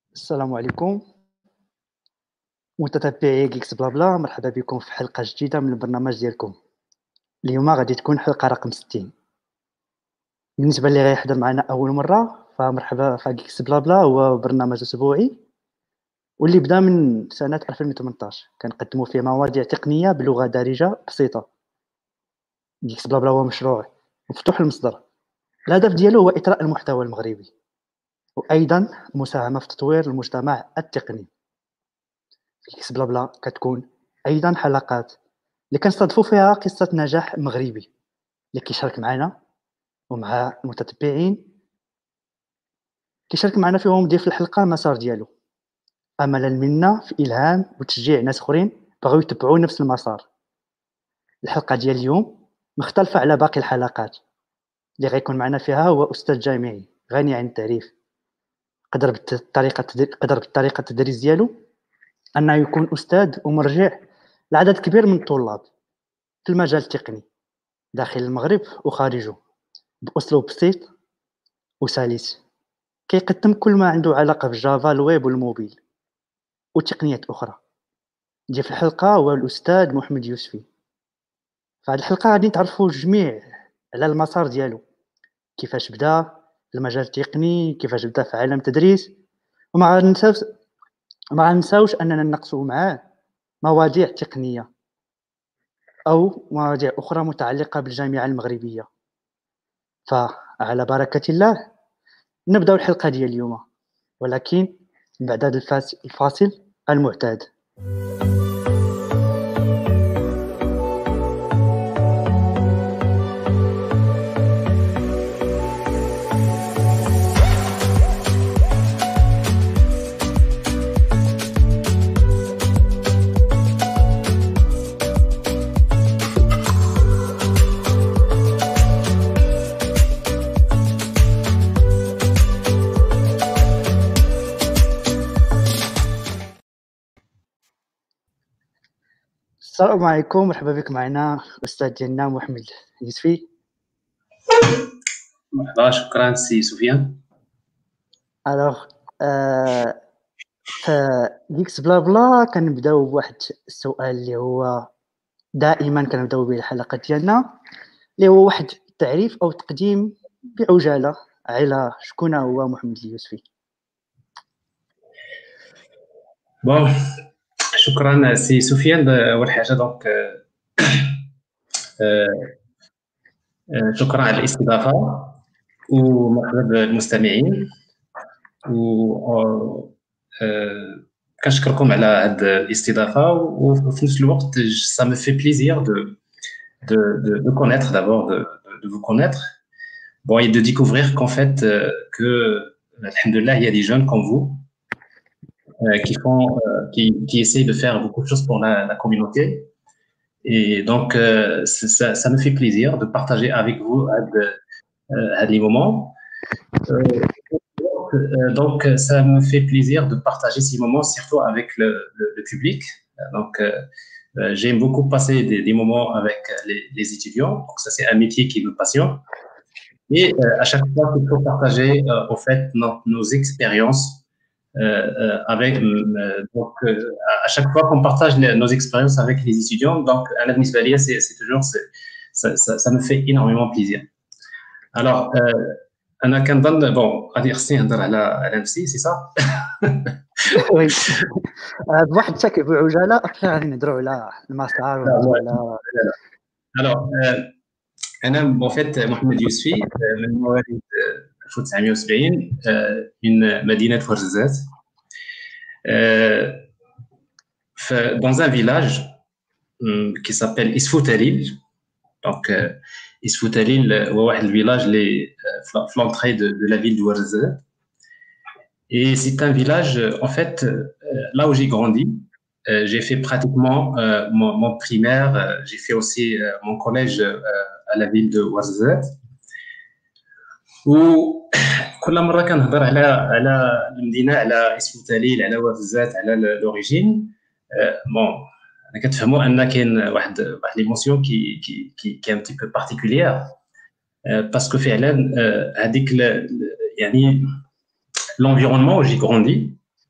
السلام عليكم متتبعي جيكس بلا بلا، مرحبا بكم في حلقة جديدة من البرنامج ديالكم. اليوم غادي تكون حلقة رقم 60. بالنسبة اللي غيحضر معنا أول مرة فمرحبا. فجيكس بلا بلا هو برنامج أسبوعي واللي بدا من سنة 2018، كنقدموا فيه مواضيع تقنية بلغة دارجة بسيطة. جيكس بلا بلا هو مشروع مفتوح المصدر، الهدف ديالو هو إثراء المحتوى المغربي وأيضا المساهمة في تطوير المجتمع التقني. جيكس بلا بلا كتكون أيضا حلقات اللي كنستضيفوا فيها قصة نجاح مغربي اللي كيشارك معنا ومع المتتبعين، كيشارك معنا فيهم ضيف الحلقة المسار ديالو، أملا منا في إلهام وتشجيع ناس أخرين بغاو يتبعوا نفس المسار. الحلقة ديال اليوم مختلفة على باقي الحلقات، اللي غيكون معنا فيها هو أستاذ جامعي غني عن التعريف، قدر بالطريقة التدريس ديالو أنه يكون أستاذ ومرجع لعدد كبير من الطلاب في المجال التقني داخل المغرب وخارجه، بأسلوب بسيط وسلس. كيقدم كل ما عنده علاقة بالجافا الويب والموبيل وتقنيات أخرى. ضيف الحلقة هو الأستاذ محمد يوسفي. في هذه الحلقة غادي نتعرفوا الجميع على المسار ديالو، كيفاش بدا في المجال التقني، كيفاش بدا في عالم التدريس، وما غنساوش أننا نناقشوا معاه مواضيع تقنية أو مواضيع أخرى متعلقة بالجامعة المغربية. فعلى بركة الله نبدأ الحلقة ديال اليوم، ولكن بعد هذا الفاصل المعتاد. السلام عليكم، مرحبا بك معنا أستاذ ديالنا محمد يوسفي. مرحبا، شكرا سي سفيان. الوغ في جيكس بلا بلا كنبداو بواحد السؤال اللي هو دائما كنبداو به الحلقه ديالنا، اللي هو واحد التعريف او تقديم بعجاله على شكون هو محمد اليوسفي. بون، شكرا سي سفيان. اول حاجه دونك شكرا على الاستضافه ومرحبا بالمستمعين و كنشكركم على هذه الاستضافه وفي نفس الوقت ça me fait plaisir de connaître d'abord de vous connaître, bon, et de découvrir qu'en fait que alhamdoulilah il y a des jeunes comme vous qui font qui essayent de faire beaucoup de choses pour la communauté. Et donc, ça me fait plaisir de partager avec vous les moments. Donc, ça me fait plaisir de partager ces moments, surtout avec le public. Donc, j'aime beaucoup passer des moments avec les étudiants. Donc, ça, c'est un métier qui me passionne. Et à chaque fois qu'il faut partager, en fait, nos expériences avec donc à chaque fois qu'on partage nos expériences avec les étudiants, donc à la Misbalia, c'est toujours ça me fait énormément plaisir. Alors انا كنظن بون غادي خصني نهضر على نفسي، سي صح. وي بواحد الشكل بعجاله اكثر غادي نهضروا على المسار ولا الو انا بون فيت محمد يوسفي من مواليد 1970 من مدينه ورزازات، dans un village qui s'appelle Isfoutalil. Donc, Isfoutalil est un village à l'entrée de la ville de Ouarzazate. Et c'est un village, en fait, là où j'ai grandi. J'ai fait pratiquement mon primaire, j'ai fait aussi mon collège à la ville de Ouarzazate. وكل مره كنهضر على المدينه، على اسفوتاليل، على وفزات، على الاوريجين، بون انا كتفهموا ان كاين واحد ليموسيون كي ان تي بو بارتيكوليير، باسكو فعلا هذيك يعني l'environnement où j'ai grandi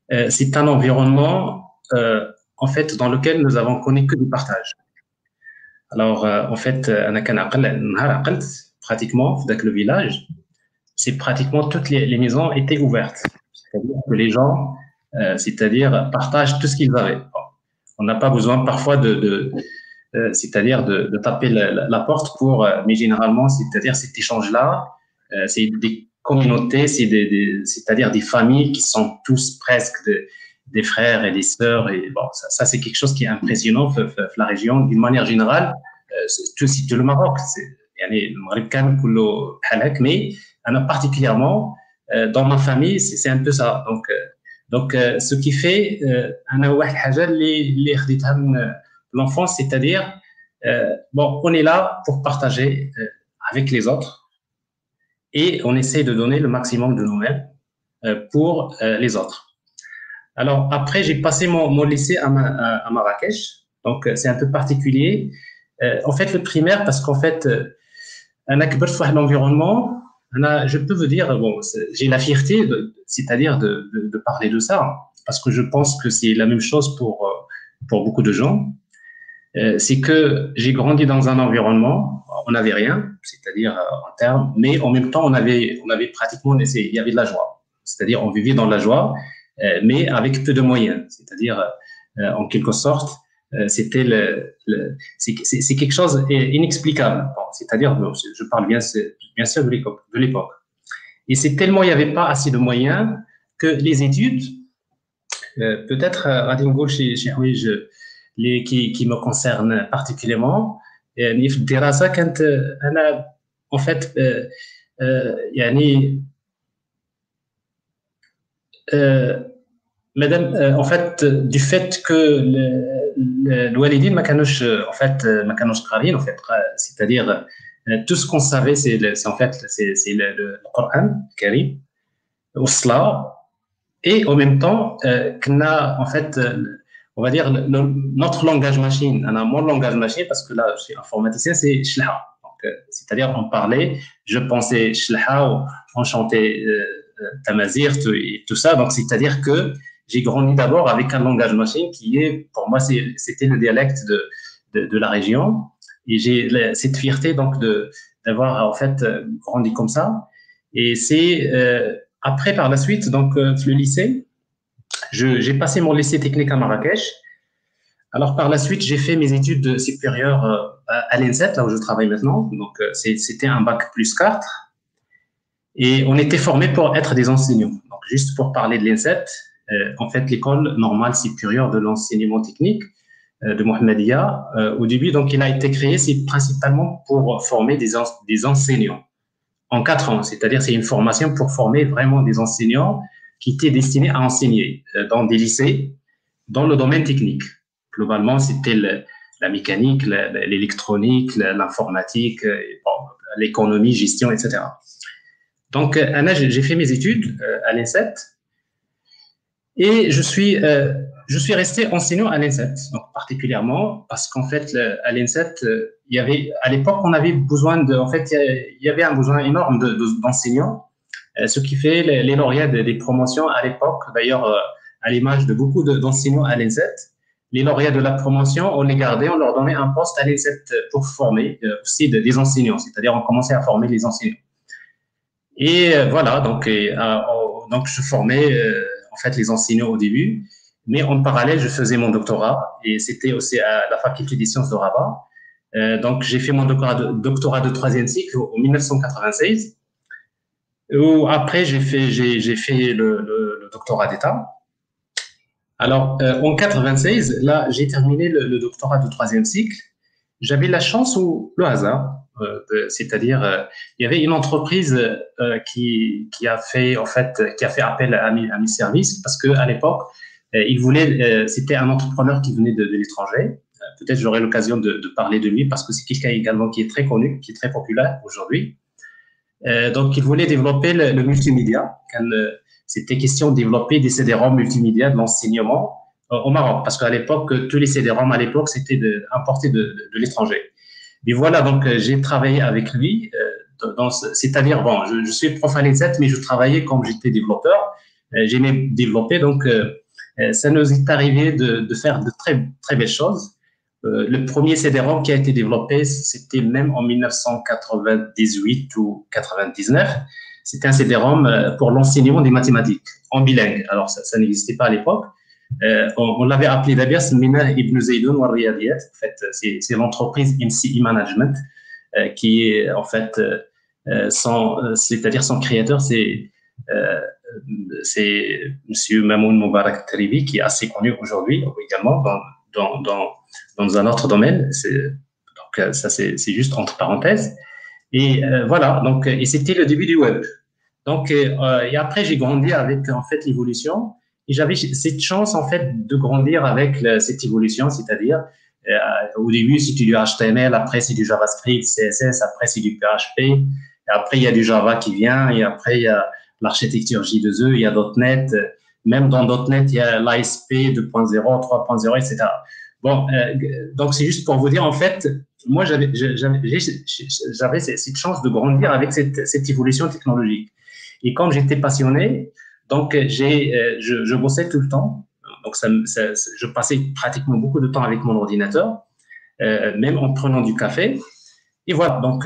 c'est un environnement, en fait, dans lequel nous avons connu que du partage. Alors, en fait, pratiquement, dans le village, c'est pratiquement toutes les maisons étaient ouvertes. C'est-à-dire que les gens, c'est-à-dire, partagent tout ce qu'ils avaient. On n'a pas besoin parfois c'est-à-dire de taper la porte pour, mais généralement, c'est-à-dire cet échange-là, c'est des communautés, c'est-à-dire des familles qui sont tous presque des frères et des sœurs. Et bon, ça c'est quelque chose qui est impressionnant dans la région d'une manière générale. Tout le Maroc, le Maroc كامل كله بحال هكا, mais particulièrement dans ma famille, c'est un peu ça. Donc ce qui fait انا واحد الحاجه اللي خديتها من l'enfance, c'est-à-dire bon, on est là pour partager avec les autres et on essaie de donner le maximum de nous-mêmes pour les autres. Alors après, j'ai passé mon lycée à Marrakech, donc c'est un peu particulier. En fait, le primaire, parce qu'en fait, l'environnement, je peux vous dire, bon, j'ai la fierté, c'est-à-dire de parler de ça, parce que je pense que c'est la même chose pour beaucoup de gens. C'est que j'ai grandi dans un environnement, on n'avait rien, c'est-à-dire en termes, mais en même temps, on avait pratiquement essayé, il y avait de la joie. C'est-à-dire, on vivait dans la joie, mais avec peu de moyens. C'est-à-dire, en quelque sorte, c'est quelque chose d'inexplicable. Bon, c'est-à-dire, je parle bien sûr de l'époque. Et c'est tellement il n'y avait pas assez de moyens que les études, peut-être, qui me concernent particulièrement, en fait, madame, en fait, du fait que le walidine en fait, en fait, c'est-à-dire tout ce qu'on savait, c'est en fait c'est le Coran Karim, ou cela, et en même temps, qu'on a en fait, on va dire notre langage machine, mon langage machine, parce que là, je suis informaticien, c'est Shlaha. C'est-à-dire, on parlait, je pensais Shlaha, on chantait Tamazirt et tout ça. Donc, c'est-à-dire que j'ai grandi d'abord avec un langage machine qui est, pour moi, c'était le dialecte de la région. Et j'ai cette fierté donc d'avoir en fait grandi comme ça. Et c'est après, par la suite, donc le lycée, j'ai passé mon lycée technique à Marrakech. Alors, par la suite, j'ai fait mes études supérieures à l'INSET, là où je travaille maintenant. Donc, c'était un bac plus 4. Et on était formés pour être des enseignants. Donc, juste pour parler de l'INSET, en fait, l'école normale supérieure de l'enseignement technique de Mohammedia, au début, donc, il a été créé, c'est principalement pour former des enseignants en 4 ans. C'est-à-dire, c'est une formation pour former vraiment des enseignants qui étaient destinés à enseigner dans des lycées, dans le domaine technique. Globalement, c'était la mécanique, l'électronique, l'informatique, l'économie, gestion, etc. Donc, Anna, j'ai fait mes études à l'INSET et je suis resté enseignant à l'INSET, donc particulièrement parce qu'en fait, à l'INSET, il y avait, à l'époque, on avait besoin en fait, il y avait un besoin énorme d'enseignants, ce qui fait les lauréats des promotions à l'époque, d'ailleurs, à l'image de beaucoup d'enseignants à l'INSET, les lauréats de la promotion, on les gardait, on leur donnait un poste à l'INSET pour former aussi des enseignants, c'est-à-dire on commençait à former les enseignants. Et voilà, donc je formais en fait les enseignants au début, mais en parallèle, je faisais mon doctorat et c'était aussi à la faculté des sciences de Rabat. Donc j'ai fait mon doctorat de 3e cycle en 1996. Où après, j'ai fait le doctorat d'État. Alors, en 96, là, j'ai terminé le doctorat de 3e cycle. J'avais la chance ou le hasard, c'est-à-dire, il y avait une entreprise qui a fait appel à mes services parce que à l'époque, il voulait, c'était un entrepreneur qui venait de l'étranger. Peut-être j'aurai l'occasion de parler de lui parce que c'est quelqu'un également qui est très connu, qui est très populaire aujourd'hui. Donc, il voulait développer le multimédia. C'était question de développer des CD-ROM multimédia de l'enseignement au Maroc, parce qu'à l'époque, tous les CD-ROM à l'époque, c'était importé de l'étranger. Et voilà, donc j'ai travaillé avec lui, c'est-à-dire, bon, je suis prof à l'INSET, mais je travaillais comme j'étais développeur j'aimais développer. Donc, ça nous est arrivé de faire de très, très belles choses. Le premier CD-ROM qui a été développé, c'était même en 1998 ou 99. C'était un CD-ROM pour l'enseignement des mathématiques en bilingue. Alors, ça n'existait pas à l'époque. On l'avait appelé d'abord Minah Ibn Zaydoun wa Riyadiyat. En fait, c'est l'entreprise MCI Management qui est en fait c'est-à-dire son créateur, c'est Monsieur Mamoun Moubarak Taribi, qui est assez connu aujourd'hui également dans un autre domaine. Donc ça, c'est juste entre parenthèses. Et voilà. Donc, et c'était le début du web. Donc, et après, j'ai grandi avec en fait l'évolution. Et j'avais cette chance en fait de grandir avec cette évolution, c'est-à-dire au début c'est du HTML, après c'est du JavaScript, CSS, après c'est du PHP, et après il y a du Java qui vient, et après il y a l'architecture J2E, il y a .NET, même dans .NET il y a l'ASP 2.0, 3.0, etc. Bon, donc c'est juste pour vous dire en fait, moi j'avais cette chance de grandir avec cette évolution technologique. Et comme j'étais passionné, donc je bossais tout le temps. Donc je passais pratiquement beaucoup de temps avec mon ordinateur, même en prenant du café. Et voilà, donc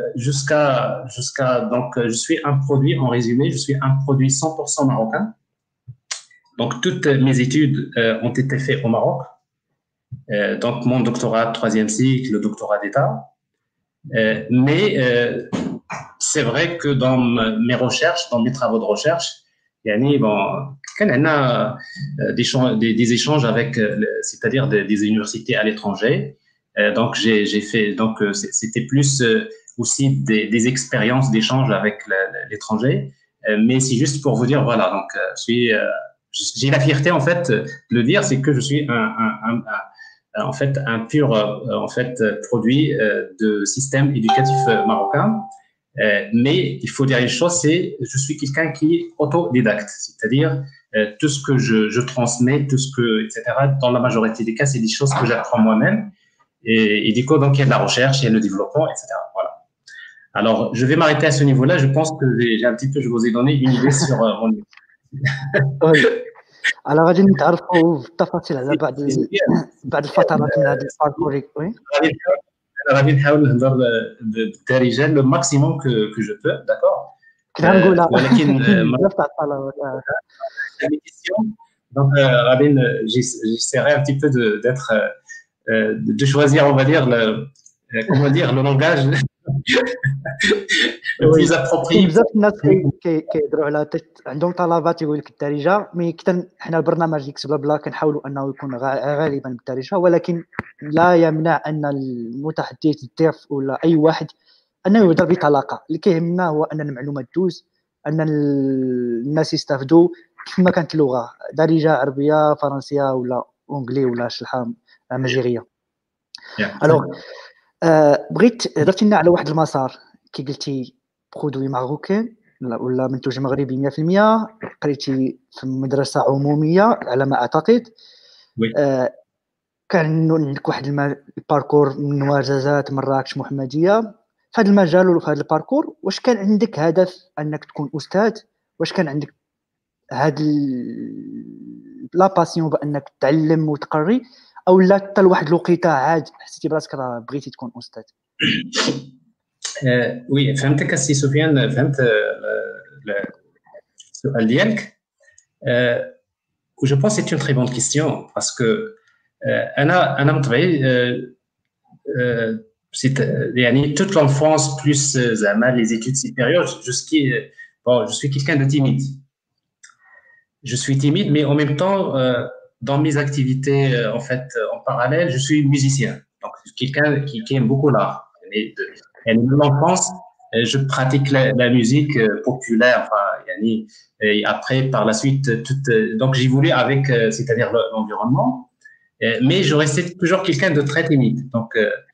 donc je suis un produit, en résumé, je suis un produit 100% marocain. Donc toutes mes études ont été faites au Maroc. Donc mon doctorat troisième cycle, le doctorat d'État. Mais c'est vrai que dans mes recherches, dans mes travaux de recherche, bon, quand on a des échanges avec, c'est-à-dire des universités à l'étranger. Donc j'ai fait, donc c'était plus aussi des expériences d'échange avec l'étranger. Mais c'est juste pour vous dire, voilà, donc j'ai la fierté en fait de le dire, c'est que je suis en fait un pur en fait produit de système éducatif marocain. Mais il faut dire une chose, c'est je suis quelqu'un qui est autodidacte, c'est-à-dire tout ce que je transmets, tout ce que, etc. Dans la majorité des cas, c'est des choses que j'apprends moi-même. Et du coup, donc il y a de la recherche, il y a le développement, etc. Voilà. Alors, je vais m'arrêter à ce niveau-là. Je pense que j'ai un petit peu, je vous ai donné une idée sur mon niveau. Alors, غادي نتعرفوا بالتفاصيل على بعض الفترات من هذا الباركور. وي انا غادي نحاول نهضر بالدارجه لو ماكسيموم كو جو بو داكور كنا نقولها ولكن بزاف تاع الطلبه. Donc, j'essaierai un petit peu de choisir, on va dire, le langage le plus approprié. بزاف الناس كيهضروا على عندهم طلبات يقول لك الدارجه، مي حنا البرنامج يكسب بلا كنحاولوا انه يكون غالبا بالدارجه، ولكن لا يمنع ان المتحدث الضيف ولا اي واحد انه يهضر بطلاقه. اللي كيهمنا هو ان المعلومه تدوز، ان الناس يستافدوا كيف ما كانت اللغه، دارجه عربيه فرنسيه ولا اونجلي ولا شلحه امازيغيه. الوغ بغيت هضرتي لنا على واحد المسار كي قلتي برودوي ماروكان ولا منتوج مغربي 100%، قريتي في مدرسه عموميه على ما اعتقد. كان عندك واحد الباركور من وجازات مراكش محمديه في هذا المجال وفي هذا الباركور. واش كان عندك هدف انك تكون استاذ؟ واش كان عندك هاد لا باسيون بانك تعلم وتقري، او لا حتى لواحد الوقيته عاد حسيتي براسك راه بغيتي تكون استاذ؟ وي فهمتك السي سفيان، فهمت السؤال ديالك. جو بونس سي اون تري بون كيستيون باسكو انا من طبعي يعني toute l'enfance plus زعما les études supérieures je suis quelqu'un de timide. Je suis timide, mais en même temps dans mes activités en fait en parallèle, je suis musicien. Donc quelqu'un qui aime beaucoup l'art. Et de l'enfance, je pratique la musique populaire. Enfin, et après, par la suite, donc j'évolue avec, c'est-à-dire l'environnement. Mais je restais toujours quelqu'un de très timide. Donc,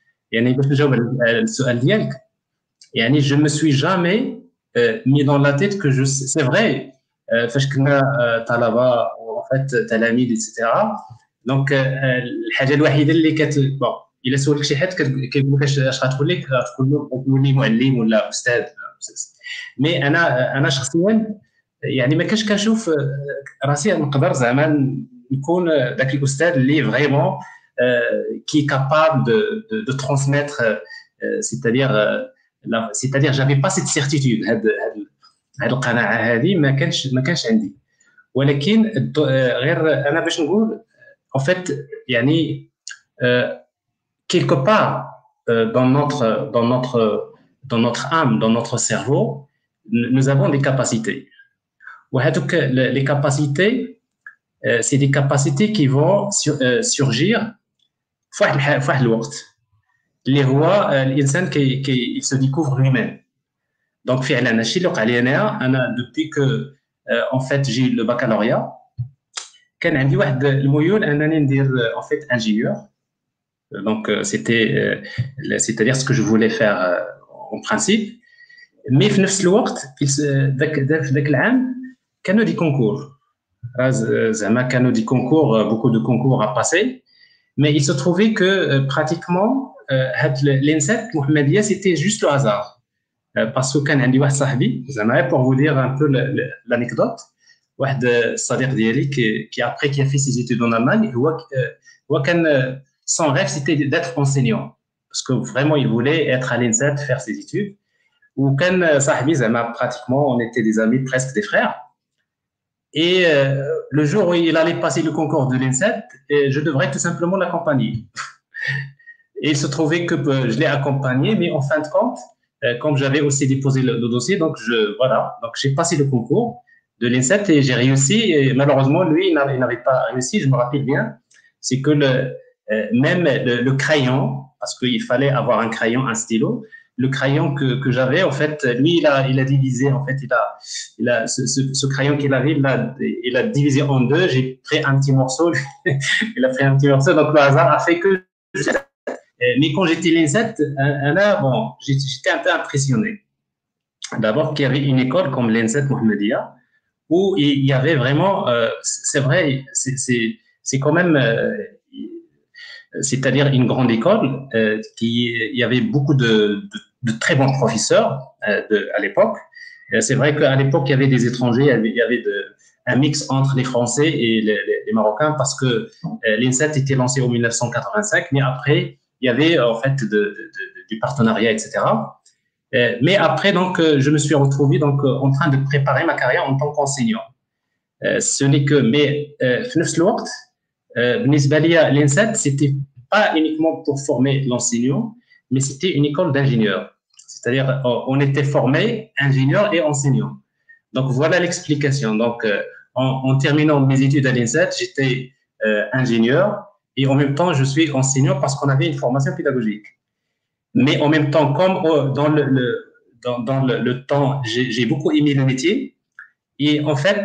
je me suis jamais mis dans la tête que c'est vrai. Parce que talaba, en fait, talamid, etc. Donc, الحاجة الوحيدة اللي bon. إلا سولك شي حد كيقول لك اش غتقول لك؟ غتقول له معلم ولا استاذ. مي انا شخصيا يعني ما كنتش كنشوف راسي نقدر زعما نكون ذاك الاستاذ اللي فريمون qui est capable de transmettre, c'est-à-dire j'avais pas cette certitude, هاد القناعه هذه ما كانش عندي. ولكن غير انا باش نقول en fait يعني quelque part dans notre âme, dans notre cerveau, nous avons des capacités. وهذوك les capacités, c'est des capacités qui vont surgir في واحد الوقت اللي هو الانسان il se découvre lui-même. Donc فعلا الشيء اللي وقع لي انا depuis que en fait j'ai eu le baccalauréat كان عندي واحد الميول انني ندير en fait ingénieur. Donc c'est-à-dire ce que je voulais faire en principe. Mais في نفس الوقت ذاك العام كانوا دي كونكور زعما كانوا دي كونكور beaucoup de concours à passer. Mais il se trouvait que pratiquement l'INSET Mohammedia c'était juste le hasard. Parce que كان عندي واحد صاحبي زعما pour vous dire un peu l'anecdote, واحد الصديق ديالي qui après qui a fait ses études en Allemagne, هو كان son rêve c'était d'être enseignant parce que vraiment il voulait être à l'INSET faire ses études. وكان صاحبي زعما pratiquement on était des amis, presque des frères. Et le jour où il allait passer le concours de l'INSET, je devrais tout simplement l'accompagner. Et il se trouvait que je l'ai accompagné, mais en fin de compte, comme j'avais aussi déposé le dossier, donc donc j'ai passé le concours de l'INSET et j'ai réussi. Et malheureusement, lui, il n'avait pas réussi. Je me rappelle bien, c'est que même le crayon, parce qu'il fallait avoir un crayon, un stylo. Le crayon que j'avais, en fait, lui, il a divisé, en fait, il a ce crayon qu'il avait, il a divisé en deux. J'ai pris un petit morceau, il a pris un petit morceau, donc le hasard a fait que. Mais quand j'étais l'INSET, bon, j'étais un peu impressionné. D'abord qu'il y avait une école comme l'INSET Mohammedia, où il y avait vraiment, c'est vrai, c'est quand même. C'est-à-dire une grande école il y avait beaucoup de très bons professeurs à l'époque. C'est vrai qu'à l'époque, il y avait des étrangers, il y avait un mix entre les Français et les Marocains parce que l'INSET était lancé en 1985, mais après, il y avait en fait du partenariat, etc. Mais après, donc, je me suis retrouvé donc, en train de préparer ma carrière en tant qu'enseignant. Ce n'est que, mais في نفس الوقت بالنسبة لي l'INSET, c'était pas uniquement pour former l'enseignant, mais c'était une école d'ingénieurs. C'est-à-dire, on était formé ingénieurs et enseignants. Donc, voilà l'explication. Donc, en terminant mes études à l'INSET, j'étais ingénieur et en même temps, je suis enseignant parce qu'on avait une formation pédagogique. Mais en même temps, comme dans le temps, j'ai beaucoup aimé le métier. Et en fait,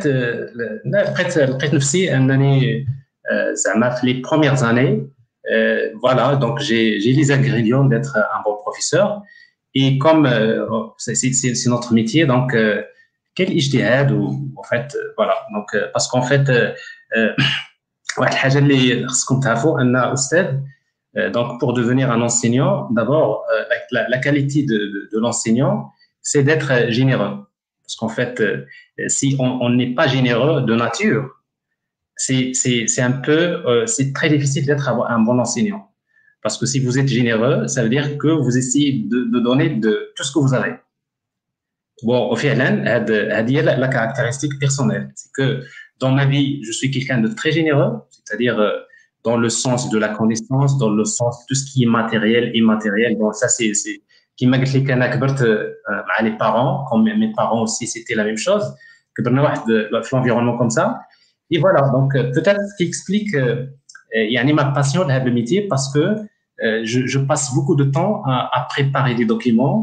les premières années, voilà, donc j'ai les ingrédients d'être un bon professeur. Et comme c'est notre métier, donc quel ijtihad ou en fait voilà, donc parce qu'en fait واحد الحاجه اللي خصكم تعرفوا ان استاذ donc pour devenir un enseignant, d'abord la qualité de l'enseignant, c'est d'être généreux. Parce qu'en fait, si on n'est pas généreux de nature, c'est un peu, c'est très difficile d'être un bon enseignant. Parce que si vous êtes généreux, ça veut dire que vous essayez de donner de tout ce que vous avez. Bon, au final, la caractéristique personnelle, c'est que dans ma vie, je suis quelqu'un de très généreux, c'est-à-dire dans le sens de la connaissance, dans le sens de tout ce qui est matériel, immatériel. Bon, ça, c'est qui m'a dit que les parents, comme mes parents aussi, c'était la même chose, que dans l'environnement comme ça. Et voilà, donc peut-être ce qui explique ma passion de le métier, parce que je passe beaucoup de temps à préparer des documents,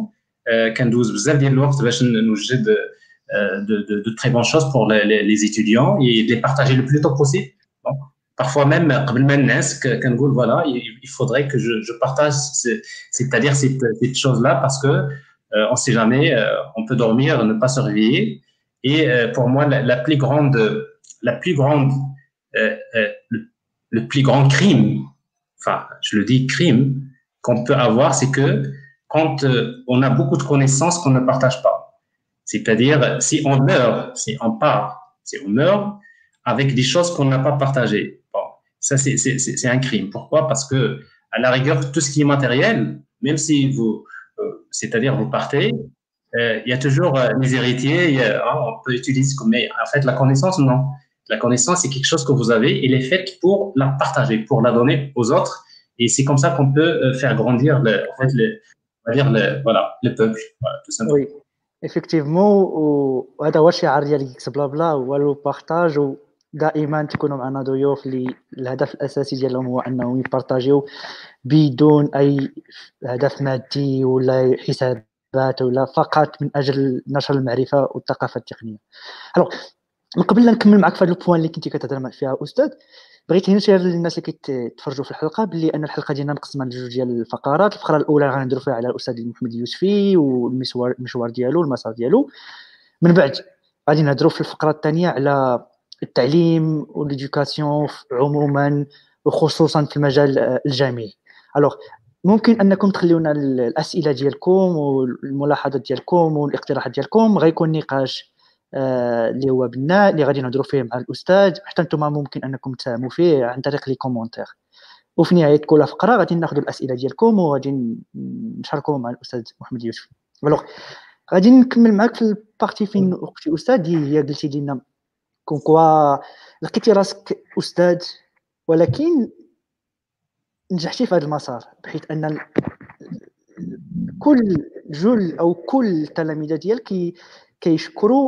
de très bonnes choses pour les étudiants et de les partager le plus tôt possible. Donc, parfois même, voilà, il faudrait que je partage, c'est-à-dire cette chose-là, parce que on ne sait jamais, on peut dormir, ne pas se réveiller. Et pour moi, le plus grand crime, enfin, je le dis crime, qu'on peut avoir, c'est que quand on a beaucoup de connaissances qu'on ne partage pas. C'est-à-dire, si on part, si on meurt avec des choses qu'on n'a pas partagées. Bon, ça, c'est un crime. Pourquoi? Parce que, à la rigueur, tout ce qui est matériel, même si vous, c'est-à-dire vous partez, il y a toujours les héritiers, on peut utiliser comme, mais en fait, la connaissance, non. La connaissance, c'est quelque chose que vous avez, elle est faite pour la partager, pour la donner aux autres. Et c'est comme ça qu'on peut faire grandir, en fait, on va dire, voilà, le peuple, voilà, tout simplement. وي ايفيكتيفمون وهذا هو الشعار ديال كيكس بلا بلا، هو لو بارطاج. ودائما تكونوا معنا ضيوف اللي الهدف الاساسي ديالهم هو انهم يبارطاجيو بدون اي هدف مادي ولا حسابات، ولا فقط من اجل نشر المعرفه والثقافه التقنيه. الوغ من قبل لا نكمل معك في هذا البوان اللي كنتي كتهضر فيها استاذ، بغيت نشير للناس اللي كيتفرجوا في الحلقه بلي ان الحلقه ديالنا مقسمه لجوج ديال الفقرات. الفقره الاولى غنديروا فيها على الاستاذ محمد اليوسفي والمشوار ديالو، المسار ديالو. من بعد غادي نهضروا في الفقره الثانيه على التعليم والإديوكاسيون عموما، وخصوصا في المجال الجامعي. الوغ ممكن انكم تخليونا الاسئله ديالكم والملاحظات ديالكم والاقتراحات ديالكم. غيكون نقاش اللي هو بناء، اللي غادي نهضروا فيه مع الاستاذ. حتى نتوما ممكن انكم تساهموا فيه عن طريق لي كومونتير. وفي نهايه كل فقره غادي ناخذوا الاسئله ديالكم وغادي نشاركوا مع الاستاذ محمد يوسف. الوغ غادي نكمل معك في البارتي فين وقفتي استاذ. هي قلتي لنا كون كوا لقيتي راسك استاذ، ولكن نجحتي في هذا المسار، بحيث ان كل جل او كل التلاميذ ديالك كيشكروا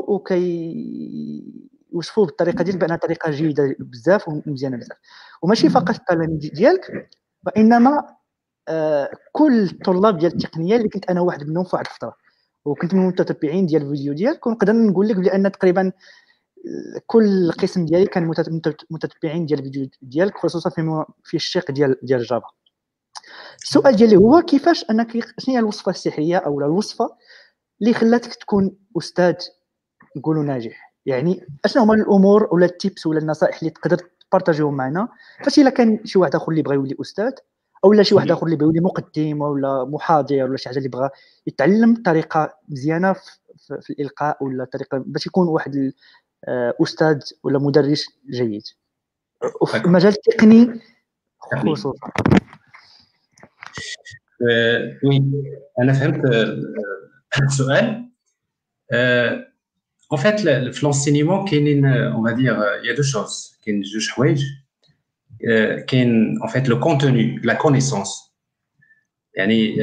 وصفوه بالطريقه ديال بانها طريقه جيده بزاف ومزيانه بزاف. وماشي فقط التلاميذ ديالك، وانما كل الطلاب ديال التقنيه اللي كنت انا واحد منهم في واحد الفتره، وكنت من المتتبعين ديال الفيديو ديالك. ونقدر نقول لك بان تقريبا كل القسم ديالي كان متتبعين ديال الفيديو ديالك، خصوصا في الشق ديال الجافا. السؤال ديالي هو كيفاش انك، شنو هي الوصفه السحريه او الوصفه اللي خلاتك تكون استاذ نقولوا ناجح؟ يعني اشنو هما الامور ولا التيبس ولا النصائح اللي تقدر تبارطاجيهم معنا فاش الا كان شي واحد اخر اللي بغى يولي استاذ، او لا شي واحد اخر اللي بغى يولي مقدم ولا محاضر ولا شي حاجه اللي بغى يتعلم طريقه مزيانه في الالقاء ولا طريقه باش يكون واحد استاذ ولا مدرس جيد وفي المجال التقني خصوصا. وي انا فهمت السؤال. En fait, في l'enseignement كاينين on va dire il y a deux choses. كاين جوج حوايج. كاين en fait le contenu, la connaissance. يعني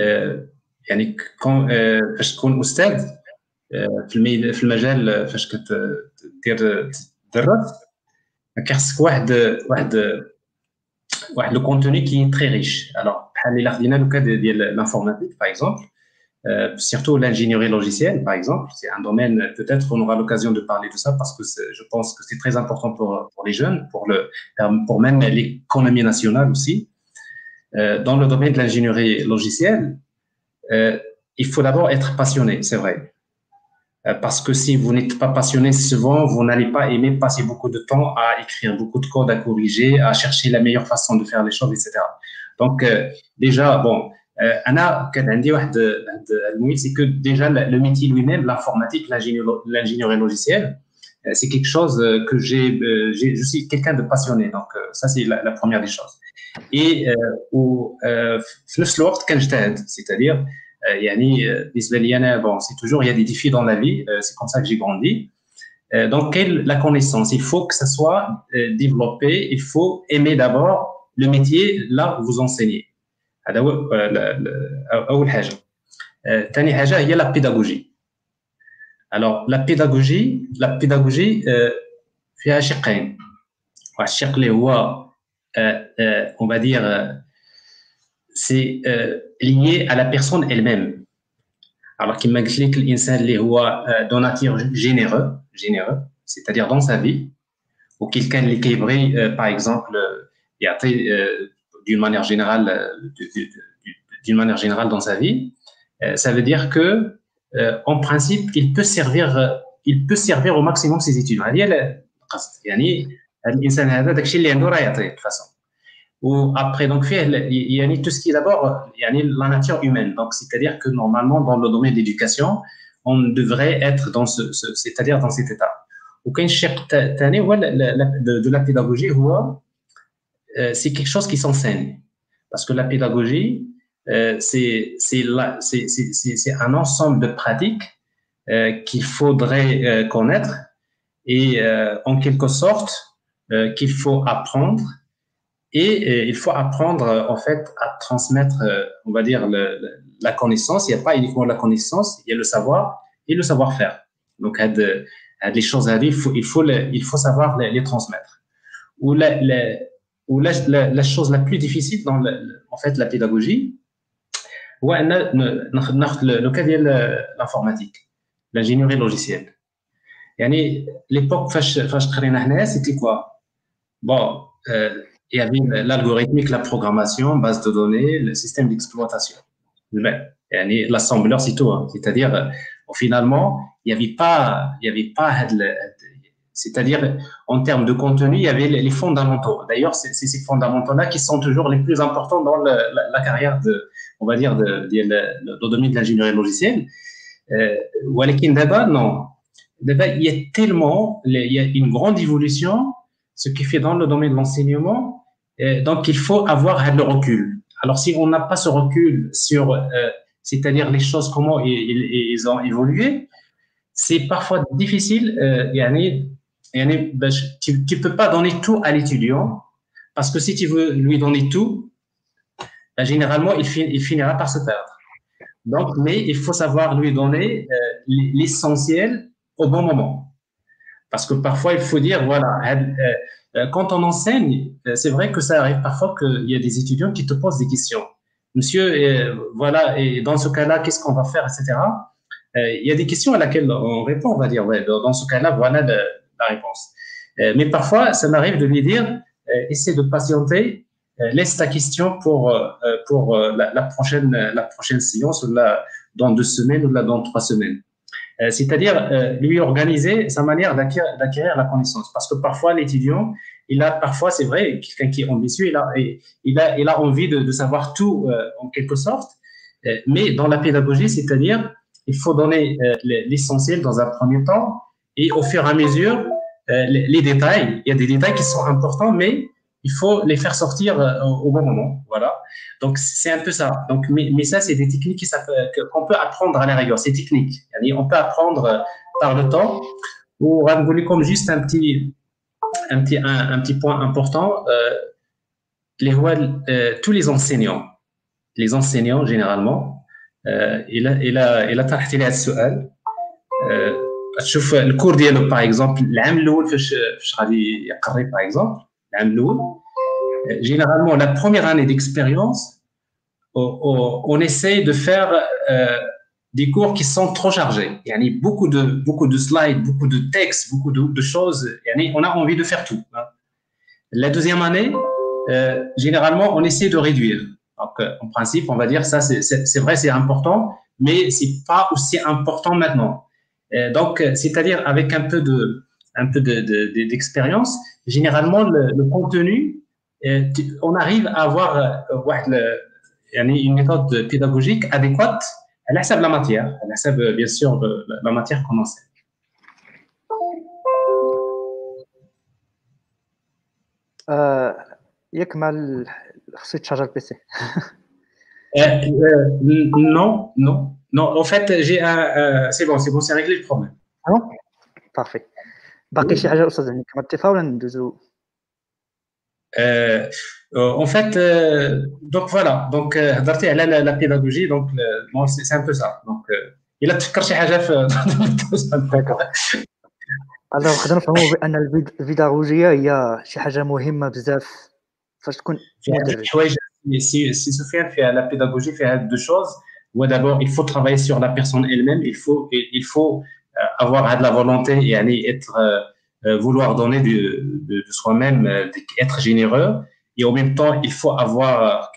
فاش تكون استاذ في المجال، فاش كدير تدرس كيخصك واحد le contenu qui est très riche. Alors, le cas de l'informatique, par exemple, surtout l'ingénierie logicielle, par exemple, c'est un domaine, peut-être on aura l'occasion de parler de ça parce que je pense que c'est très important pour les jeunes, pour même l'économie nationale aussi. Dans le domaine de l'ingénierie logicielle, il faut d'abord être passionné, c'est vrai. Parce que si vous n'êtes pas passionné, souvent, vous n'allez pas aimer passer beaucoup de temps à écrire beaucoup de code, à corriger, à chercher la meilleure façon de faire les choses, etc. Donc, déjà, bon, c'est que déjà le métier lui-même, l'informatique, l'ingénierie logicielle, c'est quelque chose que je suis quelqu'un de passionné. Donc, ça, c'est la première des choses. Et c'est-à-dire, bon, c'est toujours, il y a des défis dans la vie, c'est comme ça que j'ai grandi. Donc, la connaissance, il faut que ça soit développé, il faut aimer d'abord le métier là où vous enseignez. هذا هو أول حاجة. ثاني حاجة هي la pédagogie. Alors, la pédagogie فيها شقين. واحد الشق اللي هو on va dire c'est lié à la personne elle-même. Alors كما قلت لك الانسان اللي هو donateur généreux, c'est-à-dire dans sa vie, ou quelqu'un اللي كيبغي par exemple يعطي d'une manière générale dans sa vie, ça veut dire que en principe il peut servir au maximum ses études. هذه القصد. يعني الانسان هذا داكشي اللي عنده راه يعطيه de façon. Ou après, donc, il y a tout ce qui est d'abord, il y a la nature humaine. Donc, c'est-à-dire que normalement, dans le domaine de l'éducation, on devrait être dans c'est-à-dire dans cet état. وكاين الشق الثاني هو de la pédagogie هو c'est quelque chose qui s'enseigne parce que la pédagogie c'est un ensemble de pratiques qu'il faudrait connaître et en quelque sorte qu'il faut apprendre et il faut apprendre en fait à transmettre on va dire la connaissance. Il n'y a pas uniquement la connaissance, il y a le savoir et le savoir-faire. Donc les choses à dire, il faut savoir les transmettre. Ou la chose la plus difficile dans en fait la pédagogie هو ناخذ le cas ديال l'informatique, l'ingénierie logicielle. يعني l'époque فاش قرينا حنا c'était quoi? Bon, il y avait l'algorithmique, la programmation, base de données, le système d'exploitation. L'assembleur, c'est tout. Hein. C'est-à-dire, finalement, il n'y avait pas, c'est-à-dire, en termes de contenu, il y avait les fondamentaux. D'ailleurs, c'est ces fondamentaux-là qui sont toujours les plus importants dans la carrière on va dire, dans le domaine de l'ingénierie logicielle. Non. D'abord, il y a une grande évolution, ce qui fait dans le domaine de l'enseignement. Donc, il faut avoir le recul. Alors, si on n'a pas ce recul sur, c'est-à-dire les choses, comment ils ont évolué, c'est parfois difficile. Tu peux pas donner tout à l'étudiant, parce que si tu veux lui donner tout, généralement, il finira par se perdre. Donc, mais il faut savoir lui donner l'essentiel au bon moment. Parce que parfois, il faut dire, voilà, quand on enseigne, c'est vrai que ça arrive parfois qu'il y a des étudiants qui te posent des questions. Monsieur, voilà, et dans ce cas-là, qu'est-ce qu'on va faire, etc. Il y a des questions à laquelle on répond, on va dire, ouais, dans ce cas-là, voilà la réponse. Mais parfois, ça m'arrive de lui dire, essaie de patienter, laisse ta question pour la prochaine séance, ou dans 2 semaines, ou dans 3 semaines. C'est-à-dire lui organiser sa manière d'acquérir la connaissance. Parce que parfois, l'étudiant, parfois, c'est vrai, quelqu'un qui est ambitieux, il a envie de savoir tout en quelque sorte. Mais dans la pédagogie, c'est-à-dire, il faut donner l'essentiel dans un premier temps et au fur et à mesure, les détails. Il y a des détails qui sont importants, mais il faut les faire sortir au bon moment. Voilà. Donc, c'est un peu ça. Donc, mais ça, c'est des techniques qu'on peut apprendre à la rigueur. C'est technique. On peut apprendre par le temps. Ou, comme juste un petit point important, tous les enseignants, généralement, il a طرحت لي هذا السؤال. تشوف الكور ديالو باغ اكزومبل العام الاول فاش غادي يقري باغ اكزومبل العام الاول généralement la première année d'expérience on essaye de faire des cours qui sont trop chargés. يعني beaucoup de slides, beaucoup de textes, beaucoup de choses. يعني on a envie de faire tout. La deuxième année, généralement on essaie de réduire. Donc en principe, on va dire ça c'est vrai, c'est important, mais c'est pas aussi important maintenant. Donc c'est-à-dire avec un peu d'expérience, généralement le contenu on arrive à avoir une méthode pédagogique adéquate à la حسب la matière, à la حسب bien sûr la matière qu'on enseigne. يكمل خصو يتشارج البيسي. Non, en fait j'ai c'est bon, c'est réglé le problème. Ah bon? Parfait. باقي شي حاجه استاذ هاني كما اتفقوا ولا ندوزو؟ En fait, donc voilà, donc هضرتي على la pédagogie, donc bon, c'est un peu ça. Donc il a تفكر شي حاجه في alors خلينا نفهموا بان البيداغوجيه هي شي حاجه مهمه بزاف فاش تكون مدرب. حوايج si Soufiane fait la pédagogie fait deux choses. D'abord, il faut travailler sur la personne elle-même, il faut avoir de la volonté et être vouloir donner de soi-même, être généreux, et en même temps il faut avoir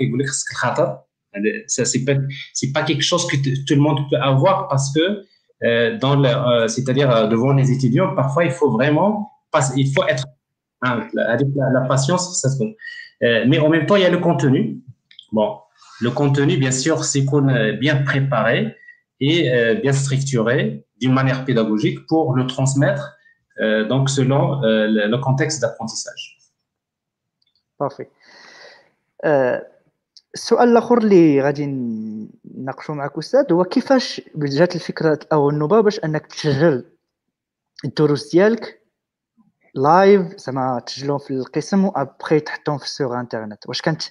c'est pas quelque chose que tout le monde peut avoir parce que c'est-à-dire devant les étudiants parfois il faut vraiment il faut être avec la patience ça se compte. Mais en même temps il y a le contenu. Bon, le contenu bien sûr c'est qu'on est bien préparé et bien structuré d'une manière pédagogique pour le transmettre donc selon le contexte d'apprentissage. Parfait. السؤال الاخر اللي غادي نناقشوا معك استاذ هو كيفاش جات الفكره او النوبه باش انك تسجل الدروس ديالك لايف زعما تسجلهم في القسم وابخي تحطهم في السوغ انترنت. واش كانت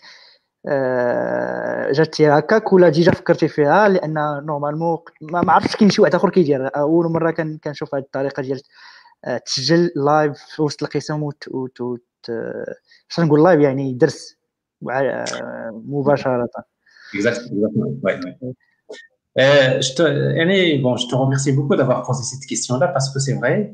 جاتي هكاك ولا ديجا فكرتي فيها؟ لان نورمالمون ما عرفتش كاين شي واحد اخر كيدير. اول مره كنشوف هذه الطريقه ديال تسجل لايف في وسط القسم باش نقول لايف يعني درس مباشره. Exactement. Ouais, ouais. Je te remercie beaucoup d'avoir posé cette question-là parce que c'est vrai.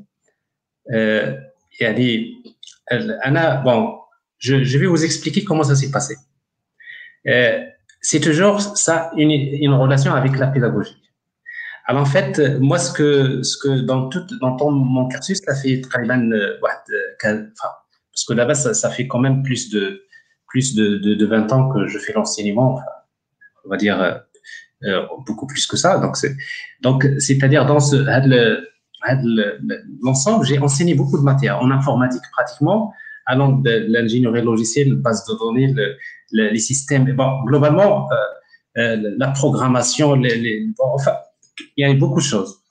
Bon, je vais vous expliquer comment ça s'est passé. C'est toujours ça, une relation avec la pédagogie. Alors en fait, moi, ce que dans mon cursus, ça fait très bien, parce que là-bas, ça fait quand même plus de 20 ans que je fais l'enseignement, enfin, on va dire beaucoup plus que ça. Donc c'est-à-dire dans l'ensemble, j'ai enseigné beaucoup de matières en informatique pratiquement, allant de l'ingénierie logicielle, base de données, les systèmes. Bon, globalement, la programmation, enfin, il y a beaucoup de choses.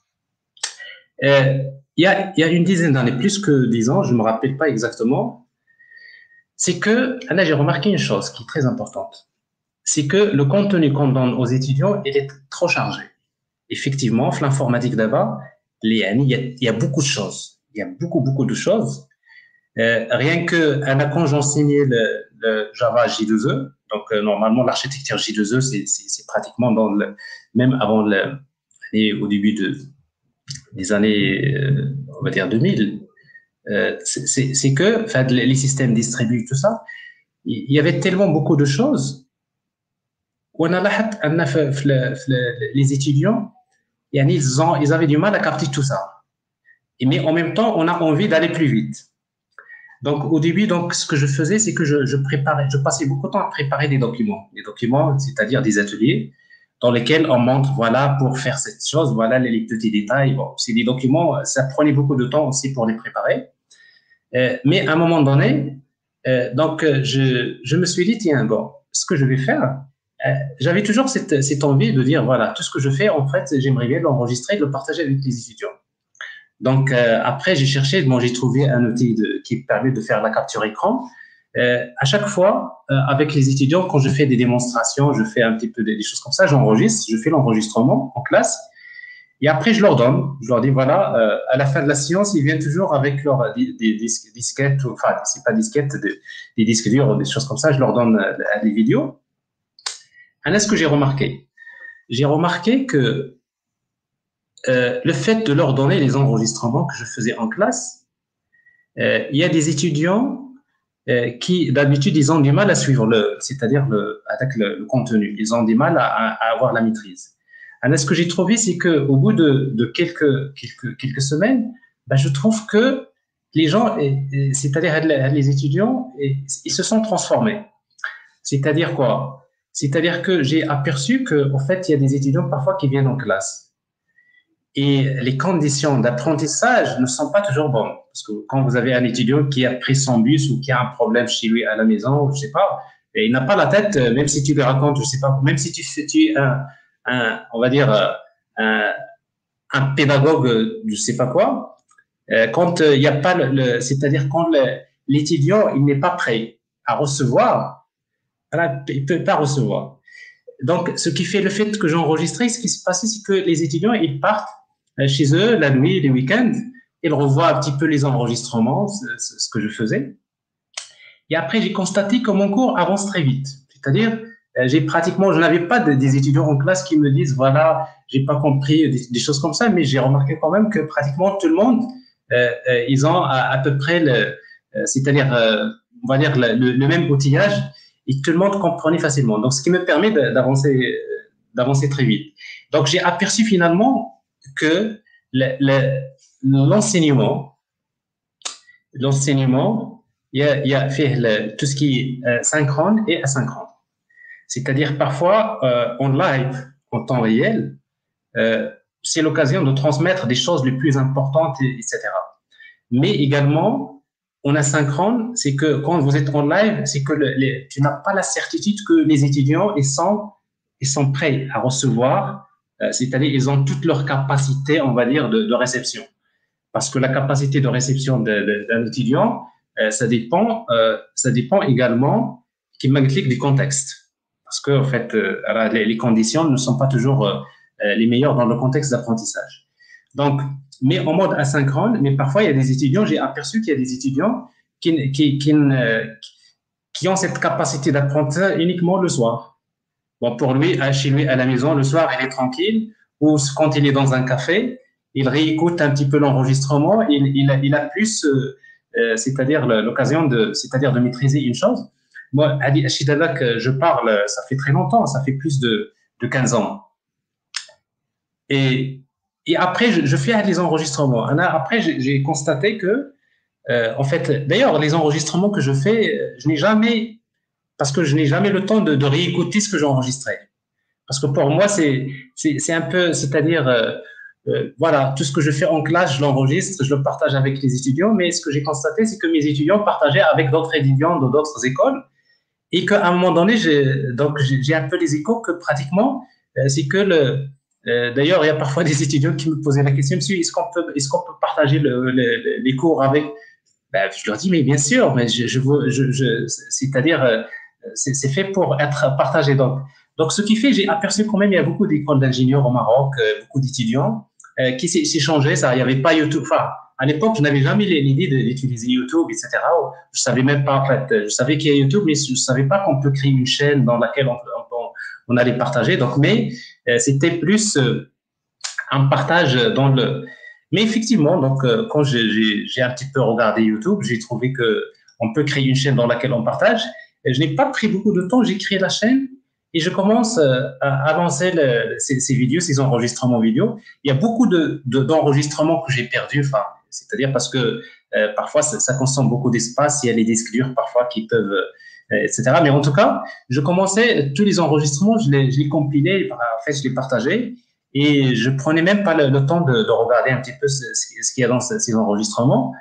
Il y a une dizaine d'années, plus que 10 ans, je ne me rappelle pas exactement, c'est que là, j'ai remarqué une chose qui est très importante. C'est que le contenu qu'on donne aux étudiants, il est trop chargé. Effectivement, l'informatique d'abord, il y a beaucoup de choses. Il y a beaucoup de choses. Rien que quand j'enseignais le Java J2E, donc normalement l'architecture J2E, c'est pratiquement même avant au début des années, on va dire 2000, c'est que les systèmes distribués, tout ça, il y avait tellement beaucoup de choses. Les étudiants, ils avaient du mal à capter tout ça. Mais en même temps, on a envie d'aller plus vite. Donc, au début, ce que je faisais, c'est que je passais beaucoup de temps à préparer des documents. Des documents, c'est-à-dire des ateliers dans lesquels on montre, voilà, pour faire cette chose, voilà, les petits détails. Bon, c'est des documents, ça prenait beaucoup de temps aussi pour les préparer. Mais à un moment donné, je me suis dit, tiens, bon, ce que je vais faire, j'avais toujours cette envie de dire, voilà, tout ce que je fais, en fait, j'aimerais bien l'enregistrer et le partager avec les étudiants. Donc, après, j'ai cherché, j'ai trouvé un outil qui permet de faire la capture écran. À chaque fois, avec les étudiants, quand je fais des démonstrations, je fais un petit peu des choses comme ça, j'enregistre, je fais l'enregistrement en classe. Et après, je leur donne, je leur dis, voilà, à la fin de la séance, ils viennent toujours avec des disquettes, enfin, c'est pas disquettes, des disques durs, des choses comme ça, je leur donne des vidéos. Alors, ce que j'ai remarqué? J'ai remarqué que le fait de leur donner les enregistrements que je faisais en classe, il y a des étudiants qui, d'habitude, ils ont du mal à suivre c'est-à-dire avec le contenu. Ils ont du mal à avoir la maîtrise. Alors, ce que j'ai trouvé, c'est qu'au bout de quelques semaines, je trouve que les gens, c'est-à-dire les étudiants, ils se sont transformés. C'est-à-dire quoi? C'est-à-dire que j'ai aperçu qu'en fait, il y a des étudiants parfois qui viennent en classe. Et les conditions d'apprentissage ne sont pas toujours bonnes. Parce que quand vous avez un étudiant qui a pris son bus ou qui a un problème chez lui à la maison, je ne sais pas, et il n'a pas la tête, même si tu lui racontes, je ne sais pas, même si tu es on va dire, un pédagogue, je ne sais pas quoi, quand il n'y a pas c'est-à-dire quand l'étudiant, il n'est pas prêt à recevoir, voilà, il ne peut pas recevoir. Donc, ce qui fait le fait que j'ai enregistré, ce qui se passait, c'est que les étudiants, ils partent chez eux la nuit, les week-ends, ils revoient un petit peu les enregistrements, ce que je faisais. Et après, j'ai constaté que mon cours avance très vite. C'est-à-dire, je n'avais pas des étudiants en classe qui me disent, voilà, j'ai pas compris des choses comme ça, mais j'ai remarqué quand même que pratiquement tout le monde, ils ont à peu près c'est-à-dire, on va dire le même outillage. Et tout le monde comprenait facilement. Donc, ce qui me permet d'avancer très vite. Donc, j'ai aperçu finalement que l'enseignement, il y a fait tout ce qui est synchrone et asynchrone. C'est-à-dire, parfois, en live, en temps réel, c'est l'occasion de transmettre des choses les plus importantes, etc. Mais également, en asynchrone, c'est que quand vous êtes en live, c'est que tu n'as pas la certitude que les étudiants ils sont prêts à recevoir, c'est-à-dire ils ont toutes leurs capacités, on va dire, de réception. Parce que la capacité de réception d'un étudiant, ça dépend également qui magnifique du contexte. Parce que, en fait, les conditions ne sont pas toujours les meilleures dans le contexte d'apprentissage. Donc, mais en mode asynchrone, mais parfois il y a des étudiants, j'ai aperçu qu'il y a des étudiants qui ont cette capacité d'apprentissage uniquement le soir. Bon, pour lui, chez lui, à la maison, le soir, il est tranquille, ou quand il est dans un café, il réécoute un petit peu l'enregistrement, il a plus, c'est-à-dire l'occasion c'est-à-dire de maîtriser une chose. Moi, Ali Ashidalak, je parle, ça fait très longtemps, ça fait plus de 15 ans. Et après, je fais les enregistrements. Après, j'ai constaté que, en fait, d'ailleurs, les enregistrements que je fais, parce que je n'ai jamais le temps de réécouter ce que j'ai enregistré. Parce que pour moi, c'est un peu, c'est-à-dire, voilà, tout ce que je fais en classe, je l'enregistre, je le partage avec les étudiants, mais ce que j'ai constaté, c'est que mes étudiants partageaient avec d'autres étudiants de d'autres écoles, et qu'à un moment donné, j'ai un peu les échos que pratiquement, c'est que d'ailleurs, il y a parfois des étudiants qui me posaient la question, monsieur, est-ce qu'on peut partager les cours avec? Ben, je leur dis, mais bien sûr, mais c'est-à-dire, c'est fait pour être partagé. Donc, ce qui fait, j'ai aperçu quand même, il y a beaucoup d'écoles d'ingénieurs au Maroc, beaucoup d'étudiants qui s'échangeaient. Ça, il n'y avait pas YouTube. Enfin, à l'époque, je n'avais jamais l'idée d'utiliser YouTube, etc. Je savais même pas, en fait, je savais qu'il y a YouTube, mais je savais pas qu'on peut créer une chaîne dans laquelle on allait partager. Donc, mais c'était plus un partage dans le. Mais effectivement, donc quand j'ai un petit peu regardé YouTube, j'ai trouvé que on peut créer une chaîne dans laquelle on partage. Et je n'ai pas pris beaucoup de temps, j'ai créé la chaîne et je commence à lancer ces vidéos, ces enregistrements vidéo. Il y a beaucoup d'enregistrements que j'ai perdus, enfin, c'est-à-dire parce que parfois ça consomme beaucoup d'espace, il y a les disques durs parfois qui peuvent, etc. Mais en tout cas, je commençais tous les enregistrements, je les compilais, en fait, je les partageais. Et je prenais même pas le temps de regarder un petit peu ce qu'il y a dans ces enregistrements.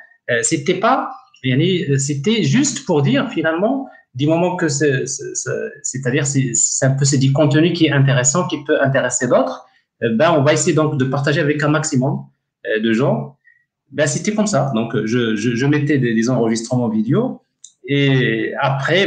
C'était juste pour dire finalement, du moment que c'est-à-dire c'est un peu c'est du contenu qui est intéressant, qui peut intéresser d'autres, ben on va essayer donc de partager avec un maximum de gens. Ben c'était comme ça. Donc je mettais des enregistrements vidéo et après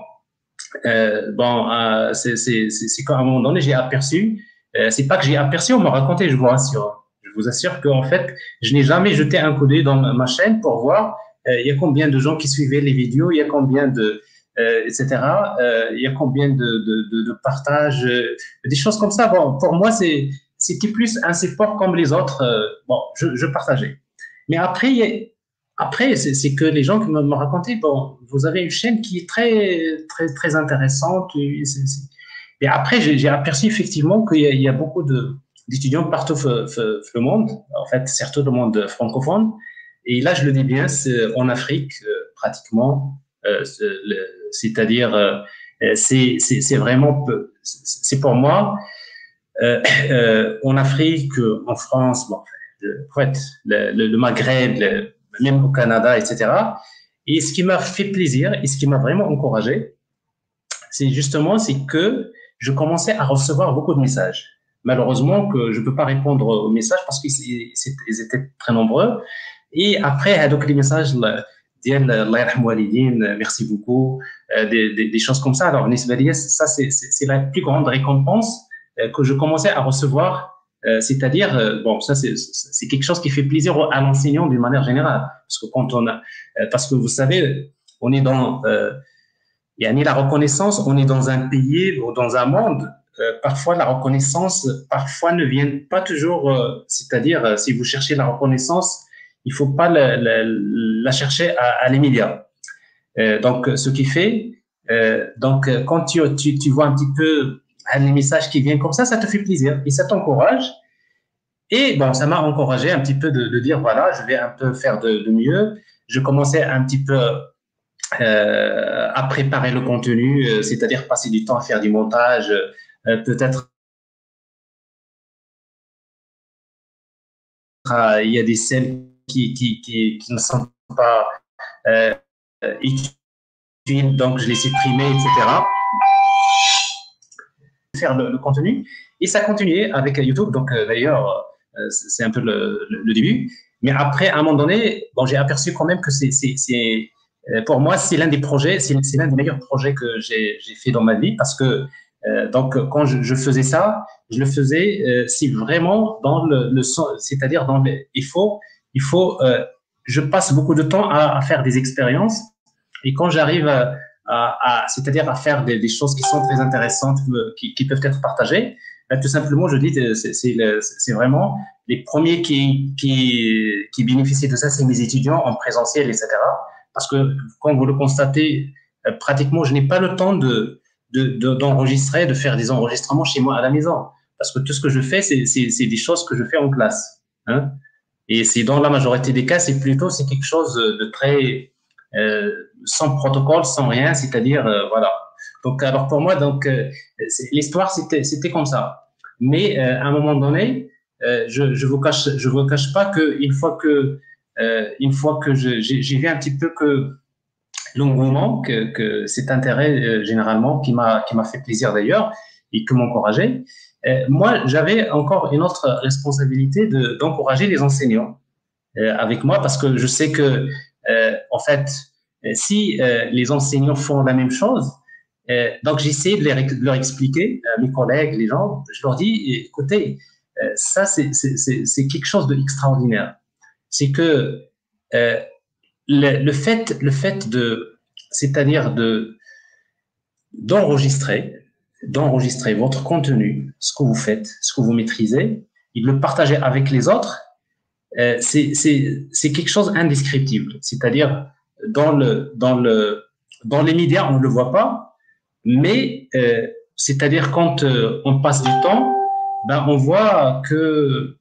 c'est qu'à un moment donné j'ai aperçu. C'est pas que j'ai aperçu, on m'a raconté, je vous rassure. Je vous assure qu'en fait, je n'ai jamais jeté un coup d'œil dans ma chaîne pour voir il y a combien de gens qui suivaient les vidéos, il y a combien etc. Il y a combien de partages, des choses comme ça. Bon, pour moi, c'était plus un support comme les autres. Bon, je partageais. Mais après, c'est que les gens qui m'ont raconté, bon, vous avez une chaîne qui est très, très, très intéressante. Et après, j'ai aperçu effectivement qu'il y a beaucoup d'étudiants partout le monde, en fait, surtout le monde francophone. Et là, je le dis bien, c'est en Afrique, pratiquement, c'est-à-dire, c'est vraiment, c'est pour moi, en Afrique, en France, bon, en fait, le Maghreb, même au Canada, etc. Et ce qui m'a fait plaisir et ce qui m'a vraiment encouragé, c'est que je commençais à recevoir beaucoup de messages. Malheureusement, que je ne peux pas répondre aux messages parce qu'ils étaient très nombreux. Et après, donc les messages, merci beaucoup, des choses comme ça. Alors, ça, c'est la plus grande récompense que je commençais à recevoir. C'est-à-dire, bon, ça, c'est quelque chose qui fait plaisir à l'enseignant d'une manière générale. Parce que parce que vous savez, on est dans, il y a ni la reconnaissance, on est dans un pays ou dans un monde, parfois la reconnaissance, parfois ne vient pas toujours, c'est-à-dire si vous cherchez la reconnaissance, il faut pas la chercher à les médias. Donc, ce qui fait, quand tu vois un petit peu les messages qui viennent comme ça te fait plaisir et ça t'encourage. Et bon, ça m'a encouragé un petit peu de dire, voilà, je vais un peu faire de mieux. Je commençais un petit peu à préparer le contenu, c'est-à-dire passer du temps à faire du montage, peut-être il y a des scènes qui ne sont pas utiles, donc je les supprimais, etc. Faire le contenu. Et ça continuait avec YouTube. Donc, d'ailleurs, c'est un peu le début. Mais après, à un moment donné, bon, j'ai aperçu quand même que pour moi, c'est l'un des projets, c'est l'un des meilleurs projets que j'ai fait dans ma vie parce que donc, quand je faisais ça, je le faisais, c'est vraiment dans c'est-à-dire il faut, je passe beaucoup de temps à faire des expériences et quand j'arrive c'est-à-dire à faire des choses qui sont très intéressantes, qui peuvent être partagées, ben, tout simplement, je dis, c'est vraiment les premiers qui bénéficient de ça, c'est mes étudiants en présentiel, etc. Parce que, comme vous le constatez, pratiquement, je n'ai pas le temps d'enregistrer, de faire des enregistrements chez moi à la maison. Parce que tout ce que je fais, c'est des choses que je fais en classe. Hein. Et c'est dans la majorité des cas, c'est quelque chose de très sans protocole, sans rien, c'est-à-dire voilà. Donc alors pour moi, donc l'histoire c'était comme ça. Mais à un moment donné, je vous cache pas que une fois que j'ai vu un petit peu que l'engouement, que cet intérêt généralement qui m'a fait plaisir d'ailleurs et que m'encourageait. Moi, j'avais encore une autre responsabilité d'encourager les enseignants avec moi parce que je sais que en fait, si les enseignants font la même chose, donc j'essaie de leur expliquer, mes collègues, les gens, je leur dis, écoutez, ça c'est quelque chose d'extraordinaire. C'est que le fait c'est-à-dire d'enregistrer votre contenu, ce que vous faites, ce que vous maîtrisez, et de le partager avec les autres, c'est quelque chose d'indescriptible. C'est-à-dire dans les médias, on ne le voit pas, mais c'est-à-dire quand on passe du temps, ben on voit que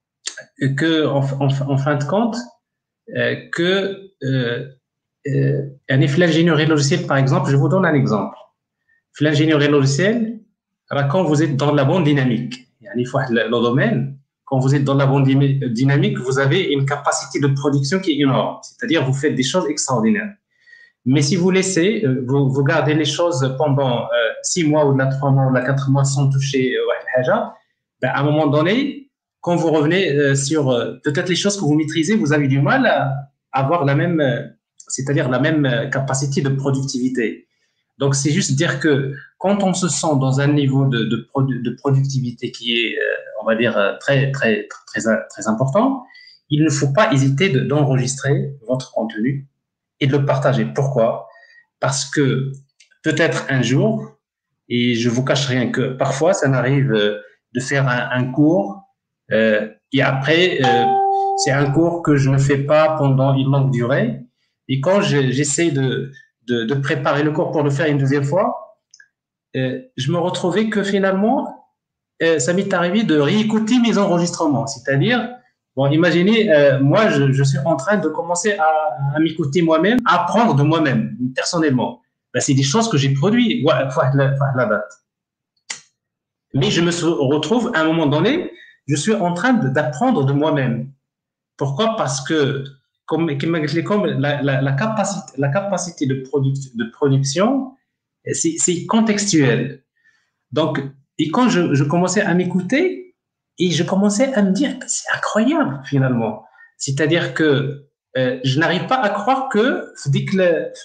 en fin de compte, que un l'ingénierie logicielle, par exemple, je vous donne un exemple. L'ingénierie logicielle, quand vous êtes dans la bonne dynamique, le domaine, quand vous êtes dans la bonne dynamique, vous avez une capacité de production qui est énorme. C'est-à-dire, vous faites des choses extraordinaires. Mais si vous laissez, vous gardez les choses pendant 6 mois ou 3 mois ou 4 mois sans toucher ben, à un moment donné, quand vous revenez sur peut-être les choses que vous maîtrisez, vous avez du mal à avoir la même, c'est-à-dire la même capacité de productivité. Donc, c'est juste dire que quand on se sent dans un niveau de productivité qui est, on va dire, très important, il ne faut pas hésiter d'enregistrer votre contenu et de le partager. Pourquoi? Parce que peut-être un jour, et je vous cache rien que parfois, ça m'arrive de faire un cours et après, c'est un cours que je ne fais pas pendant une longue durée. Et quand j'essaie de préparer le cours pour le faire une deuxième fois, je me retrouvais que finalement, ça m'est arrivé de réécouter mes enregistrements. C'est-à-dire, bon, imaginez, moi, je suis en train de commencer à m'écouter moi-même, à apprendre de moi-même, personnellement. Ben, c'est des choses que j'ai produites, la date. Mais je me retrouve, à un moment donné, je suis en train d'apprendre de moi-même. Pourquoi? Parce que, comme la capacité de production, c'est contextuel. Donc, et quand je commençais à m'écouter, et je commençais à me dire, c'est incroyable finalement. C'est-à-dire que je n'arrive pas à croire que dès que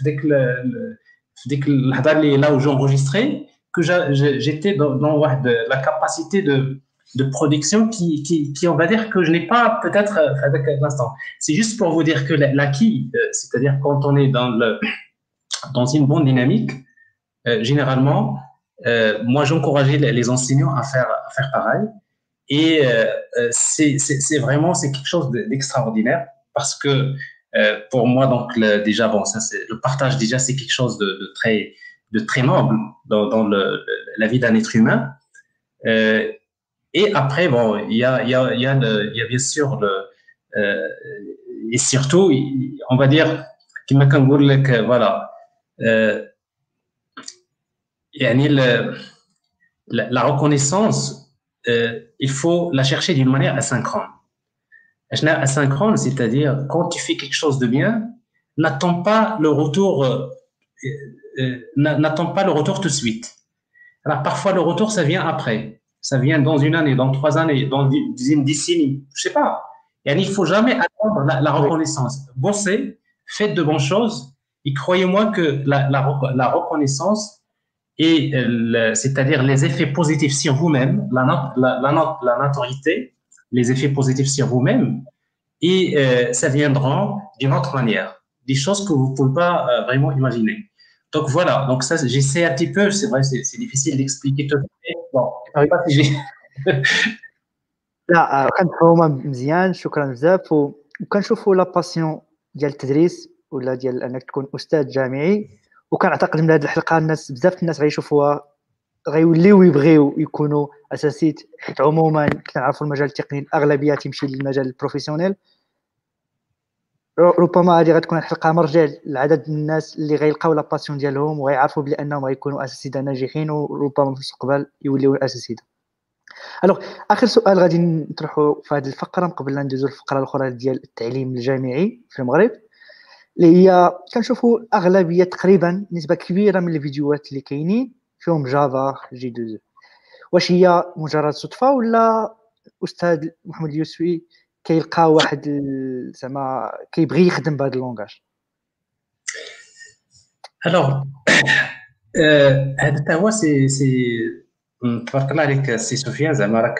là où j'enregistrais, que j'étais dans la capacité de production qui, on va dire que je n'ai pas peut-être avec l'instant. C'est juste pour vous dire que l'acquis, c'est-à-dire quand on est dans une bonne dynamique, généralement, moi j'encourageais les enseignants à faire pareil. Et c'est vraiment quelque chose d'extraordinaire parce que pour moi donc déjà bon ça c'est le partage déjà c'est quelque chose de très noble dans la vie d'un être humain. Et après bon il y a bien sûr et surtout on va dire qui me كان نقول لك voilà يعني la reconnaissance il faut la chercher d'une manière asynchrone. Asynchrone, c'est-à-dire quand tu fais quelque chose de bien, n'attends pas le retour, n'attends pas le retour tout de suite. Alors parfois le retour, ça vient après. Ça vient dans une année, dans 3 années, dans une décennie. Je sais pas. Et il faut jamais attendre la reconnaissance. Bossez, faites de bonnes choses. Et croyez-moi que la reconnaissance et c'est-à-dire les effets positifs sur vous-même, la notoriété, les effets positifs sur vous-même, et ça viendra d'une autre manière, des choses que vous ne pouvez pas vraiment imaginer. Donc voilà, donc ça, j'essaie un petit peu, c'est vrai, c'est difficile d'expliquer tout. Bon, je ne sais pas si j'ai. لا كنفهمها مزيان، شكرا بزاف. وكنشوفوا لا باسيون ديال التدريس ولا ديال انك تكون استاذ جامعي، وكنعتقد من هذه الحلقه الناس بزاف الناس غيشوفوها غيوليو يبغيو يكونوا اساسيت، حيت عموما كنعرفوا المجال التقني الاغلبيه تمشي للمجال البروفيسيونيل. ربما هذه غتكون الحلقه مرجع لعدد من الناس اللي غيلقاو لا باسيون ديالهم وغيعرفوا بلي انهم غيكونوا اساتذه ناجحين وربما في المستقبل يوليو اساتذه. الوغ اخر سؤال غادي نطرحه في هذه الفقره قبل لا ندوزو للفقره الاخرى ديال التعليم الجامعي في المغرب، اللي هي كنشوفوا اغلبيه تقريبا نسبه كبيره من الفيديوهات اللي كاينين فيهم جافا جي 2. واش هي مجرد صدفه ولا استاذ محمد اليوسفي كيلقى واحد زعما كيبغي يخدم بهذا اللونغاج؟ الوغ هذا هو سي تبارك الله عليك سي سفيان، زعما راك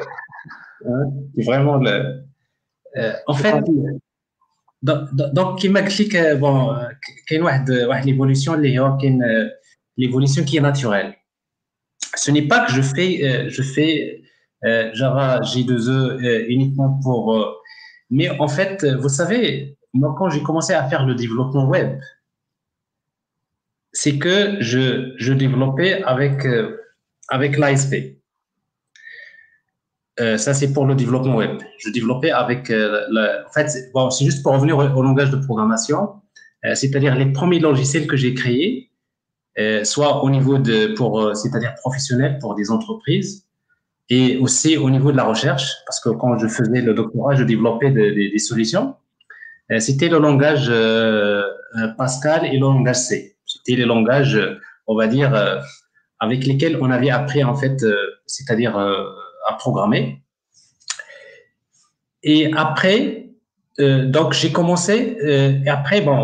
فريمون en fait donc كما قلت لك بون كاين واحد ليفولوسيون اللي هو كاين l'évolution qui est naturelle. Ce n'est pas que je fais Java J2E uniquement pour mais en fait vous savez, moi quand j'ai commencé à faire le développement web, c'est que je développais avec l'ASP. Ça, c'est pour le développement web. Je développais avec... en fait, bon, c'est juste pour revenir au langage de programmation, c'est-à-dire les premiers logiciels que j'ai créés, soit au niveau c'est-à-dire professionnel pour des entreprises, et aussi au niveau de la recherche, parce que quand je faisais le doctorat, je développais des solutions. C'était le langage Pascal et le langage C. C'était les langages, on va dire, avec lesquels on avait appris, en fait, c'est-à-dire à programmer. Et après, donc j'ai commencé, et après, bon,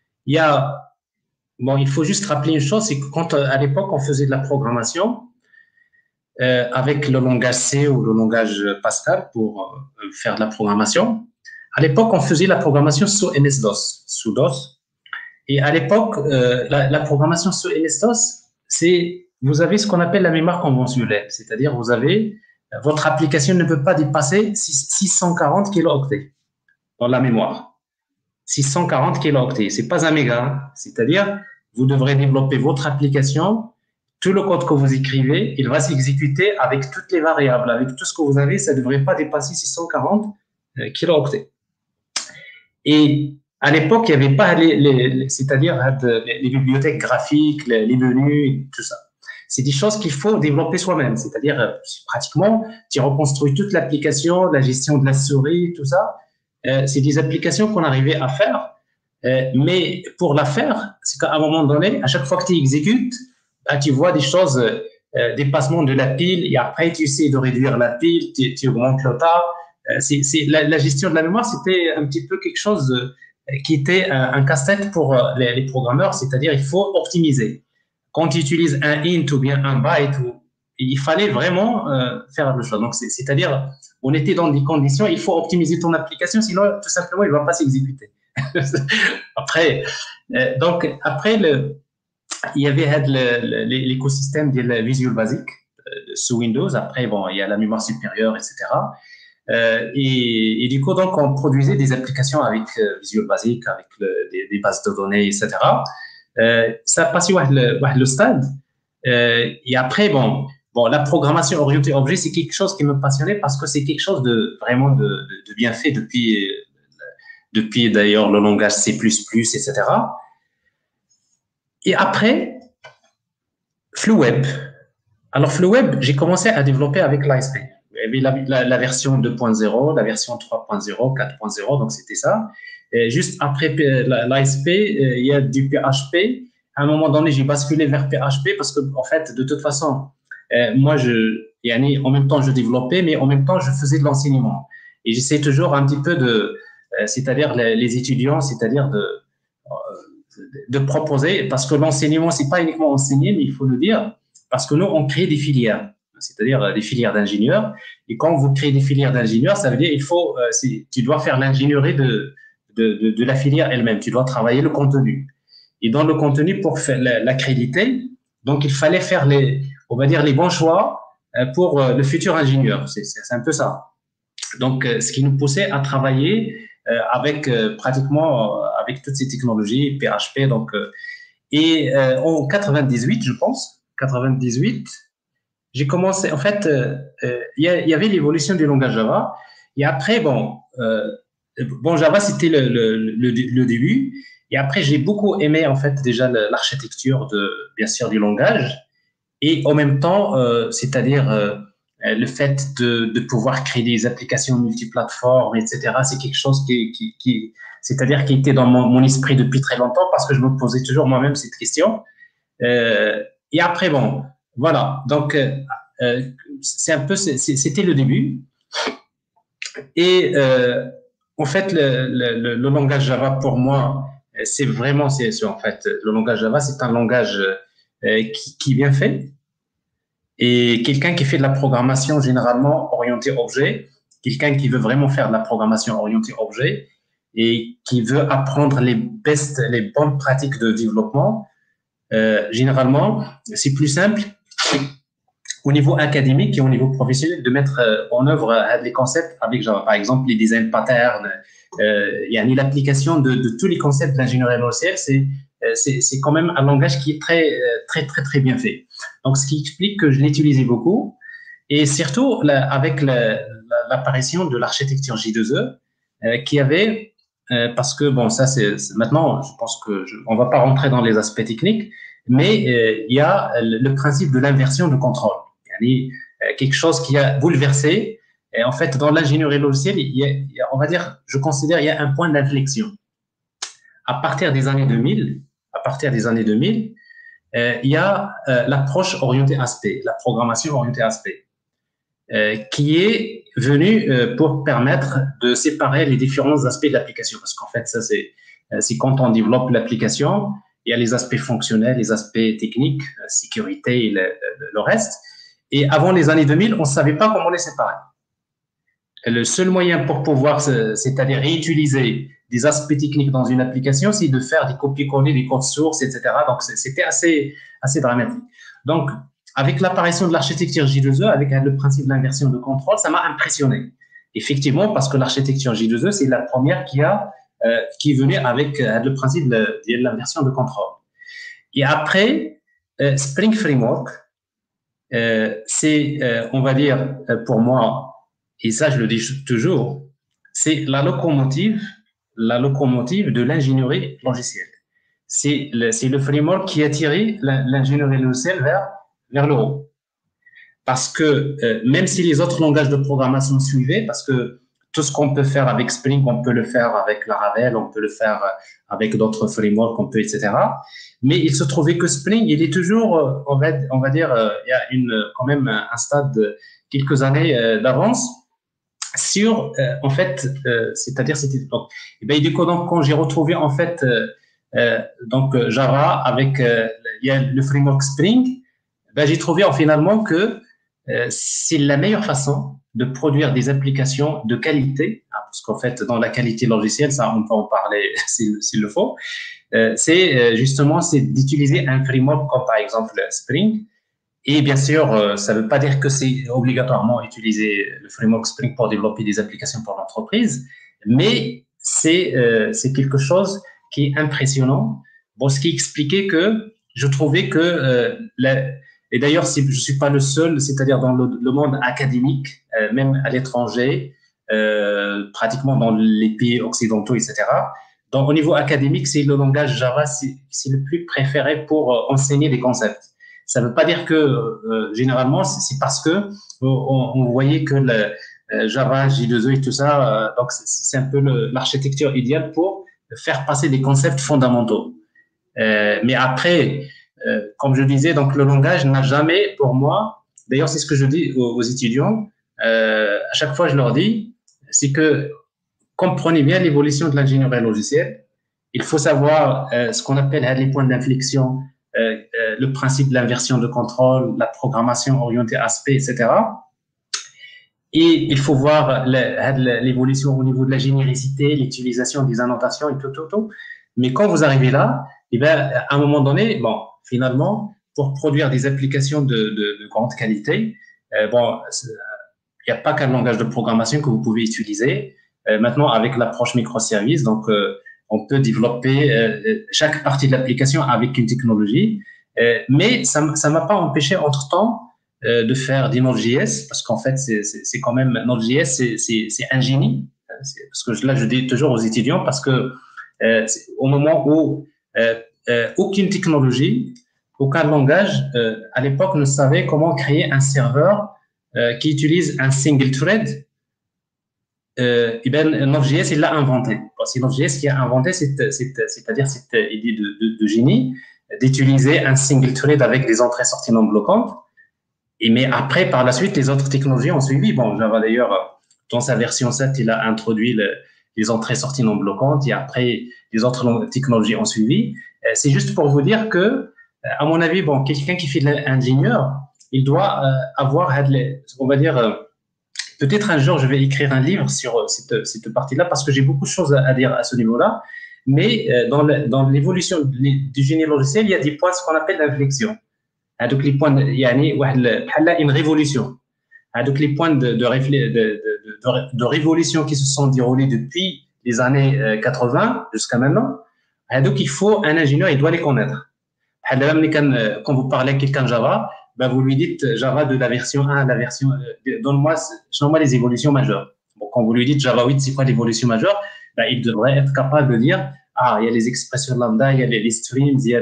il faut juste rappeler une chose, c'est que quand à l'époque on faisait de la programmation avec le langage C ou le langage Pascal pour faire de la programmation, à l'époque on faisait la programmation sous MS-DOS, sous DOS. Et à l'époque, la programmation sous MS-DOS, vous avez ce qu'on appelle la mémoire conventionnelle, c'est-à-dire votre application ne peut pas dépasser 640 kilooctets dans la mémoire. 640 kilooctets, c'est pas un méga, hein. C'est-à-dire, vous devrez développer votre application, tout le code que vous écrivez, il va s'exécuter avec toutes les variables, avec tout ce que vous avez, ça ne devrait pas dépasser 640 kilooctets. Et à l'époque, il n'y avait pas c'est-à-dire les bibliothèques graphiques, les menus, tout ça. C'est des choses qu'il faut développer soi-même. C'est-à-dire, pratiquement, tu reconstruis toute l'application, la gestion de la souris, tout ça. C'est des applications qu'on arrivait à faire. Mais pour la faire, c'est qu'à un moment donné, à chaque fois que tu exécutes, tu vois des choses, dépassement de la pile, et après, tu essaies de réduire la pile, tu augmentes le tas. La gestion de la mémoire, c'était un petit peu quelque chose qui était un casse-tête pour les programmeurs, c'est-à-dire il faut optimiser. Quand tu utilises un int ou bien un byte, il fallait vraiment faire le choix. Donc, c'est-à-dire, on était dans des conditions, il faut optimiser ton application, sinon, tout simplement, il ne va pas s'exécuter. Après, il y avait l'écosystème de Visual Basic sous Windows. Après, bon, il y a la mémoire supérieure, etc. Et du coup, donc, on produisait des applications avec Visual Basic, avec des bases de données, etc. Ça a passé le stade. Et après, bon, la programmation orientée objet, c'est quelque chose qui me passionnait parce que c'est quelque chose de vraiment de bien fait depuis d'ailleurs le langage C++, etc. Et après, Floweb. Alors, Floweb, j'ai commencé à développer avec l'ASP. il y avait la version 2.0, la version 3.0, 4.0, donc c'était ça. Et juste après l'ASP, il y a du PHP. À un moment donné, j'ai basculé vers PHP parce que, en fait, de toute façon, moi, en même temps, je développais, mais en même temps, je faisais de l'enseignement. Et j'essaie toujours un petit peu c'est-à-dire les étudiants, c'est-à-dire de proposer, parce que l'enseignement, c'est pas uniquement enseigner, mais il faut le dire, parce que nous, on crée des filières, c'est-à-dire des filières d'ingénieurs. Et quand vous créez des filières d'ingénieurs, ça veut dire tu dois faire l'ingénierie de la filière elle-même. Tu dois travailler le contenu. Et dans le contenu, pour l'accréditer, donc il fallait faire on va dire, les bons choix pour le futur ingénieur. C'est un peu ça. Donc, ce qui nous poussait à travailler avec pratiquement avec toutes ces technologies, PHP. Donc, en 98, je pense, 98, j'ai commencé. En fait, il y avait l'évolution du langage Java. Et après, Java, c'était le début. Et après, j'ai beaucoup aimé en fait déjà l'architecture bien sûr, du langage. Et en même temps, c'est-à-dire le fait de pouvoir créer des applications multiplateformes, etc. C'est quelque chose c'est-à-dire qui était dans mon esprit depuis très longtemps parce que je me posais toujours moi-même cette question. Et après, voilà. Donc, c'était le début. Et en fait, le langage Java pour moi, en fait, le langage Java, c'est un langage qui est bien fait. Et quelqu'un qui fait de la programmation généralement orientée objet, quelqu'un qui veut vraiment faire de la programmation orientée objet et qui veut apprendre les bonnes pratiques de développement, généralement, c'est plus simple au niveau académique et au niveau professionnel de mettre en œuvre les concepts avec Java. Par exemple, les design patterns, l'application de tous les concepts d'ingénierie logicielle, c'est quand même un langage qui est très, très, très, très bien fait. Donc, ce qui explique que je l'utilisais beaucoup. Et surtout, avec l'apparition de l'architecture J2E, qui avait, parce que, ça, maintenant, je pense on va pas rentrer dans les aspects techniques, mais il y a le principe de l'inversion de contrôle. Quelque chose qui a bouleversé. Et en fait, dans l'ingénierie logicielle, on va dire, je considère qu'il y a un point d'inflexion. À partir des années 2000, il y a l'approche orientée aspect, la programmation orientée aspect, qui est venue pour permettre de séparer les différents aspects de l'application. Parce qu'en fait, ça, c'est quand on développe l'application, il y a les aspects fonctionnels, les aspects techniques, la sécurité et le reste. Et avant les années 2000, on ne savait pas comment les séparer. Le seul moyen pour pouvoir, c'est-à-dire réutiliser des aspects techniques dans une application, c'est de faire des copier-coller des codes sources, etc. Donc, c'était assez dramatique. Donc, avec l'apparition de l'architecture J2E, avec le principe de l'inversion de contrôle, ça m'a impressionné. Effectivement, parce que l'architecture J2E, c'est la première qui est venue avec le principe de l'inversion de contrôle. Et après, Spring Framework, on va dire, pour moi, et ça je le dis toujours, c'est la locomotive de l'ingénierie logicielle. C'est le framework qui a tiré l'ingénierie logicielle vers le haut. Parce que même si les autres langages de programmation suivaient, parce que tout ce qu'on peut faire avec Spring, on peut le faire avec Laravel, on peut le faire avec d'autres frameworks, etc. Mais il se trouvait que Spring, il est toujours, on va dire, il y a quand même un stade de quelques années d'avance sur, en fait, c'est-à-dire, donc, quand j'ai retrouvé, en fait, Java avec il y a le framework Spring, j'ai trouvé finalement que c'est la meilleure façon de produire des applications de qualité, parce qu'en fait, dans la qualité logicielle, ça, on peut en parler s'il le faut, c'est d'utiliser un framework comme par exemple Spring. Et bien sûr, ça ne veut pas dire que c'est obligatoirement utiliser le framework Spring pour développer des applications pour l'entreprise, mais c'est quelque chose qui est impressionnant. Ce qui expliquait que je trouvais que et d'ailleurs, je ne suis pas le seul, c'est-à-dire dans le monde académique, même à l'étranger, pratiquement dans les pays occidentaux, etc. Au niveau académique, c'est le langage Java, c'est le plus préféré pour enseigner des concepts. ça ne veut pas dire que généralement c'est parce que on voyait que le Java, J2E et tout ça, donc c'est un peu l'architecture idéale pour faire passer des concepts fondamentaux. Mais après, comme je disais, donc le langage n'a jamais, pour moi, d'ailleurs c'est ce que je dis aux étudiants, à chaque fois je leur dis, c'est que comprenez bien l'évolution de l'ingénierie logicielle. Il faut savoir ce qu'on appelle les points d'inflexion, le principe de l'inversion de contrôle, la programmation orientée aspect, etc. Et il faut voir l'évolution au niveau de la généricité, l'utilisation des annotations et tout. Mais quand vous arrivez là, eh bien, à un moment donné, bon, finalement, pour produire des applications de grande qualité, bon, il n'y a pas qu'un langage de programmation que vous pouvez utiliser. Maintenant, avec l'approche microservice, donc on peut développer chaque partie de l'application avec une technologie. Mais ça m'a pas empêché entre-temps de faire du Node.js, parce qu'en fait, c'est quand même Node.js, c'est un génie. Parce que là, je dis toujours aux étudiants, parce que au moment où aucune technologie, aucun langage, à l'époque, ne savait comment créer un serveur qui utilise un single thread, et ben Node.js, il l'a inventé. C'est Node.js qui a inventé c'est-à-dire cette idée de génie d'utiliser un single thread avec des entrées-sorties non bloquantes. Mais après, par la suite, les autres technologies ont suivi. Bon, Java d'ailleurs, dans sa version 7, il a introduit les entrées-sorties non bloquantes, et après, les autres technologies ont suivi. C'est juste pour vous dire que, à mon avis, bon, quelqu'un qui fait de l'ingénieur, il doit avoir, on va dire, peut-être un jour, je vais écrire un livre sur cette partie-là, parce que j'ai beaucoup de choses à dire à ce niveau-là. Mais dans l'évolution du génie logiciel, il y a des points, ce qu'on appelle l'inflexion. Donc les points, يعني une révolution. Donc les points de révolution qui se sont déroulés depuis les années 80 jusqu'à maintenant. Donc il faut un ingénieur, il doit les connaître. Quand vous parlez à quelqu'un de Java, ben vous lui dites Java de la version 1 à la version. Donne-moi les évolutions majeures. Bon, quand vous lui dites Java 8, c'est quoi l'évolution majeure, ben, il devrait être capable de dire ah, il y a les expressions lambda, il y a les streams, il y a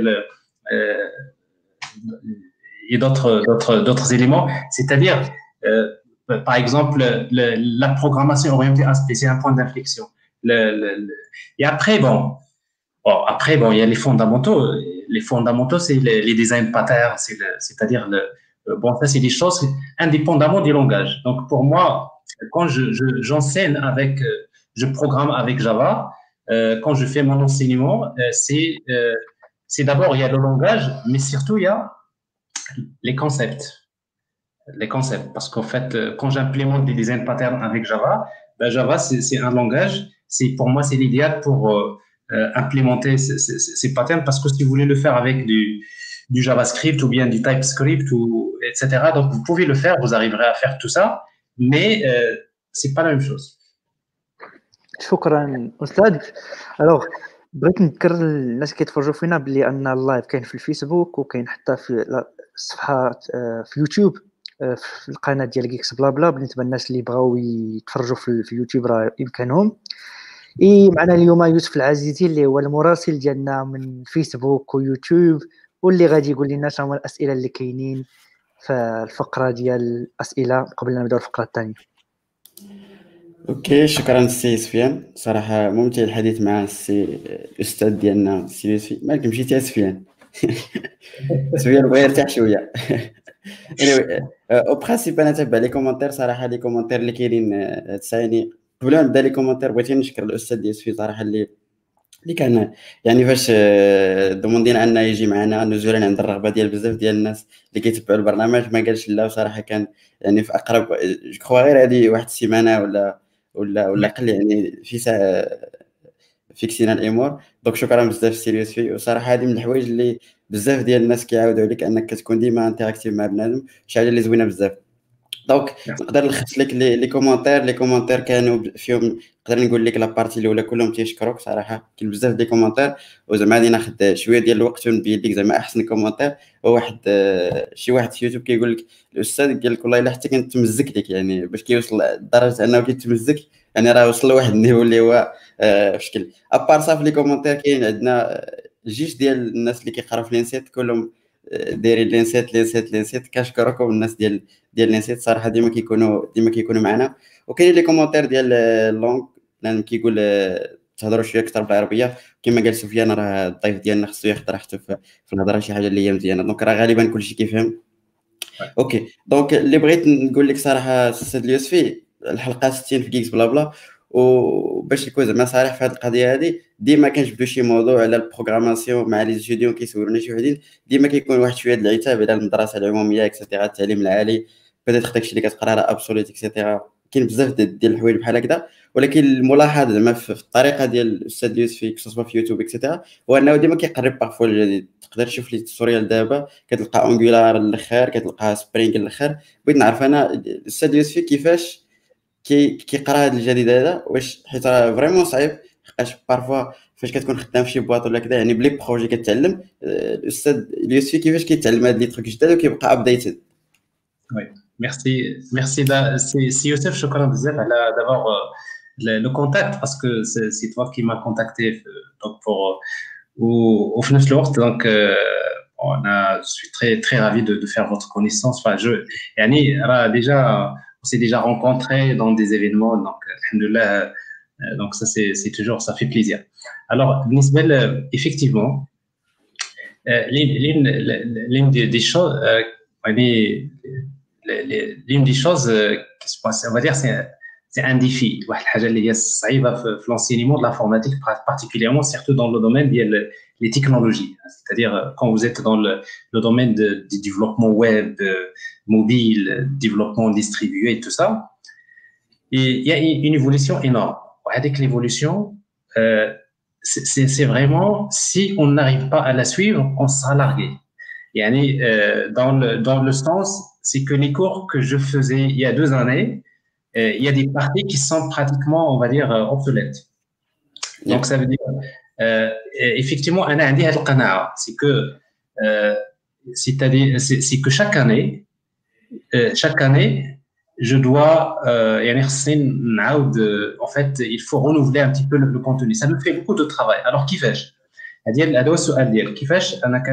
et d'autres éléments. C'est-à-dire, par exemple, la programmation orientée aspect, c'est un point d'inflexion. Et après, il y a les fondamentaux. Les fondamentaux, c'est les design patterns, c'est-à-dire, ça, c'est des choses indépendamment du langage. Donc, pour moi, quand j'enseigne je programme avec Java, quand je fais mon enseignement, c'est d'abord, il y a le langage, mais surtout, il y a les concepts. Parce qu'en fait, quand j'implémente des design patterns avec Java, ben Java, c'est un langage. Pour moi, c'est l'idéal pour implémenter ces patterns, parce que si vous voulez le faire avec du JavaScript ou bien du TypeScript, etc., donc vous pouvez le faire, vous arriverez à faire tout ça, mais c'est pas la même chose. شكرا أستاذ. Alors, بغيت نذكر الناس كيتفرجوا فينا بلي ان اللايف كاين في الفيسبوك وكاين حتى في الصفحه في يوتيوب، في القناه ديال جيكس بلا بلا. بالنسبه للناس اللي بغاو يتفرجوا في يوتيوب راه يمكنهم. معنا اليوم يوسف العزيزي اللي هو المراسل ديالنا من فيسبوك ويوتيوب، واللي غادي يقول لنا شنو هما الاسئله اللي كاينين في الفقره ديال الاسئله قبل ما نبداو الفقره الثانيه. اوكي، شكرا السي سفيان، صراحه ممتع الحديث مع السي الاستاذ ديالنا السي يوسفي. مالك مشيتي يا سفيان؟ سفيان بغا يرتاح شويه. او برانسيب انا تابع لي كومونتير، صراحه لي كومونتير اللي كاينين تساعني. قبل ما نبدا لي كومونتير بغيت نشكر الاستاذ يوسفي صراحه اللي كان يعني فاش دوموندينا انه يجي معنا نزولا عند الرغبه ديال بزاف ديال الناس اللي كيتبعوا البرنامج، ما قالش لا. وصراحه كان يعني في اقرب جو كخوا غير هذه واحد السيمانه ولا قل، يعني في ساعه فيكسينا الامور. دونك شكرا بزاف سيريوس فيه. وصراحه هذه من الحوايج اللي بزاف ديال الناس كيعاودوا عليك، انك كتكون ديما انتراكتيف مع بنادم، شي حاجه اللي زوينه بزاف. دونك نقدر نلخص لك لي كومونتير كانوا فيهم، نقدر نقول لك لابارتي الاولى كلهم تيشكروك صراحه. كاين بزاف ديال كومونتير، وزعما غادي ناخذ شويه ديال الوقت ونبين لك زعما احسن كومونتير. هو شي واحد في يوتيوب كيقول لك الاستاذ قال لك والله الا حتى كنتمزك لك، يعني باش كيوصل لدرجه انه كيتمزك، يعني راه وصل لواحد النيفو اللي هو في شكل ابار. صافي لي كومونتير كاين عندنا جيش ديال الناس اللي كيقراو في لينسيت، كلهم دايرين لينسيت كنشكركم الناس ديال لينسيت صراحه ديما كيكونوا معنا. وكاين لي كومونتير ديال لونغ لان كيقول تهضروا شويه اكثر بالعربيه كما قال سفيان راه الضيف ديالنا خصو ياخذ راحته في الهضره شي حاجه اللي هي مزيانه دونك راه غالبا كلشي كيفهم. اوكي دونك اللي بغيت نقول لك صراحه السيد اليوسفي الحلقه 60 في جيكس بلا بلا وباش نكون زعما صريح في هذه القضيه هذه ديما كنجبدوا شي موضوع على البروغراماسيون مع لي ستوديون كيسولونا شي وحدين ديما كيكون واحد شويه د العتاب على المدرسه العموميه اكسيتيرا التعليم العالي بدات داكشي اللي كتقرا راه ابسوليت اكسيتيرا كاين بزاف ديال الحوايج بحال هكذا. ولكن الملاحظ زعما في الطريقه ديال الاستاذ اليوسفي كسوا في يوتيوب اكسيتيرا هو انه ديما كيقرب بارفو الجديد. تقدر تشوف لي التوتوريال دابا كتلقى انجولار الاخر كتلقى سبرينغ الاخر. بغيت نعرف انا الاستاذ اليوسفي كيفاش كيقرا هذا الجديد هذا واش حيت راه فريمون صعيب حقاش بارفوا فاش كتكون خدام في شي بواط ولا كذا يعني بلي بروجي كتعلم الاستاذ اليوسفي كيفاش كيتعلم هاد لي تروك جداد وكيبقى ابديتد. وي ميرسي سي يوسف شكرا بزاف على دابور le contact parce que c'est toi qui m'as contacté donc pour au FNUS Lord donc je suis très ravi de faire votre connaissance. Enfin yani déjà on s'est déjà rencontrés dans des événements donc alhamdoulilah donc ça c'est toujours ça fait plaisir. Alors بالنسبة effectivement l'une des choses l'une des choses qui se passe on va dire c'est un défi واحد الحاجه اللي هي صعيبه في l'enseignement de l'informatique particulièrement surtout dans le domaine des technologies, c'est-à-dire quand vous êtes dans le domaine du développement web mobile, développement distribué et tout ça, et il y a une évolution énorme. Avec l'évolution c'est vraiment si on n'arrive pas à la suivre on sera largué. Yani dans le sens c'est que les cours que je faisais il y a 2 années il y a des parties qui sont pratiquement, on va dire, obsolètes. Donc, ça veut dire, effectivement, c'est que, c'est que chaque année, je dois, en fait, il faut renouveler un petit peu le contenu. Ça me fait beaucoup de travail. Alors, كيفاش؟ هذا السؤال ديالك كيفاش أنا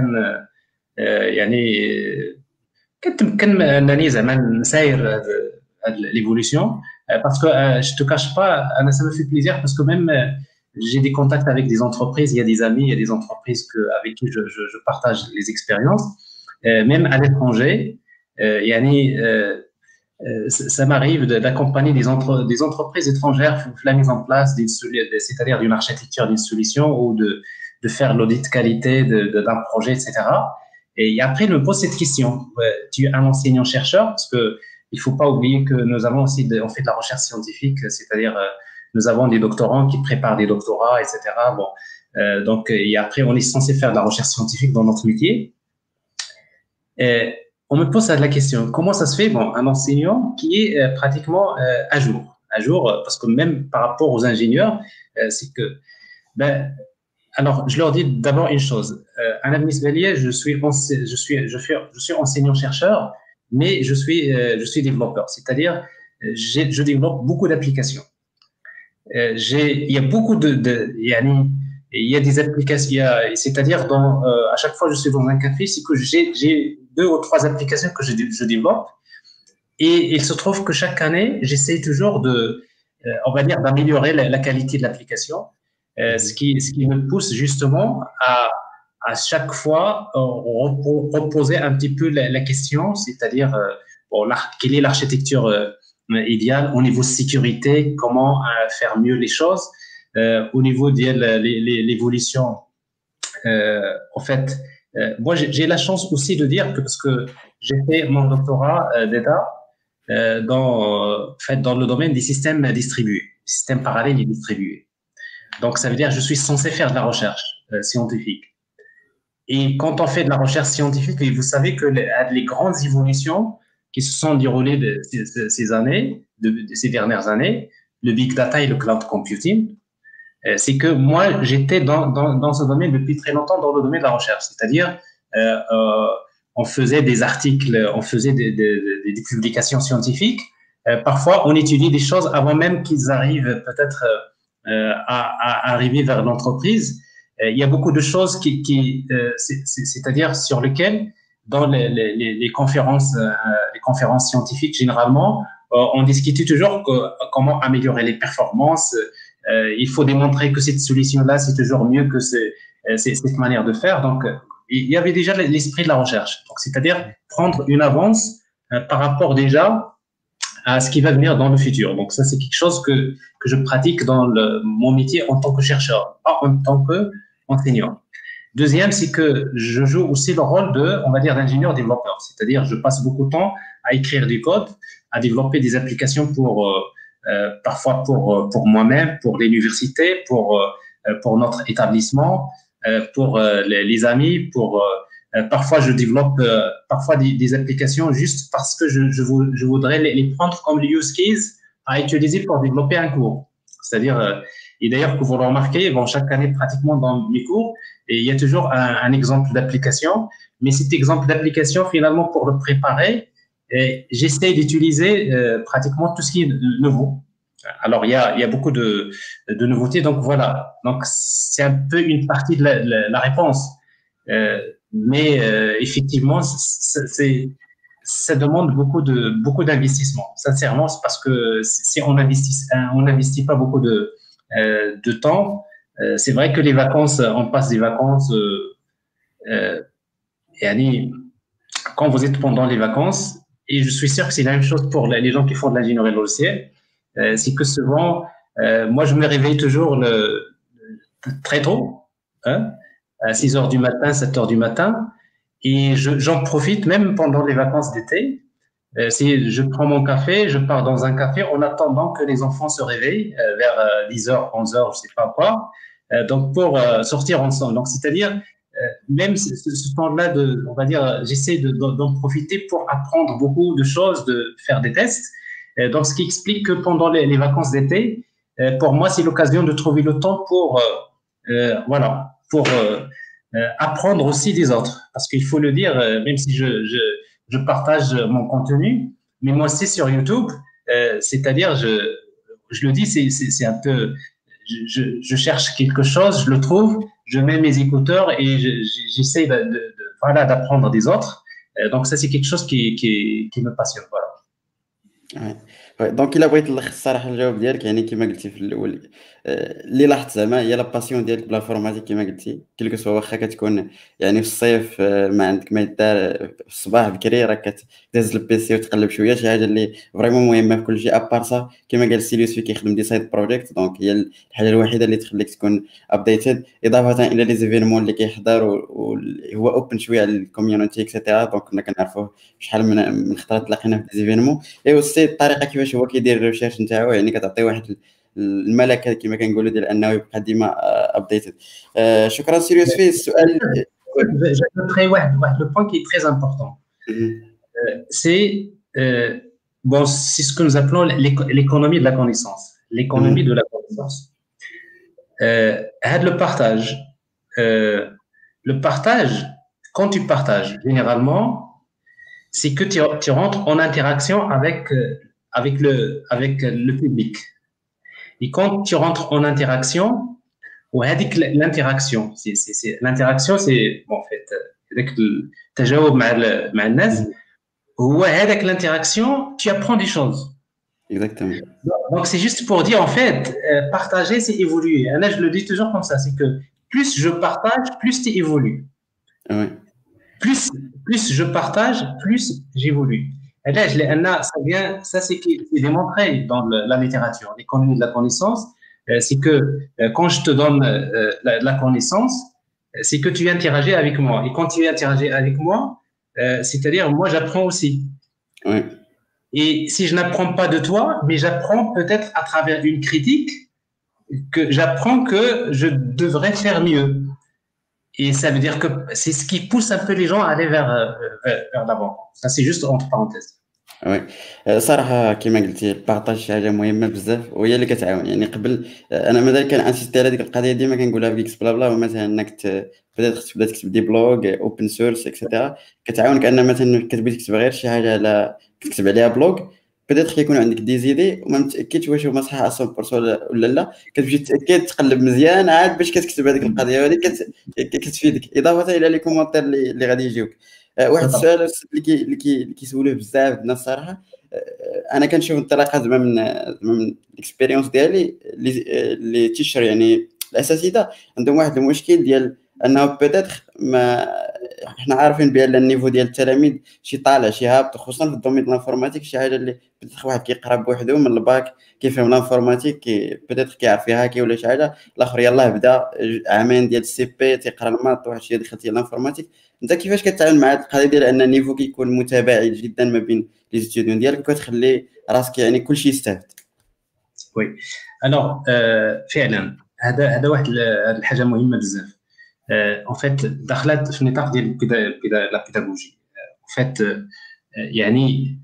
كان أنني زعما نساير l'évolution parce que je te cache pas ça me fait plaisir parce que même j'ai des contacts avec des entreprises, il y a des amis, il y a des entreprises avec qui je partage les expériences même à l'étranger ça m'arrive d'accompagner des entreprises étrangères pour la mise en place c'est-à-dire d'une architecture d'une solution ou de faire l'audit qualité d'un projet, etc. Et après je me pose cette question, tu es un enseignant-chercheur parce que il ne faut pas oublier que nous avons aussi on fait de la recherche scientifique, c'est-à-dire nous avons des doctorants qui préparent des doctorats, etc. Bon, donc, et après, on est censé faire de la recherche scientifique dans notre métier. Et on me pose la question, comment ça se fait un enseignant qui est pratiquement à jour, parce que même par rapport aux ingénieurs, c'est que... alors, je leur dis d'abord une chose. À l'administration, je suis enseignant-chercheur, mais je suis développeur, c'est-à-dire je développe beaucoup d'applications. Il y a beaucoup il y a des applications, c'est-à-dire à chaque fois que je suis dans un café, c'est que j'ai 2 ou 3 applications que je développe et il se trouve que chaque année, j'essaie toujours on va dire, d'améliorer la qualité de l'application, ce qui me pousse justement à chaque fois reposer un petit peu la question, c'est-à-dire quelle est l'architecture idéale au niveau sécurité, comment faire mieux les choses, au niveau de l'évolution. En fait, moi j'ai la chance aussi de dire que parce que j'ai fait mon doctorat d'État dans le domaine des systèmes distribués, systèmes parallèles et distribués. Donc ça veut dire que je suis censé faire de la recherche scientifique. Et quand on fait de la recherche scientifique, et vous savez que les grandes évolutions qui se sont déroulées ces dernières années, le big data et le cloud computing, c'est que moi, j'étais dans ce domaine depuis très longtemps, dans le domaine de la recherche. C'est-à-dire, on faisait des articles, on faisait des publications scientifiques. Parfois, on étudie des choses avant même qu'ils arrivent peut-être à arriver vers l'entreprise. Il y a beaucoup de choses c'est-à-dire sur lesquelles dans les conférences scientifiques, généralement, on discute toujours comment améliorer les performances. Il faut démontrer que cette solution-là, c'est toujours mieux que cette manière de faire. Donc, il y avait déjà l'esprit de la recherche. Donc, c'est-à-dire prendre une avance par rapport déjà à ce qui va venir dans le futur. Donc, ça, c'est quelque chose que je pratique dans mon métier en tant que chercheur, pas en tant qu'enseignant. Deuxième, c'est que je joue aussi le rôle on va dire, d'ingénieur-développeur. C'est-à-dire, je passe beaucoup de temps à écrire du code, à développer des applications parfois pour moi-même, pour l'université, pour notre établissement, pour les amis, parfois je développe parfois des applications juste parce que je voudrais les prendre comme les use case à utiliser pour développer un cours. C'est-à-dire, et d'ailleurs, que vous le remarquez, chaque année pratiquement dans mes cours, et il y a toujours un exemple d'application, mais cet exemple d'application, finalement, pour le préparer, j'essaie d'utiliser pratiquement tout ce qui est nouveau. Alors, il y a beaucoup de nouveautés, donc voilà. Donc, c'est un peu une partie de la réponse. Mais effectivement, ça demande beaucoup d'investissement. Sincèrement, c'est parce que si on n'investit pas beaucoup de temps, c'est vrai que les vacances, on passe des vacances, quand vous êtes pendant les vacances, et je suis sûr que c'est la même chose pour les gens qui font de l'ingénierie logicielle, c'est que souvent, moi, je me réveille toujours très tôt, hein, à 6 heures du matin, 7 heures du matin, et j'en profite même pendant les vacances d'été. Je prends mon café, je pars dans un café en attendant que les enfants se réveillent vers 10 heures, 11 heures, je sais pas quoi, donc pour sortir ensemble. Donc, c'est-à-dire, même ce temps-là, on va dire, j'essaie d'en profiter pour apprendre beaucoup de choses, de faire des tests. Donc, ce qui explique que pendant les vacances d'été, pour moi, c'est l'occasion de trouver le temps pour apprendre aussi des autres. Parce qu'il faut le dire, même si je partage mon contenu, mais moi aussi sur YouTube, c'est-à-dire, je le dis, c'est un peu, je cherche quelque chose, je le trouve, je mets mes écouteurs et j'essaie d'apprendre des autres. Donc ça, c'est quelque chose qui me passionne. Voilà. دونك الا بغيت نلخص الصراحه الجواب ديالك يعني كما قلتي في الاول اللي لاحظت زعما هي لا باسيون ديالك بلا فورماتيك كما قلتي كلكو سوا واخا كتكون يعني في الصيف ما عندك ما يدار في الصباح بكري راك كتهز البيسي وتقلب شويه شي حاجه اللي فريمون مهمه في كل شيء ابار سا كما قال سيليوس في كيخدم دي سايد بروجيكت دونك هي الحاجه الوحيده اللي تخليك تكون ابديتد اضافه الى لي زيفينمون اللي كيحضر وهو اوبن شويه على الكوميونيتي اكسيتيرا دونك كنا كنعرفوه شحال من خطره تلاقينا في دي زيفينمون اي سي الطريقه كيفاش هو كيدير الريسيرش نتاعو يعني كتعطي واحد الملكه كما كنقولوا ديال انه يبقى ديما ابديتد. شكرا سيريوس في السؤال. J'ajouterai le point qui est très important. C'est ce que nous appelons l'économie de la connaissance. L'économie de la connaissance. Le partage, quand tu partages, généralement, c'est que tu rentres en interaction avec le public. Et quand tu rentres en interaction, l'interaction, c'est en fait avec التجاوب مع الناس هو هذاك l'interaction, tu apprends des choses. Exactement. Donc c'est juste pour dire en fait partager c'est évoluer. Là je le dis toujours comme ça, c'est que plus je partage, plus tu évolues. Oui. Plus je partage, plus j'évolue. Et là, ça c'est démontré dans la littérature, l'économie de la connaissance. C'est que quand je te donne la connaissance, c'est que tu interagis avec moi. Et quand tu interagis avec moi, c'est-à-dire moi j'apprends aussi. Oui. Et si je n'apprends pas de toi, mais j'apprends peut-être à travers une critique, que j'apprends que je devrais faire mieux. Et ça veut dire que c'est ce qui pousse un peu les gens à aller vers l'avant. Ça, c'est juste entre parenthèses. وي صراحه كما قلتي البارطاج شي حاجه مهمه بزاف وهي اللي كتعاون يعني قبل انا مازال كنانسيستي على ديك القضيه ديما كنقولها في جيكس بلا بلا مثلا انك تبدا تكتب دي بلوغ اوبن سورس اكسيتيرا كتعاونك ان مثلا كتبغي تكتب غير شي حاجه على تكتب عليها بلوغ بدات كيكون عندك دي زيدي وما متاكدش واش هما صحاح 100% ولا لا كتمشي تاكد تقلب مزيان عاد باش كتكتب هذيك القضيه هذيك كتفيدك اضافه الى لي كومونتير اللي غادي يجيوك واحد السؤال اللي كيسولوه بزاف الناس صراحه. انا كنشوف انطلاقا زعما من الاكسبيريونس ديالي اللي تيشر يعني الاساتذه عندهم واحد المشكل ديال انه بيتيتر ما حنا عارفين بان النيفو ديال التلاميذ شي طالع شي هابط، خصوصا في الدومين ديال الانفورماتيك. شي حاجه اللي بيتيتر واحد كيقرا بوحدو من الباك كيفهم الانفورماتيك بيتيتر كيعرف يهاكي ولا شي حاجه، الاخر يلاه بدا عامين ديال السي بي تيقرا الماط واحد الشيء دخلتي الانفورماتيك. انت كيفاش كتعامل مع هذه القضيه ديال ان النيفو كيكون متباعد جدا ما بين لي ستوديون ديالك وكتخلي راسك يعني كلشي يستافد؟ وي الوغ فعلا هذا واحد الحاجه مهمه بزاف. en fait دخلت في النطاق ديال لا بيداغوجي. en fait يعني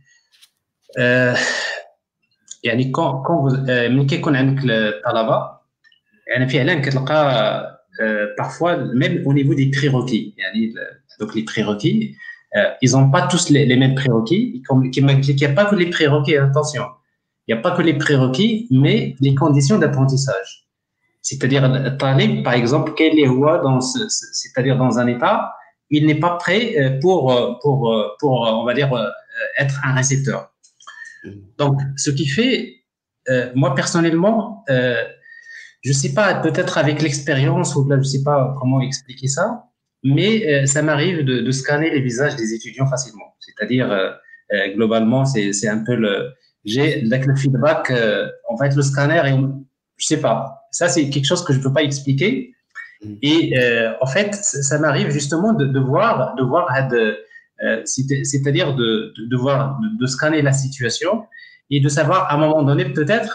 يعني كون ملي كيكون عندك الطلبه يعني فعلا كتلقى parfois même au niveau des prérequis يعني donc les prérequis ils ont pas tous les mêmes prérequis comme il y a pas que les prérequis, attention, il y a pas que les prérequis mais les conditions d'apprentissage. C'est-à-dire الطالب par exemple quel est dans c'est-à-dire dans un état il n'est pas prêt pour on va dire être un récepteur. Donc ce qui fait moi personnellement je sais pas, peut-être avec l'expérience ou là, je sais pas comment expliquer ça, mais ça m'arrive de scanner les visages des étudiants facilement. C'est-à-dire, globalement, c'est un peu j'ai le feedback, en fait, le scanner, et, je sais pas. Ça, c'est quelque chose que je peux pas expliquer. Et en fait, ça m'arrive justement de voir, c'est-à-dire de voir, de scanner la situation et de savoir à un moment donné peut-être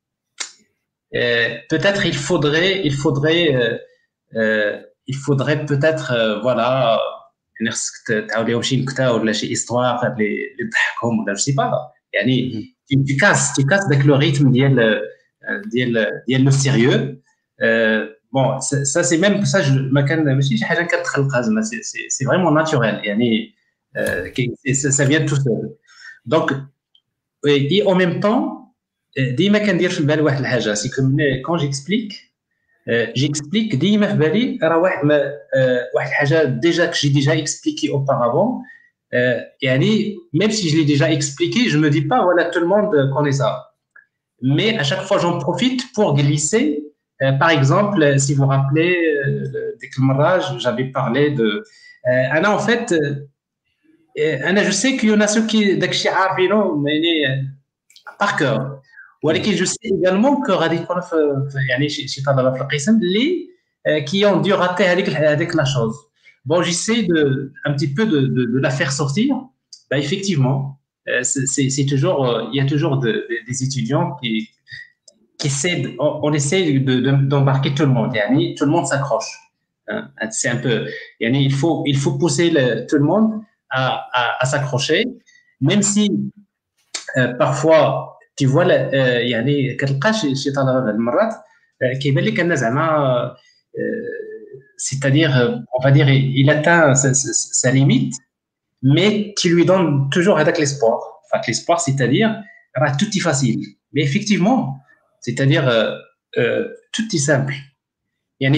il faudrait peut-être voilà خصك تعاود لهم شي نكته ولا شي استوار اللي تضحكهم ولا je sais pas يعني tu casses داك لو ريتم ديال لو سيريو. bon ça c'est même ça ما كان ماشي شي حاجه كتخلقها زعما c'est vraiment naturel يعني ça vient tout seul. donc et en même temps ديما كندير في بالي واحد الحاجه سي كون j'explique ديما في بالي راه واحد الحاجه ديجا que j'ai déjà expliqué auparavant. يعني même si je l'ai déjà expliqué je me dis pas voilà tout le monde connaît ça, mais à chaque fois j'en profite pour glisser. Par exemple si vous vous rappelez dès que j'avais parlé de انا en fait انا je sais qu'il y en a ceux qui داكشي عارفينه يعني par cœur, ولكن je sais également que غادي يكون يعني شي طلبه في القسم اللي qui ont dû rater هذيك la chose. Bon, j'essaie un petit peu de la faire sortir. Bah, effectivement, c'est toujours il y a toujours des étudiants qui essaient on essaie d'embarquer tout le monde. Yani, tout le monde s'accroche. C'est un peu yani, il faut pousser tout le monde à s'accrocher, même si parfois tu vois يعني كتلقى شي طلبه بعض المرات كيبان لك ان زعما c'est-à-dire on va dire il atteint sa limite mais tu lui donnes toujours هذاك l'espoir. Enfin l'espoir c'est-à-dire tout est facile mais effectivement c'est-à-dire tout est simple. يعني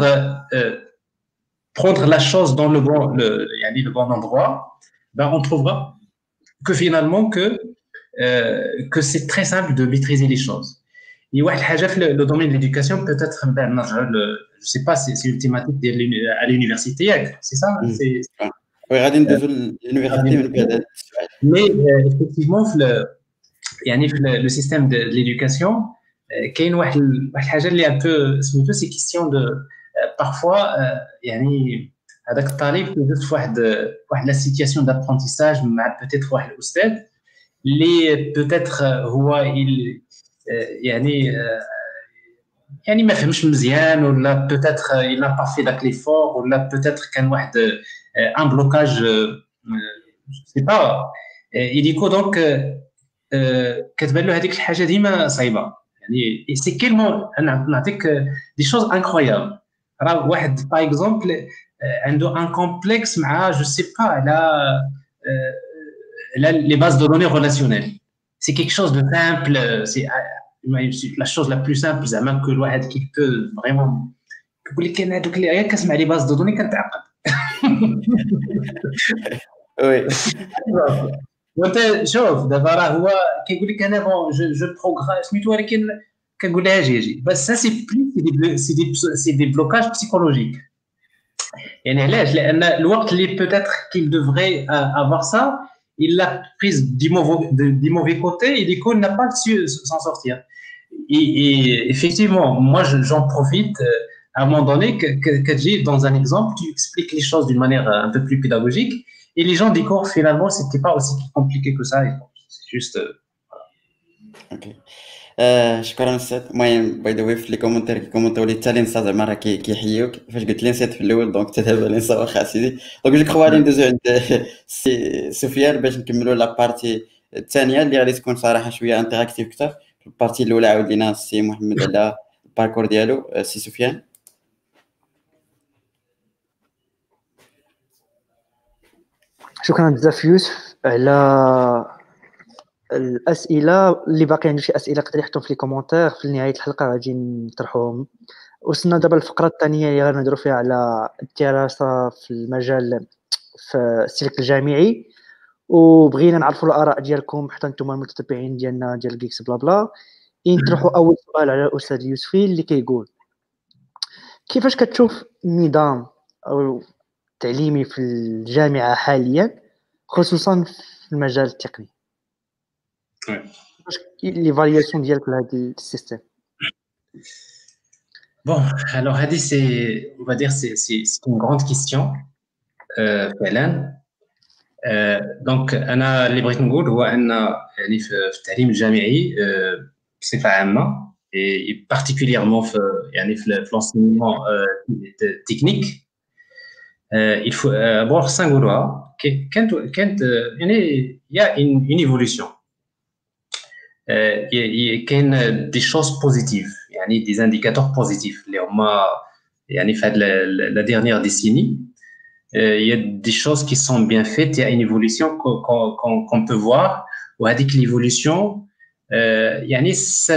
prendre la chose dans le bon endroit, ben on trouvera que finalement que c'est très simple de maîtriser les choses. Et واحد الحاجه في le domaine de l'éducation peut-être من بعد نرجع je sais pas c'est une thématique à l'université c'est ça c'est وي غادي ندوزو للونيفرسيتي من بعد هذا السؤال. mais effectivement في يعني في le système de l'éducation كاين واحد الحاجه اللي un peu سميتو c'est question de parfois يعني هذاك الطالب كيدوز في واحد la situation d'apprentissage مع peut-être واحد الاستاذ اللي peut-être هو يعني ما فهمش مزيان ولا peut-être il n'a pas fait داك l'effort ولا peut-être كان واحد un blocage je sais pas et du coup donc كتبان له هذيك الحاجه ديما صعيبه يعني سي كيلمون انا نعطيك دي شوز انكرويابل. راه واحد باغ اكزومبل عنده ان كومبلكس مع جو سي با على les bases de données relationnelles. C'est quelque chose de simple, c'est la chose la plus simple زعما que الواحد qui peut vraiment كيقول لك انا هذوك اللي غير كنسمع لي باز دو دوني كنتعقد وي وانت شوف دابا راه هو كيقول لك انا بون جو بروغرام سميتو، ولكن كنقول لها اجي بس سا سي بلي سي دي بلوكاج بسيكولوجيك. يعني علاش؟ لان الوقت اللي بوتيتر كيل دوفري افوار سا il l'a prise du mauvais côté et du coup il n'a pas su s'en sortir. Et effectivement, moi j'en profite à un moment donné que j'ai dans un exemple, tu expliques les choses d'une manière un peu plus pédagogique et les gens découvrent finalement c'était pas aussi compliqué que ça. C'est juste. اوكي شكرا استاذ. المهم باي ذا واي في لي كومونتير كيكومونتيو لي حتى الانستا زعما راه كيحيوك فاش قلت لي نسيت في الاول، دونك حتى دابا الانستا واخا سيدي. دونك جو كخوا غادي ندوزو عند سي سفيان باش نكملوا لا بارتي الثانيه اللي غادي تكون صراحه شويه انتراكتيف اكثر. في البارتي الاولى عاود لينا السي محمد على الباركور ديالو. سي سفيان. شكرا بزاف يوسف على الاسئله. اللي باقي عنده شي اسئله يقدر يحطهم في لي كومونتير في نهايه الحلقه غادي نطرحوهم. وصلنا دابا الفقره الثانيه اللي غنهضروا فيها على الدراسه في المجال في السلك الجامعي، وبغينا نعرفوا الاراء ديالكم حتى نتوما المتتبعين ديالنا ديال جيكس بلا بلا. نطرحوا اول سؤال على الاستاذ يوسفي اللي كيقول كيفاش كتشوف النظام او التعليمي في الجامعه حاليا خصوصا في المجال التقني؟ l'évaluation ديالك لهذا السيستم. Bon, alors Hadi, on va dire c'est une grande question فعلا. دونك انا اللي بغيت نقول هو ان يعني في التعليم الجامعي بصفه عامه et particulièrement في l'enseignement technique il faut d'abord سنقولوها كانت يعني il y a une évolution. كاين دي choses positives يعني des indicateurs positifs اللي هما يعني في هاد la dernière décennie. Il y a des choses qui sont bien faites, il y a une évolution qu'on peut voir. وهذيك l'évolution يعني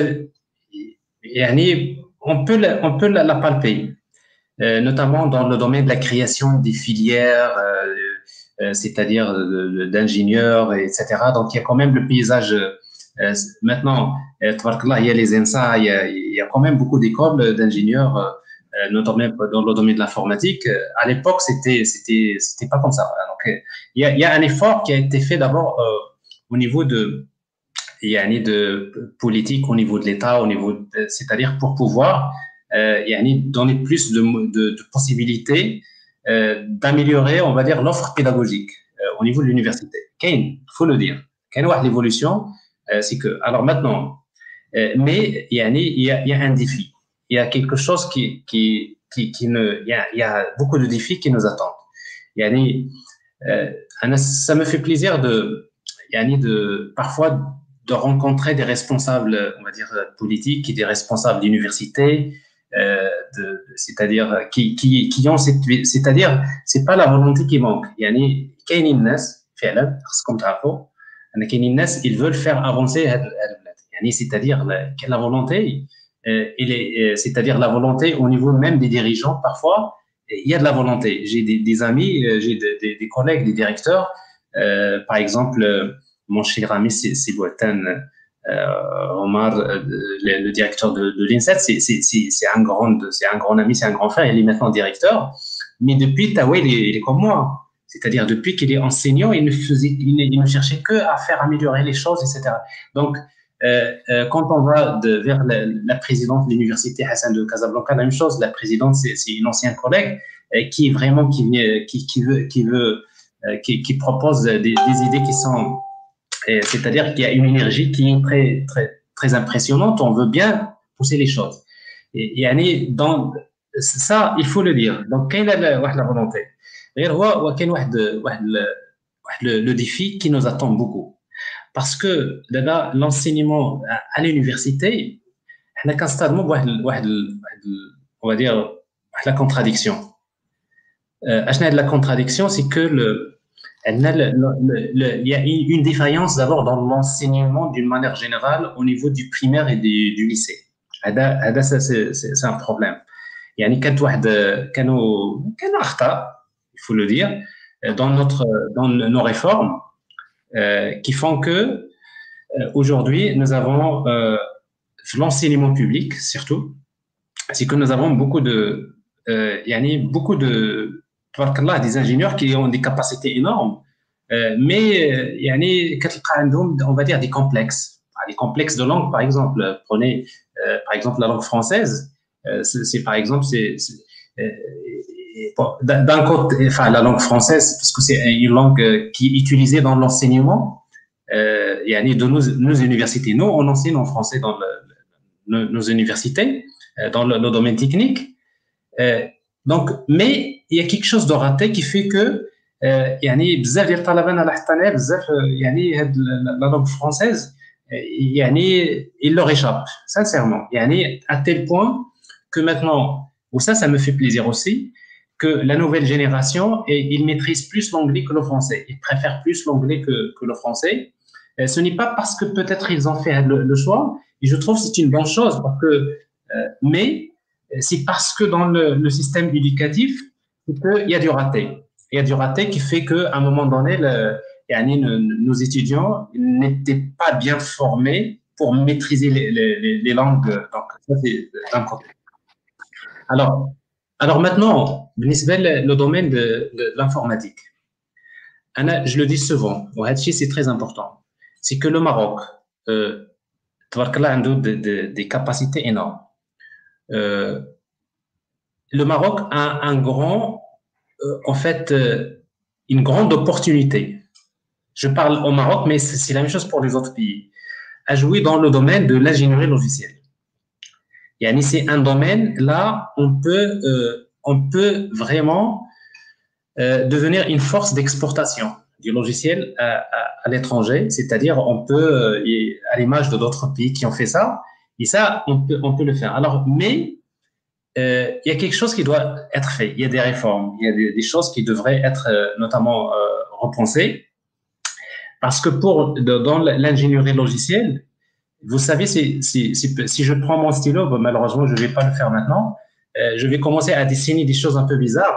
on peut la palper, notamment dans le domaine de la création des filières, c'est-à-dire d'ingénieurs, etc. Donc il y a quand même le paysage. Maintenant, il y a les ENSA, il y a quand même beaucoup d'écoles d'ingénieurs, notamment dans le domaine de l'informatique. À l'époque, c'était pas comme ça. Donc, il y a un effort qui a été fait d'abord au niveau de politique, au niveau de l'État, c'est-à-dire pour pouvoir donner plus de possibilités d'améliorer, on va dire, l'offre pédagogique au niveau de l'université. Il faut le dire. Qu'il y a l'évolution. C'est que, alors maintenant, mais il y a un défi. Il y a quelque chose il y a beaucoup de défis qui nous attendent. Ça me fait plaisir parfois de rencontrer des responsables, on va dire, politiques et des responsables d'universités, c'est-à-dire qui ont c'est-à-dire, c'est pas la volonté qui manque. كاين الناس فعلا خصكم تعرفوا أن كاين الناس ils veulent faire avancer هاد البلاد. c'est-à-dire la volonté c'est-à-dire la volonté au niveau même des dirigeants. Parfois il y a de la volonté. J'ai des amis, j'ai des collègues, des directeurs, par exemple mon cher ami c'est Bouatan Omar, le directeur de l'INSET, c'est un grand ami, c'est un grand frère. Il est maintenant directeur, mais depuis Taoué il est comme moi. C'est-à-dire, depuis qu'il est enseignant, il ne cherchait que à faire améliorer les choses, etc. Donc, quand on va vers la présidente de l'université Hassan de Casablanca, la même chose. La présidente, c'est une ancienne collègue qui vraiment qui propose des idées qui sont, c'est-à-dire qu'il y a une énergie qui est très très très impressionnante. On veut bien pousser les choses. Et dans ça, il faut le dire. Donc, quelle est la volonté? غير هو وكاين واحد لو ديفي qui nous attend beaucoup parce que دابا l'enseignement à l'université حنا كنستخدموا بواحد on va dire واحد la contradiction. اشنا هاد la contradiction c'est que il y a une défaillance d'abord dans l'enseignement d'une manière générale au niveau du primaire et du lycée. هذا c'est un problème. كانت كانوا اخطاء il faut le dire, dans nos réformes, qui font que aujourd'hui, nous avons l'enseignement public, surtout, c'est que nous avons beaucoup de des ingénieurs qui ont des capacités énormes, mais on va dire des complexes de langue, par exemple. Prenez par exemple la langue française, d'un côté, enfin la langue française, parce que c'est une langue qui est utilisée dans l'enseignement de nos universités. Nous, on enseigne en français dans nos universités, dans le domaine technique. Donc, mais il y a quelque chose de raté qui fait que بزاف ديال الطلبه على حتى انا بزاف هاد la langue française il leur échappe sincèrement à tel point que maintenant, ou ça me fait plaisir aussi, que la nouvelle génération ils maîtrisent plus l'anglais que le français, ils préfèrent plus l'anglais que le français. Ce n'est pas parce que peut-être ils ont fait le choix, et je trouve que c'est une bonne chose, parce que mais c'est parce que dans le système éducatif, il y a du raté. Il y a du raté qui fait qu'à un moment donné, nos étudiants n'étaient pas bien formés pour maîtriser les langues. Donc, ça, c'est d'un côté. Alors maintenant, le domaine de l'informatique. Je le dis souvent, c'est très important. C'est que le Maroc, a des capacités énormes. Le Maroc a une grande opportunité. Je parle au Maroc, mais c'est la même chose pour les autres pays, à jouer dans le domaine de l'ingénierie logicielle. C'est un domaine, là, on peut vraiment devenir une force d'exportation du logiciel à l'étranger, c'est-à-dire on peut, à l'image de d'autres pays qui ont fait ça, et ça, on peut le faire. Alors, mais il y a quelque chose qui doit être fait. Il y a des réformes, il y a des choses qui devraient être notamment repensées. Parce que dans l'ingénierie logicielle, vous savez, si je prends mon stylo, malheureusement, je ne vais pas le faire maintenant, je vais commencer à dessiner des choses un peu bizarres.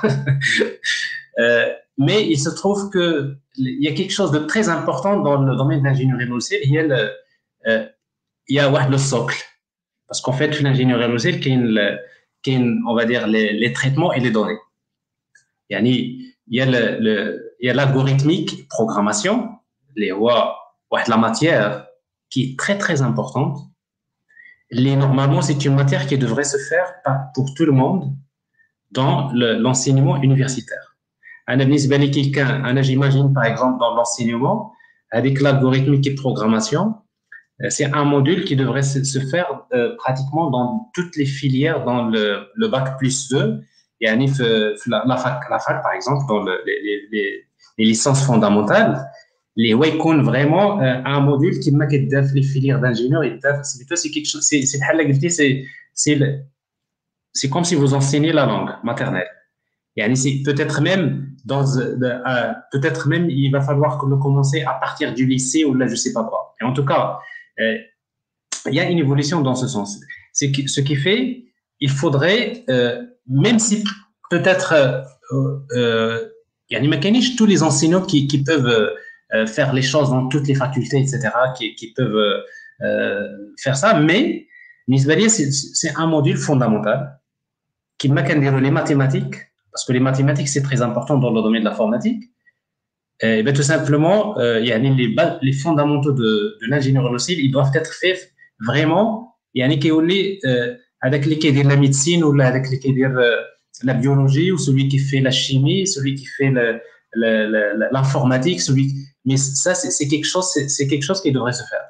Mais il se trouve qu'il y a quelque chose de très important dans le domaine de l'ingénierie logicielle. Il y a le socle. Parce qu'en fait, l'ingénierie logicielle, on va dire, les traitements et les données. Il y a l'algorithmique, programmation, la matière qui est très, très importante. Normalement, c'est une matière qui devrait se faire pour tout le monde dans l'enseignement universitaire. J'imagine, par exemple, dans l'enseignement, avec l'algorithmique et programmation, c'est un module qui devrait se faire pratiquement dans toutes les filières, dans le bac plus 2, la fac, par exemple, dans les licences fondamentales, les Waycon vraiment un module qui m'a les filières d'ingénieurs et c'est quelque chose, c'est comme si vous enseignez la langue maternelle. C'est peut-être même il va falloir le commencer à partir du lycée ou là je sais pas quoi. Et en tout cas, il y a une évolution dans ce sens. Ce qui fait, il faudrait, même si peut-être tous les enseignants qui peuvent faire les choses dans toutes les facultés, etc., qui peuvent faire ça, mais c'est un module fondamental qui m'a les mathématiques, parce que les mathématiques, c'est très important dans le domaine de l'informatique. Et bien, tout simplement, les fondamentaux de l'ingénierie logicielle, ils doivent être faits vraiment, avec l'équipe de la médecine ou avec l'équipe de la biologie, ou celui qui fait la chimie, celui qui fait l'informatique, mais ça, c'est quelque chose qui devrait se faire.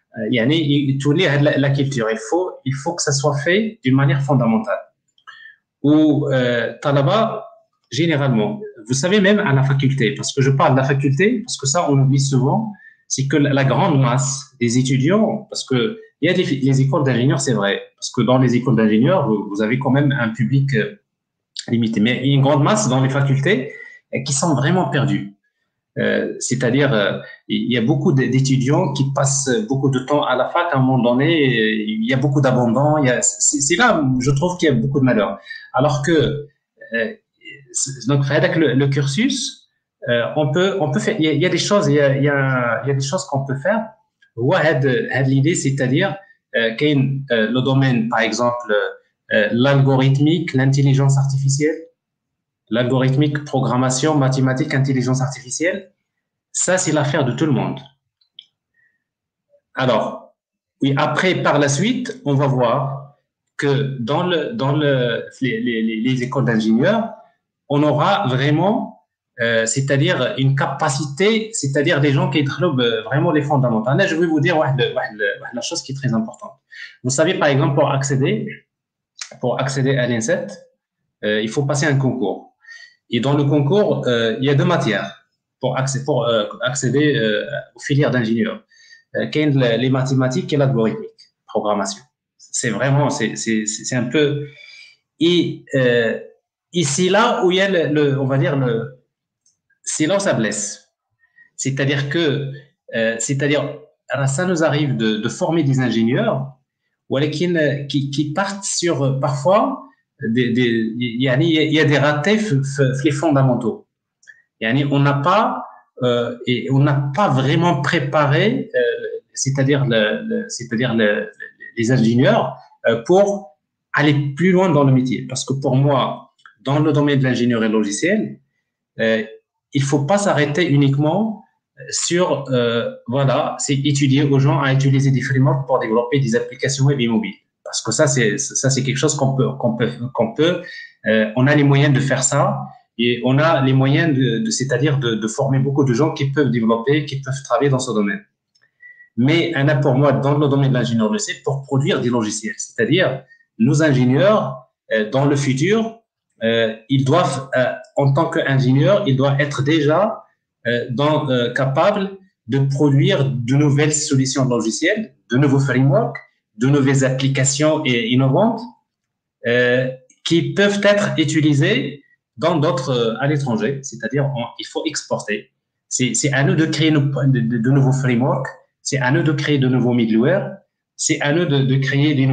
La culture, il faut que ça soit fait d'une manière fondamentale. Ou talaba, généralement, vous savez, même à la faculté, parce que je parle de la faculté, parce que ça, on oublie souvent, c'est que la grande masse des étudiants, parce que il y a les écoles d'ingénieurs, c'est vrai, parce que dans les écoles d'ingénieurs, vous avez quand même un public limité, mais il y a une grande masse dans les facultés qui sont vraiment perdus. C'est-à-dire, il y a beaucoup d'étudiants qui passent beaucoup de temps à la fac. À un moment donné, il y a beaucoup d'abandon. C'est là, je trouve qu'il y a beaucoup de malheur. Alors que donc avec le cursus, on peut faire, il y a des choses, il y a des choses qu'on peut faire. L'idée, c'est-à-dire le domaine, par exemple, l'algorithmique, l'intelligence artificielle, l'algorithmique, programmation, mathématiques, intelligence artificielle, ça, c'est l'affaire de tout le monde. Alors, oui, après, par la suite, on va voir que dans les écoles d'ingénieurs, on aura vraiment, c'est-à-dire une capacité, c'est-à-dire des gens qui développent vraiment les fondamentaux. Là, je vais vous dire la chose qui est très importante. Vous savez, par exemple, pour accéder à l'INSET, il faut passer un concours. Et dans le concours, il y a deux matières pour accéder aux filières d'ingénieurs. Les mathématiques et l'algorithmique, programmation. C'est vraiment, c'est un peu. Et c'est là où il y a on va dire c'est là où ça blesse. C'est-à-dire que, ça nous arrive de former des ingénieurs, qui partent sur parfois il y a des ratés les fondamentaux. On n'a pas vraiment préparé, c'est-à-dire les ingénieurs pour aller plus loin dans le métier. Parce que pour moi, dans le domaine de l'ingénierie logicielle, il faut pas s'arrêter uniquement sur, c'est étudier aux gens à utiliser des frameworks pour développer des applications web et mobiles. Parce que ça, c'est quelque chose qu'on peut, on a les moyens de faire ça. Et on a les moyens c'est-à-dire de former beaucoup de gens qui peuvent développer, qui peuvent travailler dans ce domaine. Mais pour moi, dans le domaine de l'ingénierie logicielle, pour produire des logiciels, c'est-à-dire nos ingénieurs, dans le futur, ils doivent, en tant qu'ingénieurs, ils doivent être déjà capables de produire de nouvelles solutions logicielles, de nouveaux frameworks, de nouvelles applications innovantes qui peuvent être utilisées dans d'autres à l'étranger, c'est-à-dire il faut exporter. C'est à nous de créer de nouveaux frameworks, c'est à nous de créer de nouveaux middleware, c'est à nous de créer de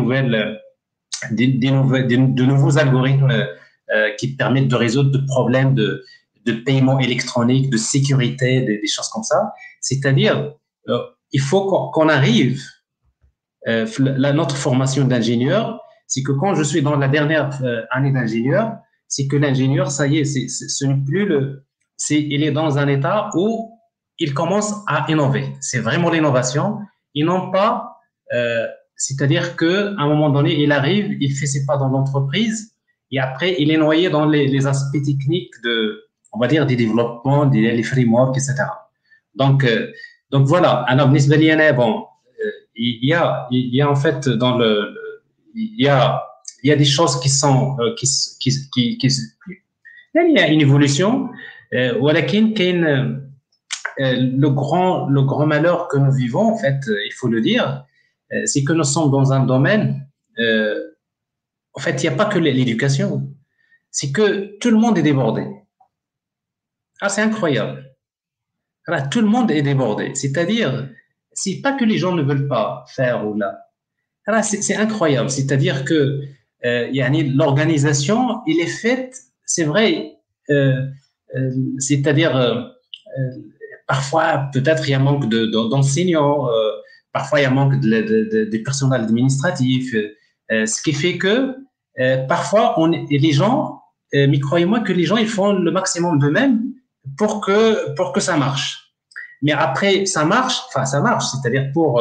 nouveaux algorithmes qui permettent de résoudre des problèmes de paiement électronique, de sécurité, des choses comme ça. C'est-à-dire, il faut qu'on arrive, notre formation d'ingénieur, c'est que quand je suis dans la dernière année d'ingénieur, c'est que l'ingénieur, ça y est, ce n'est plus il est dans un état où il commence à innover. C'est vraiment l'innovation. Ils n'ont pas, c'est-à-dire qu'à un moment donné, il arrive, il fait ses pas dans l'entreprise et après, il est noyé dans les aspects techniques on va dire, des développements, les frameworks, etc. Donc voilà. Alors, bon, il y a en fait il y a des choses qui sont il y a une évolution, le grand malheur que nous vivons, en fait, il faut le dire, c'est que nous sommes dans un domaine, en fait, il n'y a pas que l'éducation, c'est que tout le monde est débordé. C'est incroyable. Alors, tout le monde est débordé, c'est-à-dire, c'est pas que les gens ne veulent pas faire ou là. Alors, c'est incroyable, c'est-à-dire que l'organisation, il est faite, c'est vrai, c'est-à-dire parfois peut-être il y a un manque d'enseignants, parfois il y a un manque de personnel administratif, ce qui fait que parfois les gens, mais croyez-moi que les gens ils font le maximum d'eux-mêmes pour que ça marche. Mais après ça marche, c'est-à-dire pour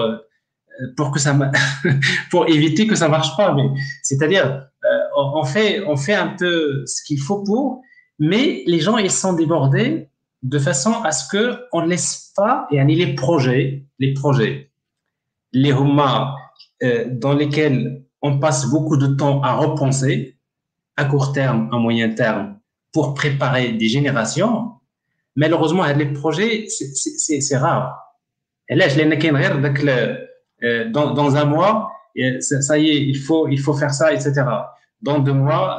éviter que ça marche pas, mais c'est-à-dire on fait un peu ce qu'il faut mais les gens ils sont débordés de façon à ce que on ne laisse pas les projets les hummas dans lesquels on passe beaucoup de temps à repenser à court terme, à moyen terme pour préparer des générations. Malheureusement les projets c'est rare. Et là je l'ai dans un mois, ça y est, il faut faire ça, etc. Dans 2 mois,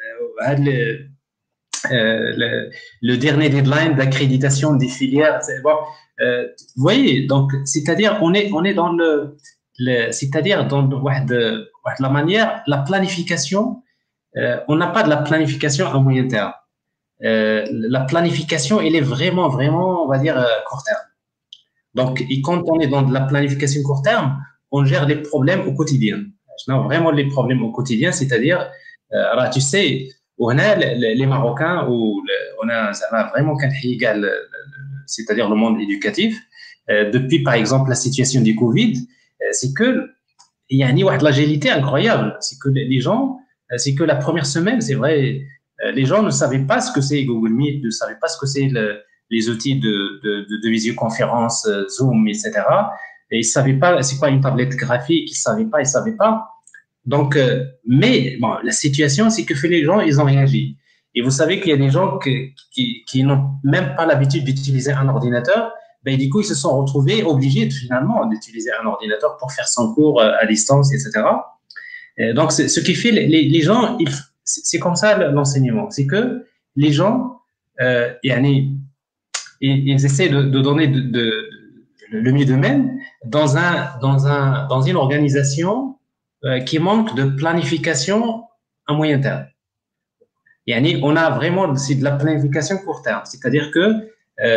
le dernier deadline d'accréditation des filières. Vous voyez, donc c'est-à-dire on est dans c'est-à-dire dans la manière, la planification. On n'a pas de la planification à moyen terme. la planification, elle est vraiment, vraiment, on va dire, court terme. Donc, et quand on est dans de la planification court terme, on gère les problèmes au quotidien. Non, vraiment les problèmes au quotidien, c'est-à-dire, tu sais, on a les Marocains, on a vraiment qu'un égal, c'est-à-dire le monde éducatif. Depuis, par exemple, la situation du Covid, c'est que il y a une l'agilité incroyable. C'est que les gens, c'est que la première semaine, c'est vrai, les gens ne savaient pas ce que c'est Google Meet, ne savaient pas ce que c'est les outils de visioconférence, Zoom, etc. Et ils ne savaient pas c'est quoi une tablette graphique, ils ne savaient pas. Donc, mais bon, la situation, c'est que les gens, ils ont réagi. Et vous savez qu'il y a des gens qui n'ont même pas l'habitude d'utiliser un ordinateur. Ben, du coup, ils se sont retrouvés obligés finalement d'utiliser un ordinateur pour faire son cours à distance, etc. Et donc, ce qui fait les gens, c'est comme ça l'enseignement. C'est que les gens, ils essaient de donner le mieux d'eux-mêmes dans une organisation qui manque de planification à moyen terme. On a vraiment de la planification court terme, c'est-à-dire que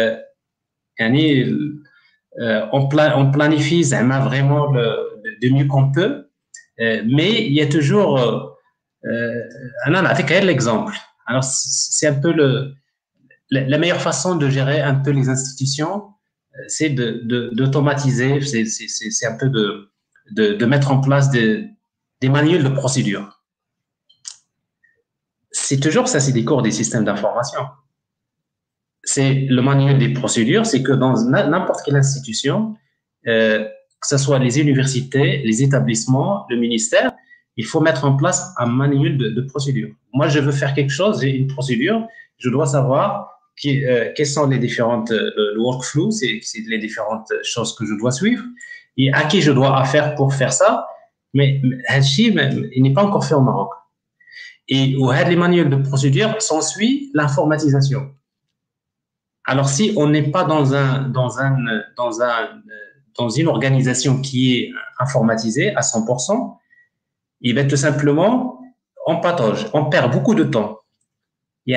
on planifie vraiment de mieux qu'on peut, mais il y a toujours avec l'exemple. Alors c'est un peu la meilleure façon de gérer un peu les institutions, c'est d'automatiser, c'est un peu de mettre en place des manuels de procédure. C'est toujours ça, c'est des cours des systèmes d'information. C'est le manuel des procédures, c'est que dans n'importe quelle institution, que ce soit les universités, les établissements, le ministère, il faut mettre en place un manuel de procédure. Moi, je veux faire quelque chose, j'ai une procédure, je dois savoir quelles sont les différentes le workflow, c'est les différentes choses que je dois suivre et à qui je dois affaire pour faire ça. Mais il n'est pas encore fait au Maroc. Et les manuels de procédure s'ensuit l'informatisation. Alors, si on n'est pas dans une organisation qui est informatisée à 100%, il va tout simplement, on patauge, on perd beaucoup de temps. Tout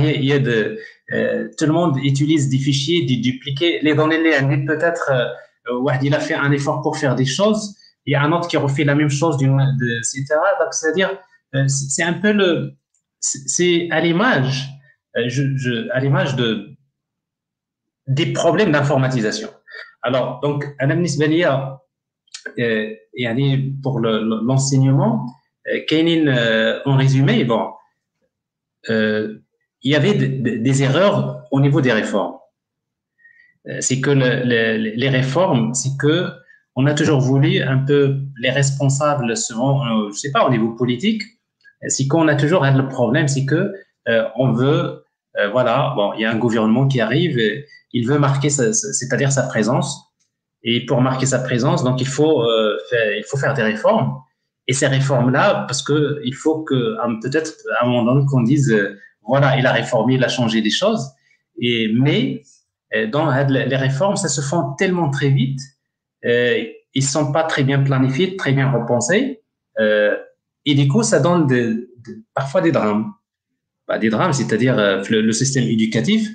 le monde utilise des fichiers, des dupliqués. Les données, peut-être, il a fait un effort pour faire des choses, il y a un autre qui refait la même chose, etc. Donc, c'est-à-dire, c'est un peu c'est à l'image, des problèmes d'informatisation. Alors, donc, pour l'enseignement, en résumé, bon, il y avait des erreurs au niveau des réformes. C'est que les réformes, c'est que on a toujours voulu un peu les responsables, je sais pas, au niveau politique, c'est qu'on a toujours le problème, c'est que on veut, voilà, bon, il y a un gouvernement qui arrive, il veut marquer, c'est-à-dire sa présence, et pour marquer sa présence, donc il faut faire des réformes. Et ces réformes-là, parce que il faut que peut-être à un moment donné qu'on dise, voilà, il a réformé, il a changé des choses, mais dans les réformes, ça se fait tellement très vite, ils sont pas très bien planifiés, très bien repensés, et du coup, ça donne parfois des drames. Des drames, c'est-à-dire le système éducatif,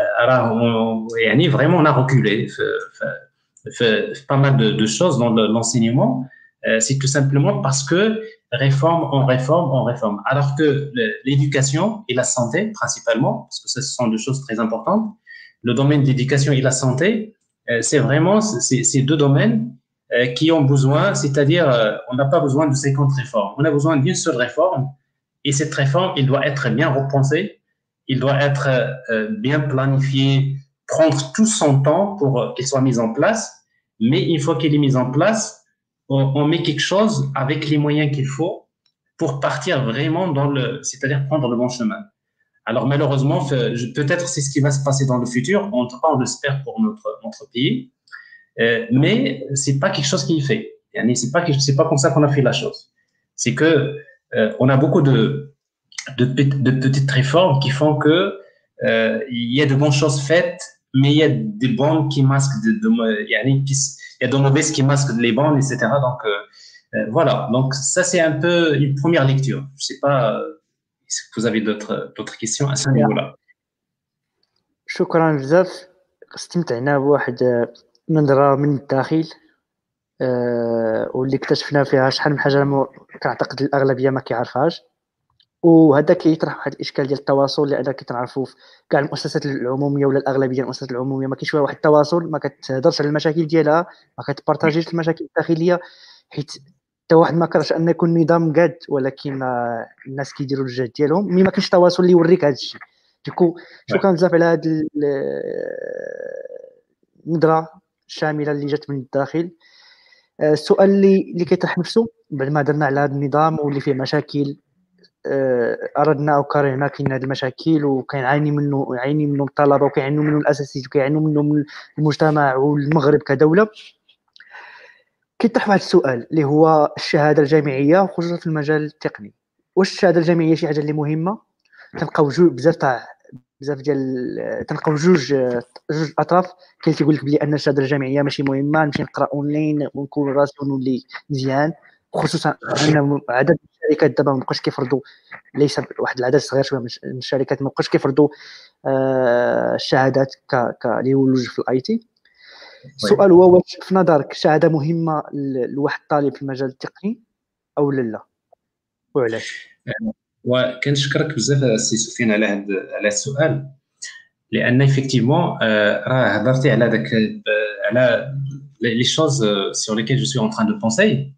vraiment, on a reculé. Pas mal de choses dans l'enseignement, c'est tout simplement parce que réforme. Alors que l'éducation et la santé, principalement, parce que ce sont deux choses très importantes, le domaine de l'éducation et la santé, c'est vraiment ces deux domaines qui ont besoin, c'est-à-dire on n'a pas besoin de 50 réformes, on a besoin d'une seule réforme, et cette réforme, il doit être bien repensée, il doit être bien planifié, prendre tout son temps pour qu'elle soit mise en place, mais une fois qu'elle est mise en place, on met quelque chose avec les moyens qu'il faut pour partir vraiment c'est-à-dire prendre le bon chemin. Alors malheureusement, peut-être c'est ce qui va se passer dans le futur, en tout cas on l'espère pour notre pays, mais c'est pas quelque chose qui est fait. C'est pas comme ça qu'on a fait la chose. C'est que on a beaucoup de petites réformes qui font que il y a de bonnes choses faites, mais il y a des bonnes qui masquent il y a de mauvaises qui masquent les bonnes, etc. Donc voilà. Donc ça c'est un peu une première lecture. Je sais pas si vous avez d'autres questions à ce niveau-là. شكرا بزاف. استمتعنا بواحد نظرة من الداخل واللي اكتشفنا فيها شحال من حاجة كنعتقد الأغلبية ما كيعرفهاش، وهذا كيطرح واحد الاشكال ديال التواصل، لان كنعرفوا في كاع المؤسسات العموميه ولا الاغلبيه المؤسسات العموميه ما كاينش واحد التواصل، ما كتهضرش على المشاكل ديالها، ما كتبارطاجيش المشاكل الداخليه، حيت حتى واحد ما كرهش ان يكون نظام قاد، ولكن الناس كيديروا الجهد ديالهم ملي ما كاينش تواصل اللي يوريك هذا الشيء. ديكو شكرا بزاف على هذه النظره الشامله اللي جات من الداخل. السؤال اللي كيطرح نفسه بعد ما درنا على هذا النظام واللي فيه مشاكل، اردنا او كرهنا، كاين هذه المشاكل وكيعاني منه الطلبه، وكيعانوا منه الاساتذه، وكيعانوا منه من المجتمع والمغرب كدوله. كيطرح واحد السؤال اللي هو الشهاده الجامعيه خصوصا في المجال التقني. واش الشهاده الجامعيه شي حاجه اللي مهمه؟ تلقاو بزاف ديال تلقاو جوج اطراف. كاين تيقول لك بلي ان الشهاده الجامعيه ماشي مهمه، نمشي نقرا اونلاين ونكون راسي ونولي مزيان، خصوصا ان عدد الشركات دابا مابقاوش كيفرضوا، ليس واحد العدد صغير شويه من الشركات مابقاوش كيفرضوا الشهادات اللي هو اللوج في الاي تي. السؤال هو واش في نظرك شهاده مهمه لواحد الطالب في المجال التقني او لا، وعلاش؟ وكنشكرك بزاف السي سفيان على هذا السؤال، لان effectivement راه هضرتي على داك على les choses sur lesquelles je suis en train de penser.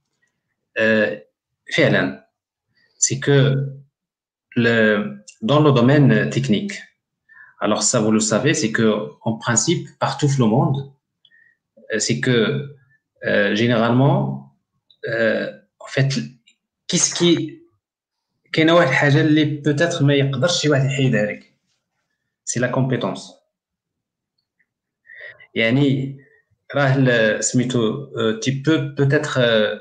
فعلا c'est que dans le domaine technique, alors ça vous le savez, c'est que en principe partout dans le monde, c'est que généralement en fait qu'est-ce qui كاينه واحد الحاجه اللي peut-être ما يقدرش شي واحد يحيدها لك، c'est la compétence. يعني راه سميتو tu peux peut-être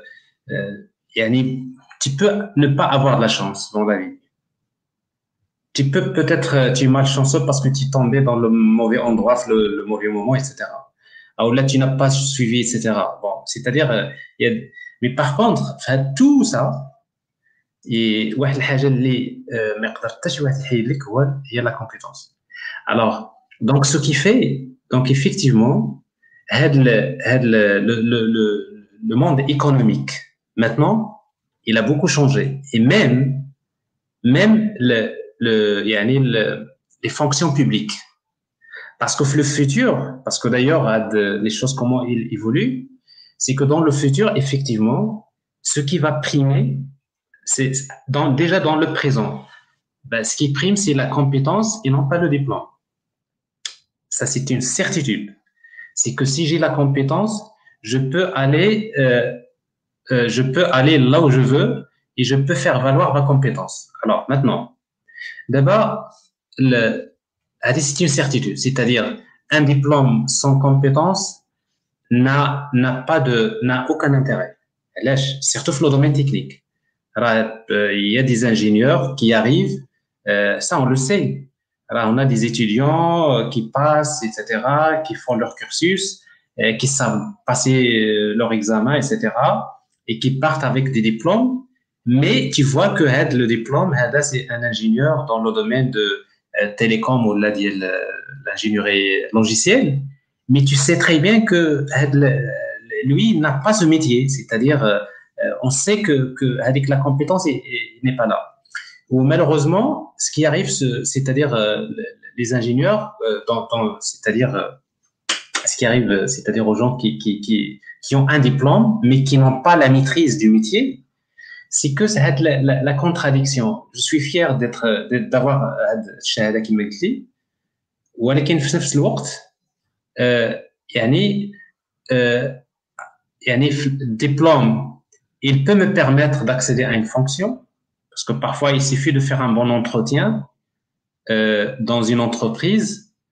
يعني tu peux ne pas avoir de la chance dans la vie. Tu peux peut-être tu es malchanceux parce que tu es tombé dans le mauvais endroit, le mauvais moment, etc. Ou là tu n'as pas suivi, etc. Bon, c'est-à-dire mais par contre tout ça واحد الحاجه اللي ما يقدر حتى شي واحد يحيد لك هي la compétence. Alors donc ce qui fait donc effectivement le monde économique maintenant il a beaucoup changé, et même les fonctions publiques, parce que le futur, parce que d'ailleurs les choses comment ils évoluent, c'est que dans le futur effectivement ce qui va primer, c'est déjà dans le présent, ce qui prime c'est la compétence et non pas le diplôme. Ça c'est une certitude. C'est que si j'ai la compétence, je peux aller là où je veux et je peux faire valoir ma compétence. Alors maintenant, d'abord, c'est une certitude, c'est-à-dire un diplôme sans compétence n'a aucun intérêt. Surtout dans le domaine technique. Il y a des ingénieurs qui arrivent, ça on le sait. Alors, on a des étudiants qui passent, etc., qui font leur cursus, qui savent passer leur examen, etc., et qui partent avec des diplômes. Mais tu vois que le diplôme, c'est un ingénieur dans le domaine de télécom ou l'ingénierie logicielle. Mais tu sais très bien que lui n'a pas ce métier. C'est-à-dire, on sait que avec la compétence, il n'est pas là. Ou malheureusement, ce qui arrive, c'est-à-dire les ingénieurs, c'est-à-dire ce qui arrive, c'est-à-dire aux gens qui ont un diplôme mais qui n'ont pas la maîtrise du métier, c'est que c'est la contradiction. Je suis fier d'avoir الشهادة كما قلت لي، ولكن في نفس الوقت يعني le diplôme, il peut me permettre d'accéder à une fonction. Parce que parfois, il suffit de faire un bon entretien dans une entreprise.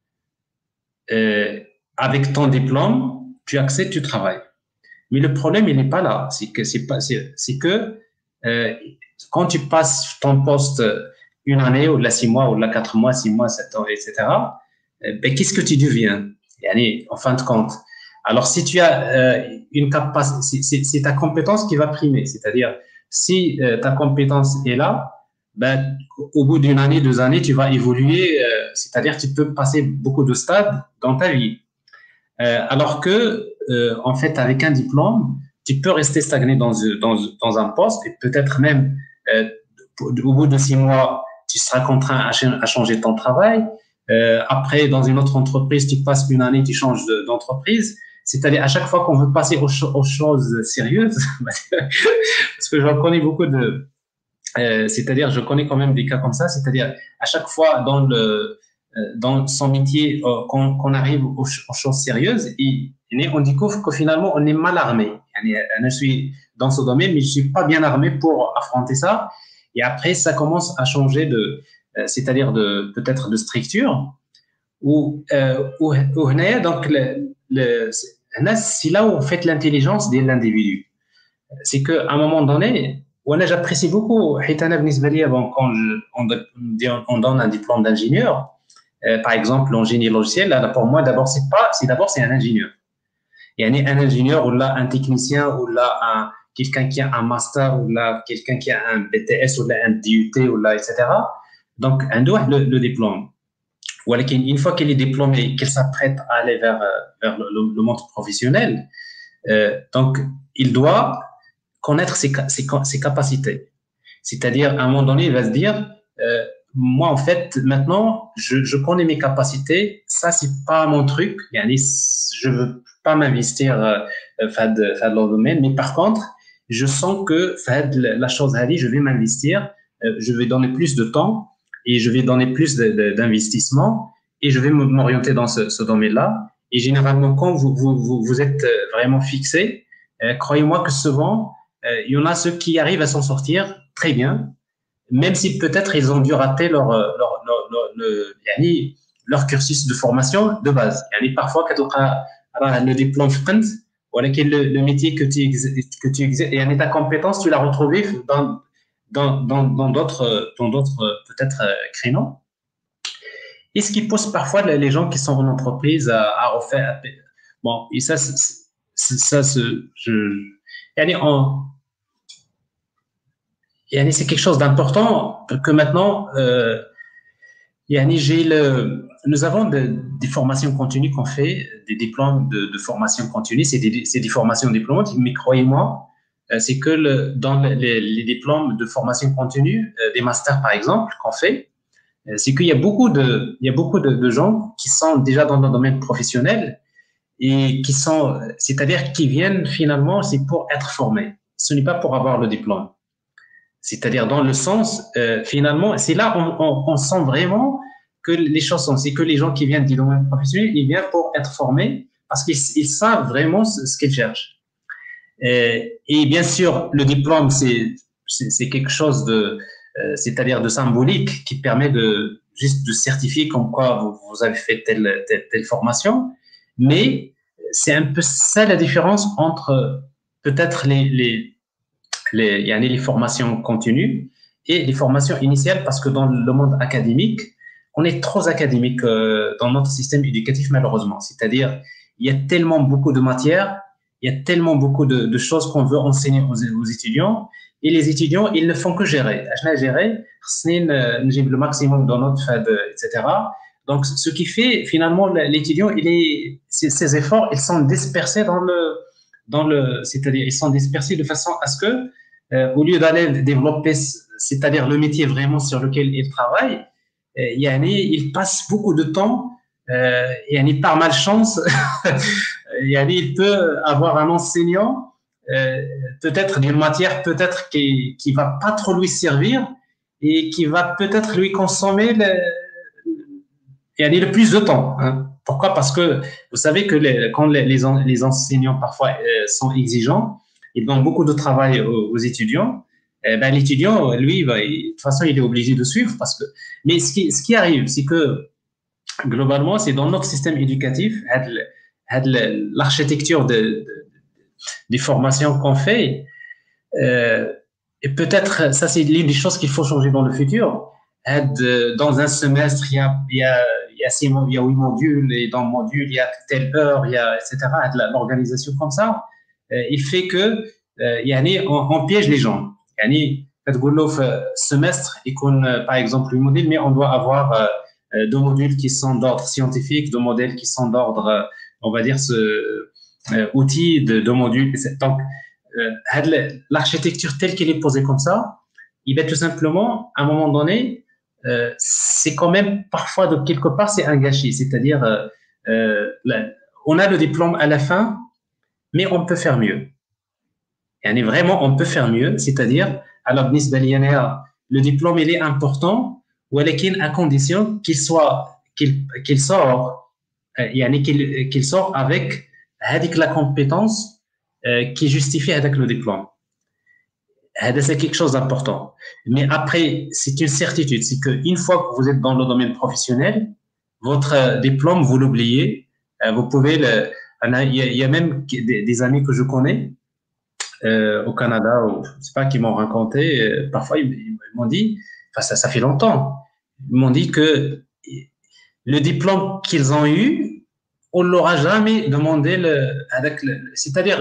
Avec ton diplôme, tu accèdes, tu travailles. Mais le problème, il n'est pas là. C'est que quand tu passes ton poste une année, ou 6 mois, ou 4 mois, 6 mois, 7 ans, etc., qu'est-ce que tu deviens? En fin de compte. Alors, si tu as une capacité, c'est ta compétence qui va primer. C'est-à-dire, si ta compétence est là, ben, au bout d'une année, 2 années, tu vas évoluer, c'est-à-dire tu peux passer beaucoup de stades dans ta vie. Alors que, en fait, avec un diplôme, tu peux rester stagné dans un poste et peut-être même, au bout de 6 mois, tu seras contraint à changer ton travail. Après, dans une autre entreprise, tu passes une année, tu changes d'entreprise. C'est-à-dire, à chaque fois qu'on veut passer aux choses sérieuses, parce que j'en connais beaucoup c'est-à-dire, je connais quand même des cas comme ça, c'est-à-dire, à chaque fois dans son métier, qu'on arrive aux choses sérieuses, et on découvre que finalement, on est mal armé. Je suis dans ce domaine, mais je suis pas bien armé pour affronter ça. Et après, ça commence à changer c'est-à-dire peut-être de structure, où donc, c'est là où on fait l'intelligence de l'individu. C'est qu'à un moment donné, j'apprécie beaucoup, quand on donne un diplôme d'ingénieur, par exemple, l'ingénie logiciel, là, pour moi, d'abord, c'est un ingénieur. Il y a un ingénieur, ou là, un technicien, ou là, quelqu'un qui a un master, ou là, quelqu'un qui a un BTS, ou là, un DUT, ou là, etc. Donc, un doit le diplôme. Ou alors, une fois qu'il est diplômé, qu'il s'apprête à aller vers le monde professionnel, donc, il doit connaître ses capacités. C'est-à-dire, à un moment donné, il va se dire, moi, en fait, maintenant, je connais mes capacités. Ça, c'est pas mon truc. Je veux pas m'investir dans le domaine, mais par contre, je sens que la chose à dire, je vais m'investir, je vais donner plus de temps et je vais donner plus d'investissement et je vais m'orienter dans ce domaine-là. Et généralement, quand vous êtes vraiment fixé, croyez-moi que souvent, il y en a ceux qui arrivent à s'en sortir très bien, même si peut-être ils ont dû rater leur cursus de formation de base. Parfois, le diplôme FREND, le métier que tu exerces, et ta compétence, tu l'as retrouvée dans d'autres peut-être créneaux. Et ce qui pousse parfois les gens qui sont en entreprise à refaire. Bon, et ça, c'est quelque chose d'important que maintenant, nous avons des formations continues qu'on fait, des diplômes de formation continue, c'est des formations diplômantes, mais croyez-moi, c'est que dans les diplômes de formation continue, des masters par exemple, qu'on fait, c'est qu'il y a beaucoup de gens qui sont déjà dans le domaine professionnel et c'est-à-dire qui viennent finalement, c'est pour être formés. Ce n'est pas pour avoir le diplôme. C'est-à-dire dans le sens, finalement, c'est là on sent vraiment que les choses c'est que les gens qui viennent du domaine professionnel, ils viennent pour être formés parce qu'ils savent vraiment ce qu'ils cherchent. Et bien sûr, le diplôme, c'est quelque chose c'est-à-dire de symbolique qui permet juste de certifier comme quoi vous avez fait telle formation. Mais c'est un peu ça la différence entre peut-être les formations continues et les formations initiales, parce que dans le monde académique, on est trop académique dans notre système éducatif, malheureusement. C'est-à-dire, il y a tellement beaucoup de matières, il y a tellement beaucoup de choses qu'on veut enseigner aux étudiants, et les étudiants, ils ne font que gérer. Le maximum dans notre FAD, etc. Donc, ce qui fait, finalement, l'étudiant, ses efforts, ils sont dispersés c'est-à-dire, ils sont dispersés de façon à ce que, au lieu d'aller développer, c'est-à-dire le métier vraiment sur lequel il travaille, il passe beaucoup de temps, par malchance, il peut avoir un enseignant, peut-être d'une matière peut-être qui va pas trop lui servir et qui va peut-être lui consommer le plus de temps. Hein. Pourquoi? Parce que vous savez que quand les enseignants parfois sont exigeants, ils donnent beaucoup de travail aux étudiants. L'étudiant, lui, de toute façon, il est obligé de suivre mais ce qui arrive, c'est que globalement, c'est dans notre système éducatif, l'architecture des formations qu'on fait, et peut-être ça, c'est l'une des choses qu'il faut changer dans le futur. Dans un semestre, il y a 8 modules, et dans le module, il y a telle heure, etc. L'organisation comme ça, il fait que on piège les gens. كتقول له في السمستر يكون par exemple 8 modules, mais on doit avoir 2 modules qui sont d'ordre scientifique, 2 modèles qui sont d'ordre, on va dire, outils de modules. Donc, l'architecture telle qu'elle est posée comme ça, il va tout simplement, à un moment donné, c'est quand même parfois, de quelque part, c'est un gâchis. C'est-à-dire, on a le diplôme à la fin, mais on peut faire mieux. Yani vraiment, on peut faire mieux. C'est-à-dire, alors, le diplôme, il est important, ولكن à condition qu'il sort, يعني qu'il sort avec la compétence qui justifie avec le diplôme. C'est quelque chose d'important. Mais après, c'est une certitude, c'est qu'une fois que vous êtes dans le domaine professionnel, votre diplôme, vous l'oubliez. Vous pouvez il y a même des amis que je connais au Canada, ou je sais pas, qui m'ont raconté. Parfois, ils m'ont dit, enfin, ça fait longtemps. Ils m'ont dit que le diplôme qu'ils ont eu, on l'aura jamais demandé c'est-à-dire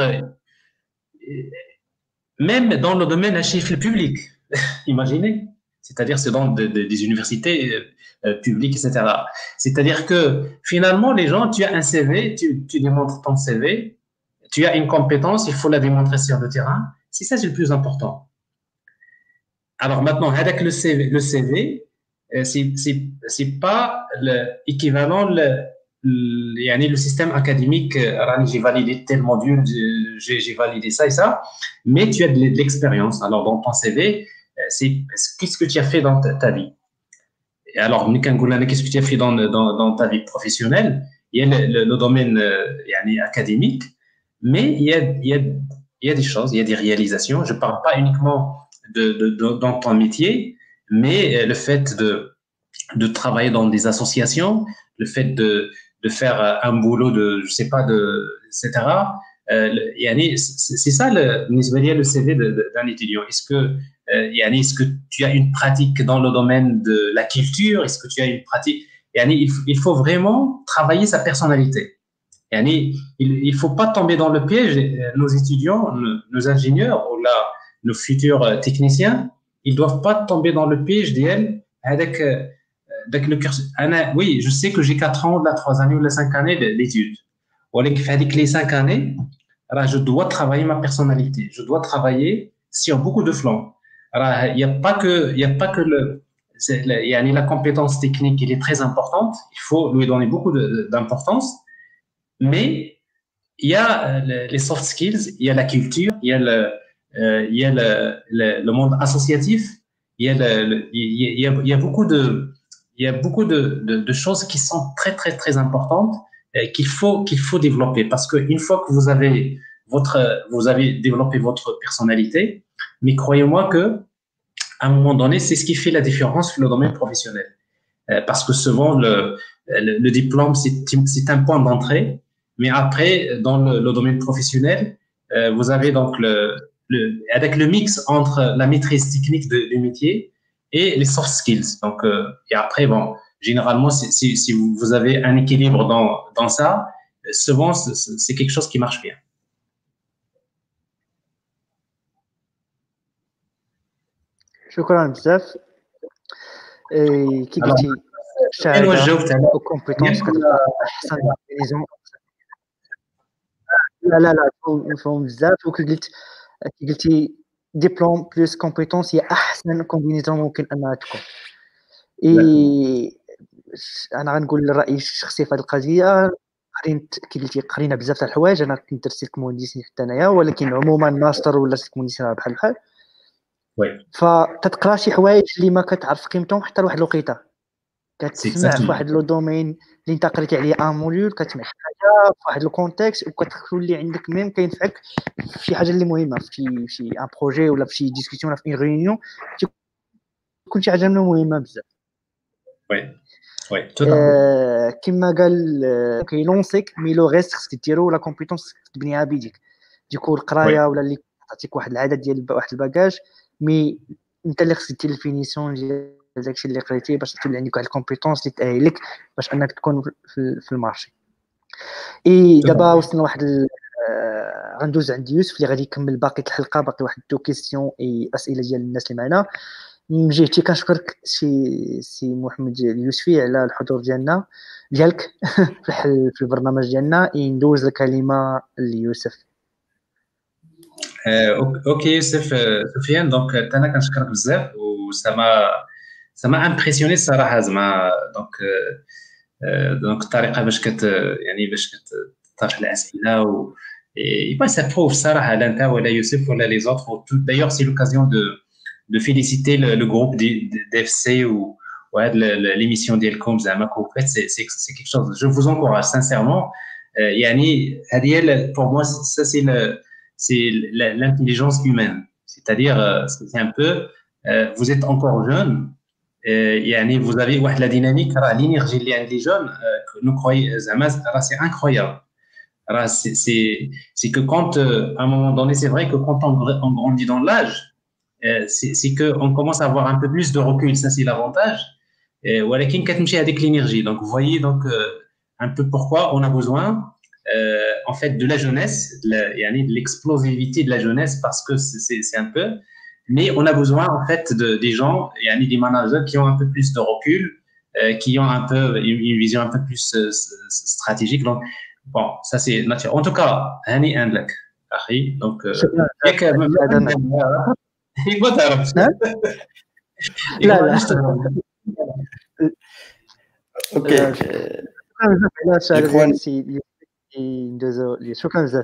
même dans le domaine d'un chiffre public. Imaginez. C'est-à-dire, c'est dans des universités publiques, etc. C'est-à-dire que finalement, les gens, tu as un CV, tu démontres ton CV, tu as une compétence, il faut la démontrer sur le terrain. C'est ça, c'est le plus important. Alors maintenant, avec le CV, c'est pas l'équivalent, le système académique. J'ai validé tel module, j'ai validé ça et ça, mais tu as de l'expérience. Alors dans ton CV, c'est qu'est-ce que tu as fait dans ta vie. Et alors, qu'est-ce que tu as fait dans ta vie professionnelle. Il y a le domaine académique, mais il y a des choses, il y a des réalisations. Je ne parle pas uniquement dans ton métier, mais le fait de travailler dans des associations, le fait de faire un boulot je sais pas, etc. C'est ça le CV d'un étudiant. Est-ce que tu as une pratique dans le domaine de la culture? Est-ce que tu as une pratique? Il faut vraiment travailler sa personnalité. Il faut pas tomber dans le piège. Nos étudiants, nos ingénieurs ou nos futurs techniciens, ils doivent pas tomber dans le piège d'elle avec le cursus. Oui, je sais que j'ai 4 ans, 3 années ou 5 années d'études. Avec les 5 années, je dois travailler ma personnalité. Je dois travailler sur beaucoup de flancs. Il n'y a pas que la compétence technique, elle est très importante. Il faut lui donner beaucoup d'importance. Mais il y a les soft skills, il y a la culture, il y a le monde associatif, il y a beaucoup de choses qui sont très, très, très importantes qu'il faut développer. Parce qu'une fois que vous avez développé votre personnalité, mais croyez-moi que à un moment donné, c'est ce qui fait la différence dans le domaine professionnel. Parce que souvent, le diplôme, c'est un point d'entrée. Mais après, dans le domaine professionnel, vous avez donc avec le mix entre la maîtrise technique du métier et les soft skills. Donc, et après, bon, généralement, si vous avez un équilibre dans ça, souvent, c'est quelque chose qui marche bien. شكرا بزاف. كي قلتي الشهاده وكومبيتونس كتبقى احسن ديزون. لا مفهوم بزاف. وكي قلتي ديبلوم بلس كومبيتونس هي احسن كومبينيزون ممكن انها تكون. انا غنقول الراي الشخصي في هذه القضيه. كي قلتي قرينا بزاف تاع الحوايج. انا كنت درت المهندسين حتى انايا، ولكن عموما ماستر ولا المهندسين بحال فتتقرا شي حوايج اللي ما كتعرف قيمتهم حتى لواحد الوقيته. كتسمع في واحد لو دومين اللي انت قريتي عليه ان موديول، كتسمع شي حاجه في واحد الكونتكست وكتولي عندك ميم كينفعك في شي حاجه اللي مهمه في شي ان بروجي ولا في شي ديسكوسيون ولا في اون ريونيون، تكون شي حاجه مهمه بزاف. وي كما قال كيلونسيك مي لو ريست خصك ديرو لا كومبيتونس تبنيها بيديك. ديكو القرايه ولا اللي تعطيك واحد العدد ديال واحد الباكاج، مي انت اللي خصك دير الفينيسيون ديال داكشي اللي قريتي باش تولي عندك واحد الكومبيتونس اللي تاهلك باش انك تكون في المارشي. دابا وصلنا لواحد غندوز عند يوسف اللي غادي يكمل باقي الحلقه. باقي واحد دو كيسيون اي اسئله ديال الناس اللي معنا. من جهتي كنشكرك سي محمد اليوسفي على الحضور ديالك في البرنامج ديالنا. ندوز الكلمه ليوسف. اوكي يوسف سفيان، دونك انا كنشكرك بزاف وسما امبرسيوني الصراحه زعما دونك الطريقه باش كطرح الاسئله و يبقى سا بروف صراحه لا انت ولا يوسف ولا لي زوتر. دايوغ سي لوكازيون de féliciter le groupe d'FC ou l'émission d'Elcom زعما que vous faites, c'est quelque chose. Je vous encourage sincèrement. يعني هذه pour moi ça c'est l'intelligence humaine, c'est-à-dire c'est un peu vous êtes encore jeune, يعني vous avez واحد la dynamique, راه l'énergie اللي عند les jeunes nous croyez زعما راه c'est incroyable. C'est que quand à un moment donné, c'est vrai que quand on grandit dans l'âge, c'est qu'on commence à avoir un peu plus de recul, ça c'est l'avantage. ولكن كتمشي هذيك l'énergie. Donc vous voyez donc un peu pourquoi on a besoin en fait de la jeunesse, يعني de l'explosivité de la jeunesse, parce que c'est un peu, mais on a besoin en fait des gens, يعني des managers qui ont un peu plus de recul, qui ont un peu une vision un peu plus stratégique. Donc bon, ça c'est naturel. En tout cas, هاني عندك اخي. Donc ياك ما تعرفش. لا اوكي شكرا بزاف.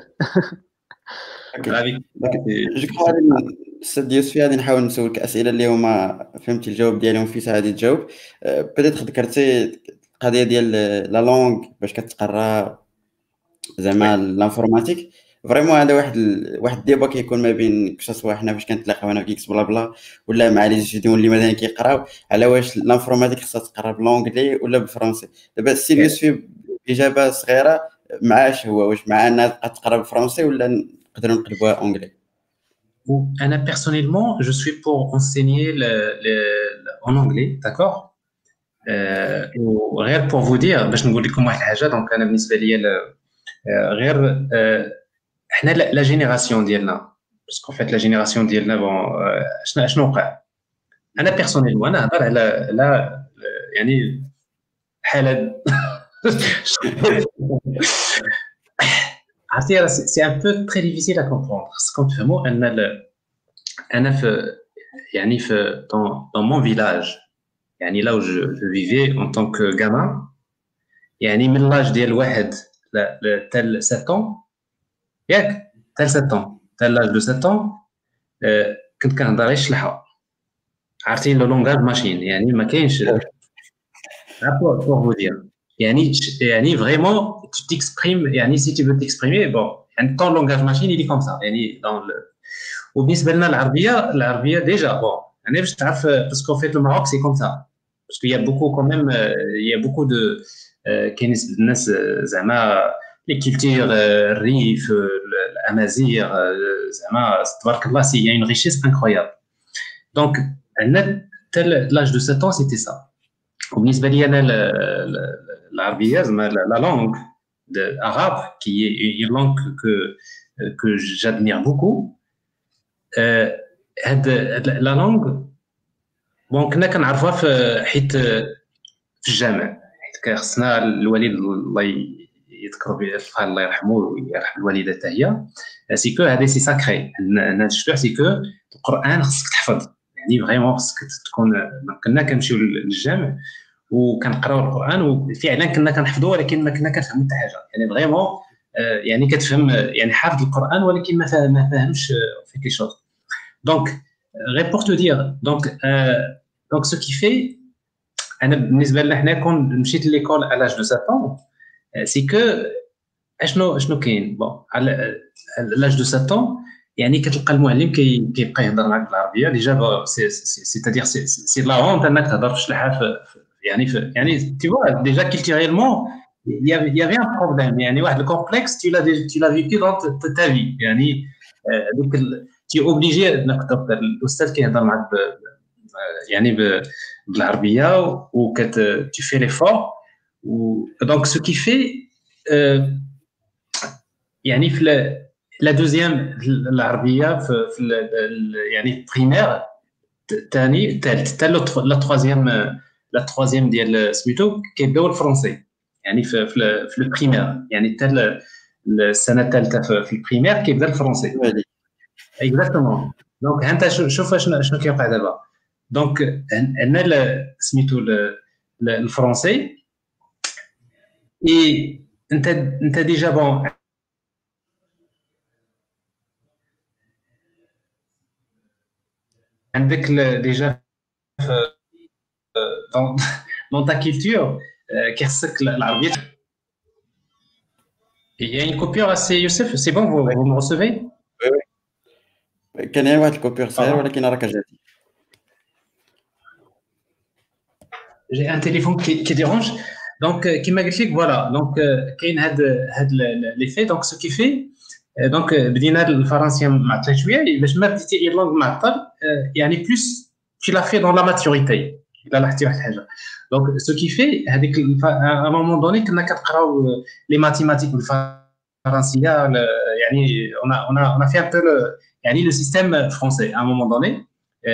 جو كخوا السيد يوسف غادي نحاول نسولك اسئله اللي هما فهمتي الجواب ديالهم في ساعه تجاوب. بدات ذكرتي القضيه ديال لا لونغ باش كتقرا زعما لانفورماتيك. فريمون هذا واحد الديبا كيكون ما بين كسوا حنا فاش كنتلاقاو هنا في كيكس بلا بلا ولا مع لي ستوديون اللي مثلا كيقراو على واش لانفورماتيك خصها تقرا بالانجلي ولا بالفرنسي. دابا السي يوسف اجابه صغيره معاش هو واش مع انها تقرا بالفرنسي ولا نقدروا نقلبوها انجلي؟ انا personnellement je suis pour enseigner en anglais, d'accord. وغير pour vous dire باش نقول لكم واحد الحاجه. دونك انا بالنسبه لي غير حنا لا جينيراسيون ديالنا باسكو فيت لا جينيراسيون ديالنا بون شنو وقع. انا بيرسونيلمون انا هضر على يعني حاله عرفتي سي ان بو تري ديفيسيل ا كومبروندر. خصكم تفهموا ان انا في يعني في dans mon village, يعني là où je vivais en tant que gamin, يعني من لاج ديال واحد تال 7 ans ياك تال 7 ans تال لاج دو 7 ans كنت كنهضر غير الشلحه. عرفتي لو لونغاج ماشين يعني ما كاينش pour vous dire يعني vraiment tu t'exprimes يعني si tu veux t'exprimer bon يعني ton langage machine il est comme ça يعني dans le. وبالنسبه لنا العربيه ديجا بون يعني باش تعرف باسكو فيت الماروك سي كوم سا باسكو يا بوكو كوميم يا بوكو دو كاين الناس زعما لي كولتور الريف الامازيغ زعما تبارك الله سي اون ريشيس انكرويابل. دونك عندنا حتى لاج دو 7 ans سيتي سا. وبالنسبه لي انا العربيه زعما لا لونغ arabe qui est une langue que j'admire beaucoup. هاد لا لونغ بون كنا كنعرفوها في حيت في الجامع حيت خصنا الوالد الله يذكر به الفضل الله يرحمه ويرحم الوالده حتى هي. سي كو هذا سي ساكري هاد الشيء سي كو القران خصك تحفظ يعني فريمون خصك تكون. كنا كنمشيو للجامع وكنقراو القران وفعلا كنا كنحفظوه ولكن ما كنا كنفهموا حتى حاجه يعني فريمون يعني كتفهم يعني حافظ القران ولكن ما فاهمش في كل شيء. Donc pour te dire donc ce qui fait انا بالنسبه لنا حنا كون مشيت ليكول à l'âge de 7 ans c'est que اشنو كاين بون على l'âge de 7 ans يعني كتلقى المعلم كيبقى يهضر معك بالعربيه ديجا c'est-à-dire c'est la honte انك تهضر في شلحه يعني tu vois déjà culturellement il y avait un problème يعني واحد الكومبلكس tu l'as vécu dans ta vie يعني دوك tu es obligé انك تهضر. الاستاذ كيهضر معك يعني بالعربيه و tu fais l'effort donc ce qui fait يعني في la deuxième العربيه في يعني primaire ثاني ثالث حتى la troisième ديال سميتو كيبداو الفرنسي يعني في البريمير يعني حتى السنه الثالثه في البريمير كيبدا الفرنسي اكزاكتومون دونك انت شوف شنو كيوقع دابا دونك عندنا سميتو الفرنسي اي انت ديجا بون عندك ديجا dans ta culture كيخصك العربيه. Il y a une coupure assez Youssef, c'est bon, vous me recevez? Oui. كان واحد الكوبير صغير ولكن راك جاتي. J'ai un téléphone qui dérange. Donc qui m'a dit voilà, donc كاين هاد l'effet donc ce qui fait donc بدينا الفرنسيه معطله شويه باش ما بديتي اي لونغ معطل يعني بلوس tu l'as fait dans la maturité. لا لاحظتي واحد الحاجه دونك سو كي في هذيك ا مومون دوني كنا كنقراو لي ماتيماتيك بالفرنسيه يعني on a fait un peu يعني لو سيستيم فرونسي ا مومون دوني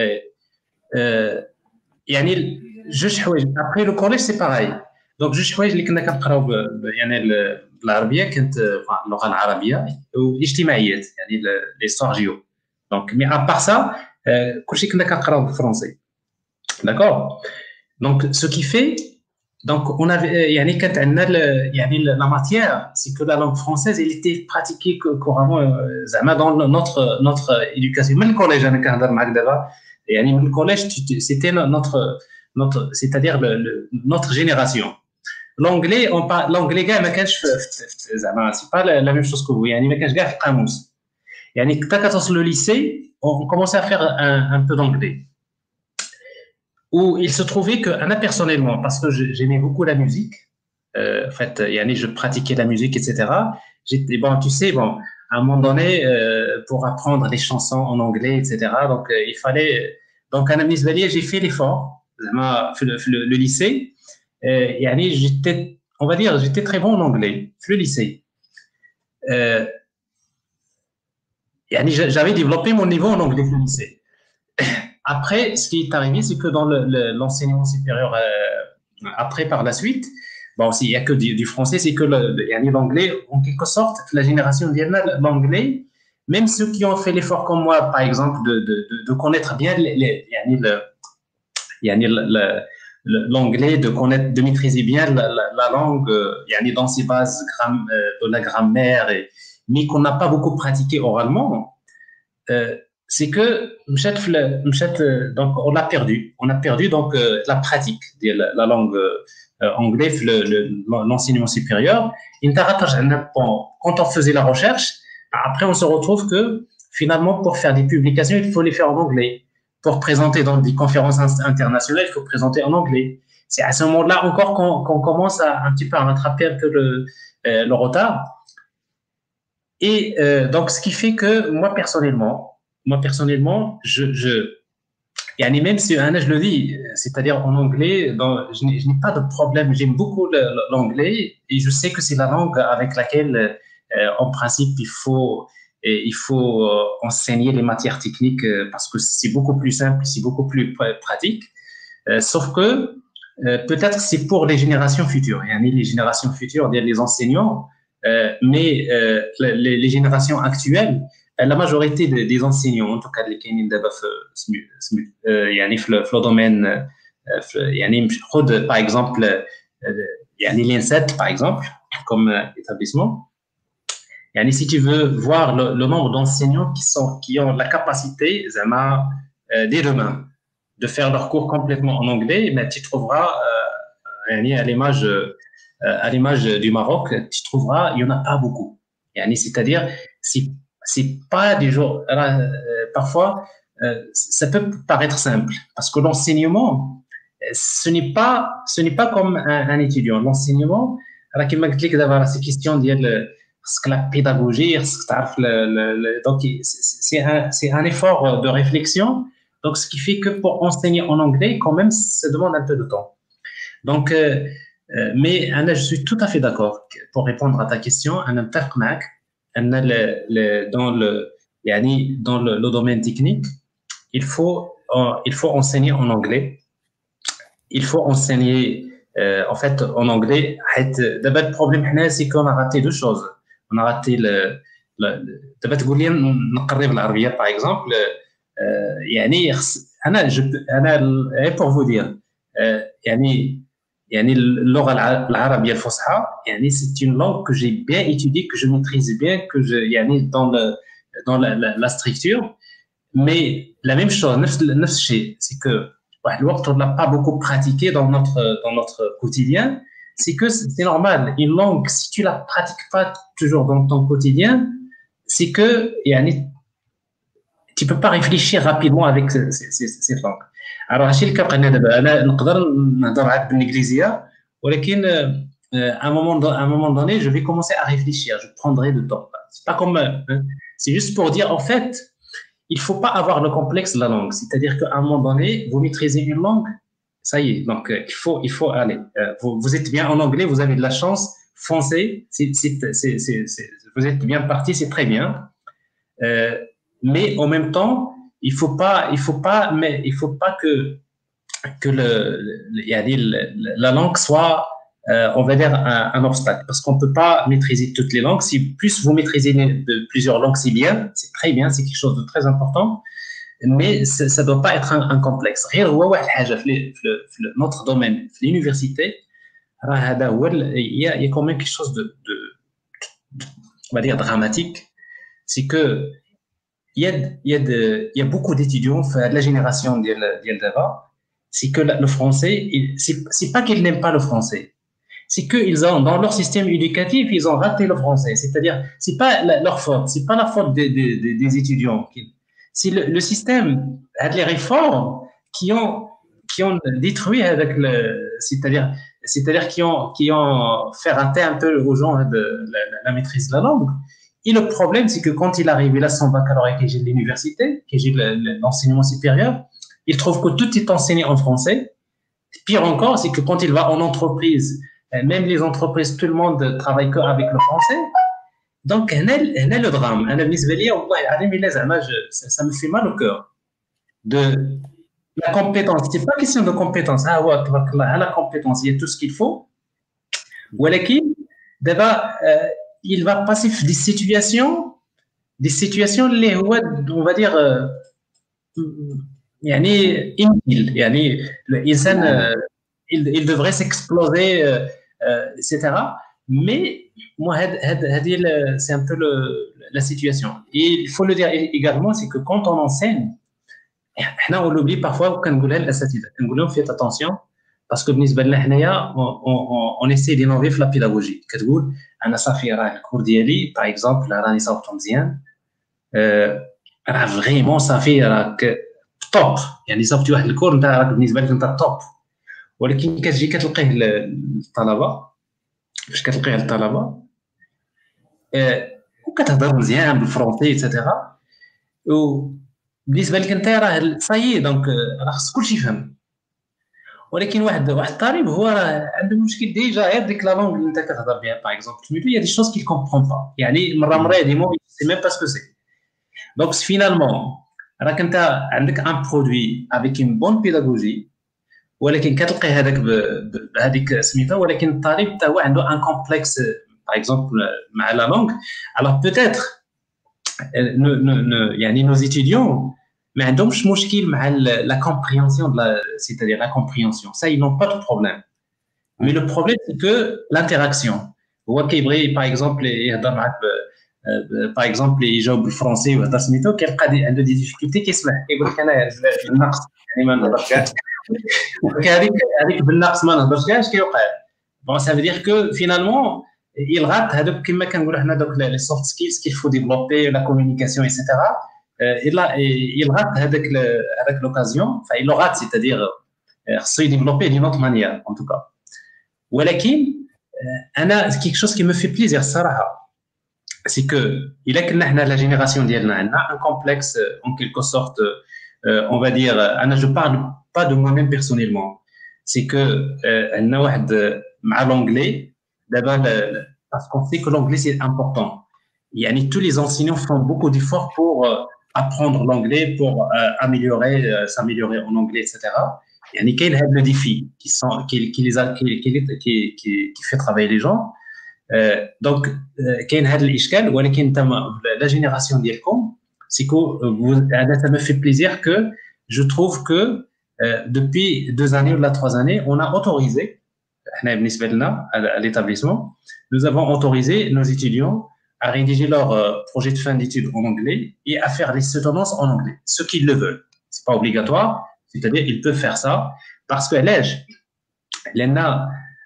يعني جوج حوايج ابري لو كوليج سي باراي دونك جوج حوايج اللي كنا كنقراو يعني بالعربيه كانت اللغه العربيه والاجتماعيات يعني لي ستورجيو دونك مي ابار سا كلشي كنا كنقراو بالفرنسي. D'accord. Donc, ce qui fait, donc, on avait, yani, quand on a yani, la matière, c'est que la langue française, elle était pratiquée couramment dans notre éducation. Même le collège, yani, le collège, c'était c'est-à-dire notre génération. L'anglais, on parle, l'anglais, c'est pas la même chose que vous. Yani, yani, quand on le lycée, on commençait à faire un peu d'anglais. Où il se trouvait que, Anna personnellement, parce que j'aimais beaucoup la musique, en fait, je pratiquais la musique, etc. J'étais, bon, tu sais, bon, à un moment donné, pour apprendre des chansons en anglais, etc. Donc, il fallait, donc, à Anamis Valier, j'ai fait l'effort, le lycée. J'étais, on va dire, j'étais très bon en anglais, le lycée. J'avais développé mon niveau en anglais au lycée. Après, ce qui est arrivé, c'est que dans l'enseignement supérieur, après, par la suite, bon, il n'y a que du français, c'est que l'anglais, en quelque sorte, la génération de l'anglais, même ceux qui ont fait l'effort comme moi, par exemple, de connaître bien l'anglais, de maîtriser bien la langue, dans ses bases de la grammaire, mais qu'on n'a pas beaucoup pratiqué oralement, c'est que donc on a perdu donc la pratique de la langue anglaise l'enseignement supérieur. Quand on faisait la recherche, après on se retrouve que finalement pour faire des publications il faut les faire en anglais, pour présenter dans des conférences internationales il faut présenter en anglais. C'est à ce moment-là encore qu'on commence un petit peu à rattraper un peu le retard. Et donc ce qui fait que moi personnellement, même si je le dis, c'est-à-dire en anglais, je n'ai pas de problème. J'aime beaucoup l'anglais et je sais que c'est la langue avec laquelle, en principe, il faut enseigner les matières techniques parce que c'est beaucoup plus simple, c'est beaucoup plus pratique. Sauf que peut-être c'est pour les générations futures. Les générations futures, les enseignants, mais les générations actuelles, la majorité des enseignants, en tout cas les Kenyans d'abord, le domaine, par exemple, l'INSET par exemple, comme établissement. Si tu veux voir le nombre d'enseignants qui ont la capacité, dès demain, de faire leur cours complètement en anglais, mais tu trouveras, à l'image du Maroc, tu trouveras, il n'y en a pas beaucoup. C'est-à-dire, c'est pas des jours. Parfois, ça peut paraître simple parce que l'enseignement, ce n'est pas comme un étudiant. L'enseignement, ces questions la pédagogie, donc c'est un effort de réflexion. Donc, ce qui fait que pour enseigner en anglais, quand même, ça demande un peu de temps. Donc, mais Anna, je suis tout à fait d'accord pour répondre à ta question. Anna, dans le domaine technique, il faut enseigner en anglais. Il faut enseigner en fait en anglais. D'abord, le problème c'est qu'on a raté deux choses. On a raté d'abord تقول لي نقرب العربية par exemple. يعني أنا pour vous dire يعني اللغة العربية الفصحى يعني c'est une langue que j'ai bien étudiée, que je maîtrise bien, que je يعني dans la structure. Mais la même chose, نفس الشيء, c'est que واحد الوقت on n'a pas beaucoup pratiqué dans notre quotidien. C'est que c'est normal, une langue, si tu la pratiques pas toujours dans ton quotidien, c'est que يعني tu peux pas réfléchir rapidement avec cette langue. Alors هادشي اللي كنبقى دابا انا نقدر نهضر معاك بالانجليزيه ولكن à un moment donné je vais commencer à réfléchir, je prendrai du temps. C'est pas comme c'est juste pour dire en fait il faut pas avoir le complexe de la langue, c'est-à-dire qu'à un moment donné vous maîtrisez une langue, ça y est, donc il faut aller vous êtes bien en anglais, vous avez de la chance, foncez, vous êtes bien parti, c'est très bien. Mais en même temps, il faut pas que la langue soit, on va dire, un obstacle, parce qu'on peut pas maîtriser toutes les langues. Si plus vous maîtrisez plusieurs langues, c'est bien, c'est très bien, c'est quelque chose de très important, mais ça doit pas être un complexe. غير هو واحد الحاجة في notre domaine, في l'université, il y a quand même quelque chose de on va dire dramatique, c'est que il y a beaucoup d'étudiants de la génération d'avant, c'est que le français, c'est pas qu'ils n'aiment pas le français, c'est qu'ils ont, dans leur système éducatif, ils ont raté le français. C'est-à-dire, c'est pas leur faute, c'est pas la faute des étudiants. C'est le système, les réformes qui ont détruit avec c'est-à-dire qui ont fait rater un peu aux gens de la maîtrise de la langue. Et le problème, c'est que quand il arrive là son baccalauréat, qui est l'université, qui est l'enseignement supérieur, il trouve que tout est enseigné en français. Pire encore, c'est que quand il va en entreprise, même les entreprises, tout le monde travaille qu'avec le français. Donc, le drame. Ça me fait mal au cœur. De la compétence. C'est pas question de compétence. La compétence, il y a tout ce qu'il faut. D'abord, il va passer des situations on va dire يعني inutiles. يعني الإنسان il devrait s'exploser etc. Mais moi c'est un peu la situation. Et il faut le dire également, c'est que quand on enseigne, on l'oublie parfois, كنقولها للأساتذة كنقول لهم faites attention, parce que بالنسبه لنا حنايا on essaie d'innover في la pédagogie. كتقول انا صافي راه الكور ديالي باغ اكزومبل راني صاوبته مزيان راه فريمون صافي راك توب، يعني صاوبتي واحد الكور انت راك بالنسبه لك انت توب. ولكن كتجي كتلقيه الطلبه فاش كتلقيه الطلبه وكتهضر مزيان بالفرونسي ايتترا، وبالنسبه لك انت راه صايي دونك راه خص كلشي يفهم. ولكن واحد الطالب هو راه عنده مشكل ديجا غير ديك لا لونغ اللي انت كتهضر بها باغ اكزومبل سميتو، يا دي شوز كي كومبرون با، يعني مره دي مو سي ميم با سكو سي. دونك فينالمون راك انت عندك ان برودوي افيك اون بون بيداغوجي، ولكن كتلقي هذاك بهذيك سميتها، ولكن الطالب حتى هو عنده ان كومبلكس باغ اكزومبل مع لا لونغ. alors peut-être يعني nos étudiants mais عندهمش مشكل مع la compréhension c'est-à-dire la compréhension, ça ils n'ont pas de problème. Mais le problème c'est que l'interaction, هو كيبغي par exemple يهضر معك par exemple يجاوب بالفرنسي ويهضر سميتو، كيلقى عنده دي ديفيكولتي كيسمح كيقول لك انا بالنقص يعني ما نهضرش كاع هذيك بالنقص ما نهضرش كاع. اش كيوقع؟ بون ça veut dire que finalement il rate هذوك كما كنقولوا حنا دوك les soft skills qu'il faut développer, la communication etc. il rate هذاك l'occasion, enfin il le rate, c'est-à-dire خصو développer d'une autre manière en tout cas. ولكن انا quelque chose qui me fait plaisir الصراحه c'est que il a كنا حنا la génération ديالنا عندنا un complexe en quelque sorte on va dire, انا je parle pas de moi-même personnellement, c'est que عندنا واحد مع l'anglais d'abord parce qu'on sait que l'anglais c'est important. tous les enseignants font beaucoup d'efforts pour apprendre l'anglais, pour s'améliorer en anglais, etc. يعني كاين هذا le défi qui fait travailler les gens. Donc كاين هذا الاشكال ولكن انت la génération ديالكم c'est que ça me fait plaisir que je trouve que depuis 2 années ou 3 années on a autorisé احنا بالنسبه لنا à l'établissement nous avons autorisé nos étudiants à rédiger leur projet de fin d'études en anglais et à faire les soutenances en anglais ceux qui le veulent c'est pas obligatoire c'est-à-dire ils peuvent faire ça parce que l'âge لأن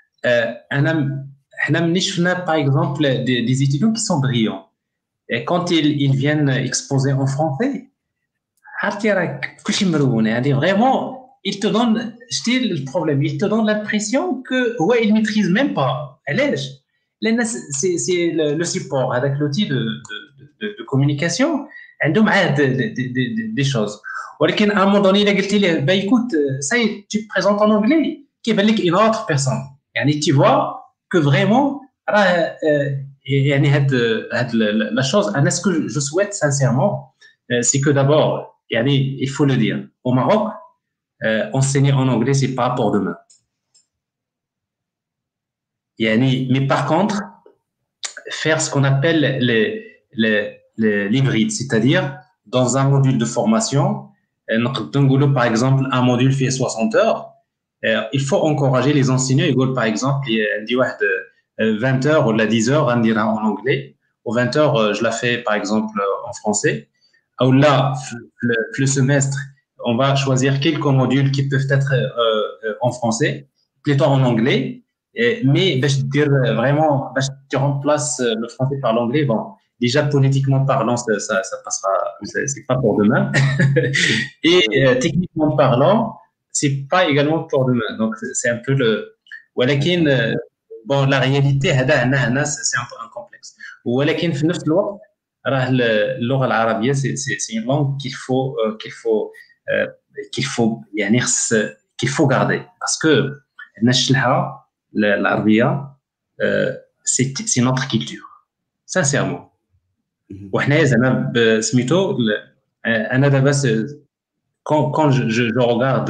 احنا ملي شفنا par exemple des étudiants qui sont brillants et quand ils viennent exposer en français عرفتي راك كلشي مرون يعني vraiment il te donne le problème il te donne l'impression que ouais il maîtrise même pas علاش لأن c'est le support avec l'outil de communication عندهم عاد des choses ولكن à un moment donné الا قلتي له bah écoute ça y est tu te présentes en anglais كيبان لك une autre personne يعني tu vois que vraiment يعني هاد la chose انا ce que je souhaite sincèrement c'est que d'abord يعني il faut le dire au Maroc enseigner en anglais c'est pas pour demain يعني mais par contre faire ce qu'on appelle l'hybride c'est-à-dire dans un module de formation نقدر نقولوا par exemple un module fait 60 heures il faut encourager les enseignants يقول par exemple عندي واحد 20 heures ou 10 heures غنديرها en anglais ou 20 heures je la fais par exemple en français ou là le semestre on va choisir quelques modules qui peuvent être en français plutôt en anglais mais باش dire vraiment باش tu remplaces le français par l'anglais bon déjà politiquement parlant ça passera c'est pas pour demain et techniquement parlant c'est pas également pour demain donc c'est un peu le ولكن bon la réalité هذا c'est un peu un complexe ولكن في نفس الوقت راه اللغه العربيه c'est une langue qu'il faut يعني qu'il faut garder parce que نشلها العربيه c'est notre culture sincèrement وحنايا زعما سميتو انا دابا quand je regarde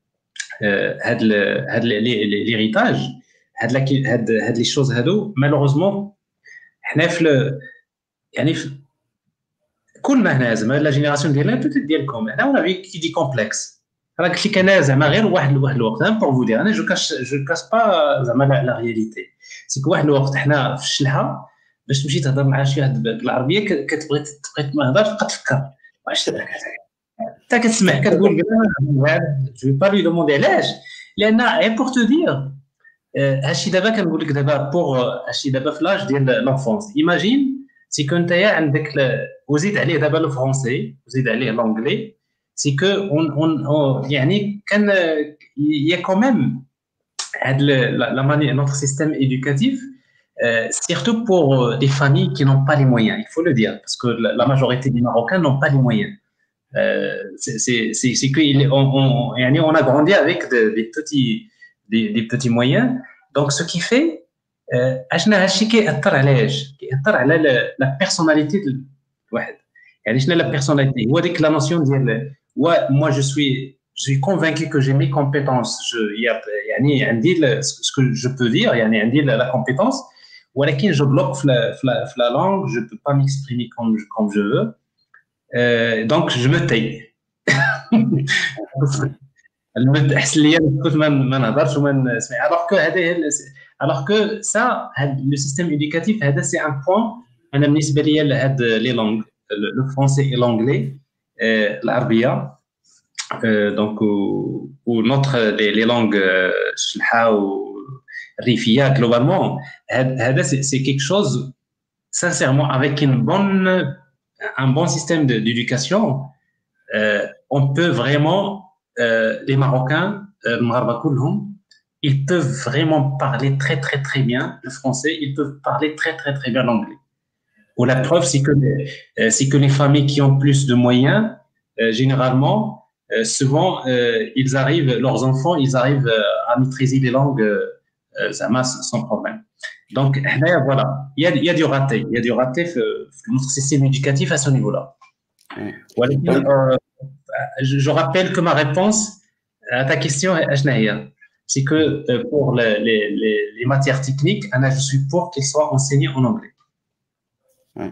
هاد l'héritage هاد les choses هادو malheureusement حنا في يعني كل ما هنا زعما لا جينيراسيون ديالنا بوتيت ديالكم هنا ولا كي دي كومبلكس راه قلت لك انا زعما غير واحد الوقت انا بور فو دير انا جو كاش با زعما لا رياليتي سيك واحد الوقت حنا في الشلحه باش تمشي تهضر مع شي واحد بالعربيه كتبغي تهضر تبقى تفكر واش انت كتسمع كتقول جو با لي دوموندي علاش لان غير بور تو دير هادشي دابا كنقول لك دابا بور هادشي دابا في لاج ديال لونفونس ايماجين سي كو نتايا عندك وزيد عليه دابا لو فرونسي وزيد عليه لونجلي سي كو يعني كان يا كوميم هاد لا ماني نوتر سيستيم éducatif surtout pour des familles qui n'ont pas les moyens il faut le dire parce que la majorité des Marocains n'ont pas les moyens c'est que on a grandi avec des petits moyens donc ce qui fait اشنا هادشي كيأثر على اش كيأثر على لا بيرسوناليتي ديال الواحد يعني شنو لا بيرسوناليتي هو ديك لا نوسيون ديال moi je suis convaincu que j'ai mes compétences يعني عندي ce que je peux dire يعني عندي la compétence ولكن je bloque في la langue je peux pas m'exprimer comme je veux donc je me tais احسن ليا نسكت ما نهضرش وما نسمع alors que ça le système éducatif c'est un point انا بالنسبه لي هاد les langues le français et l'anglais العربيه donc ou notre les langues الشلحه والريفيه globalement هذا c'est quelque chose sincèrement avec un bon système d'éducation on peut vraiment les Marocains المغاربه كلهم ils peuvent vraiment parler très très très bien le français ils peuvent parler très très très bien l'anglais ou la preuve c'est que les familles qui ont plus de moyens généralement souvent leurs enfants ils arrivent à maîtriser les langues sans problème Donc, voilà, il y a du raté. Il y a du raté dans notre système éducatif à ce niveau-là. Je rappelle que ma réponse à ta question est c'est que pour les matières techniques, je suis pour qu'ils soient enseignés en anglais. Ouais.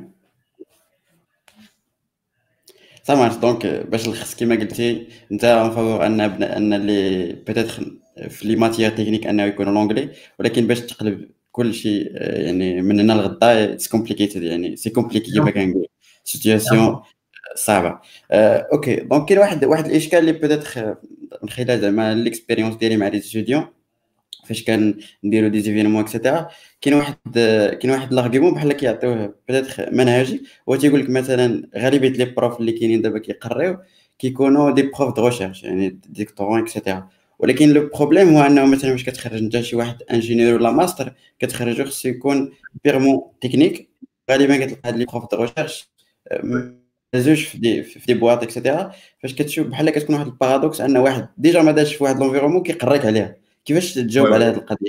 Ça marche. Donc, باش نلخص كما قلتي انت ان فافور ان لي بيتيتر في لي ماتيير تكنيك انه يكونوا لونجلي، ولكن باش تقلب كل شيء يعني من هنا لغدا اتس كومبليكيتد، يعني سي كومبليكي كما كنقول سيتوياسيون صعبه. اوكي دونك كاين واحد الاشكال اللي بيتيتر من خلال زعما ليكسبيريونس ديالي مع لي ستوديون فاش كنديروا دي زيفينمون اكسيتيرا، كاين واحد لارغيومون بحال كيعطيوه بيتيتر منهجي، هو تيقول لك مثلا غالبيه لي بروف اللي كاينين دابا كيقريو كيكونوا دي بروف دو ريشيرش يعني ديكتورون اكسيتيرا، ولكن لو بروبليم هو انه مثلا فاش كتخرج انت شي واحد انجينيور ولا ماستر كتخرجو خصو يكون بيرمون تكنيك، غالبا كتلقى هاد لي بروف دو ريشيرش مازوش في دي بواط اكسيتيرا، فاش كتشوف بحال كتكون واحد البارادوكس ان واحد ديجا ما داش في واحد لونفيرونمون كيقريك عليها. كيفاش تجاوب على هذه القضيه؟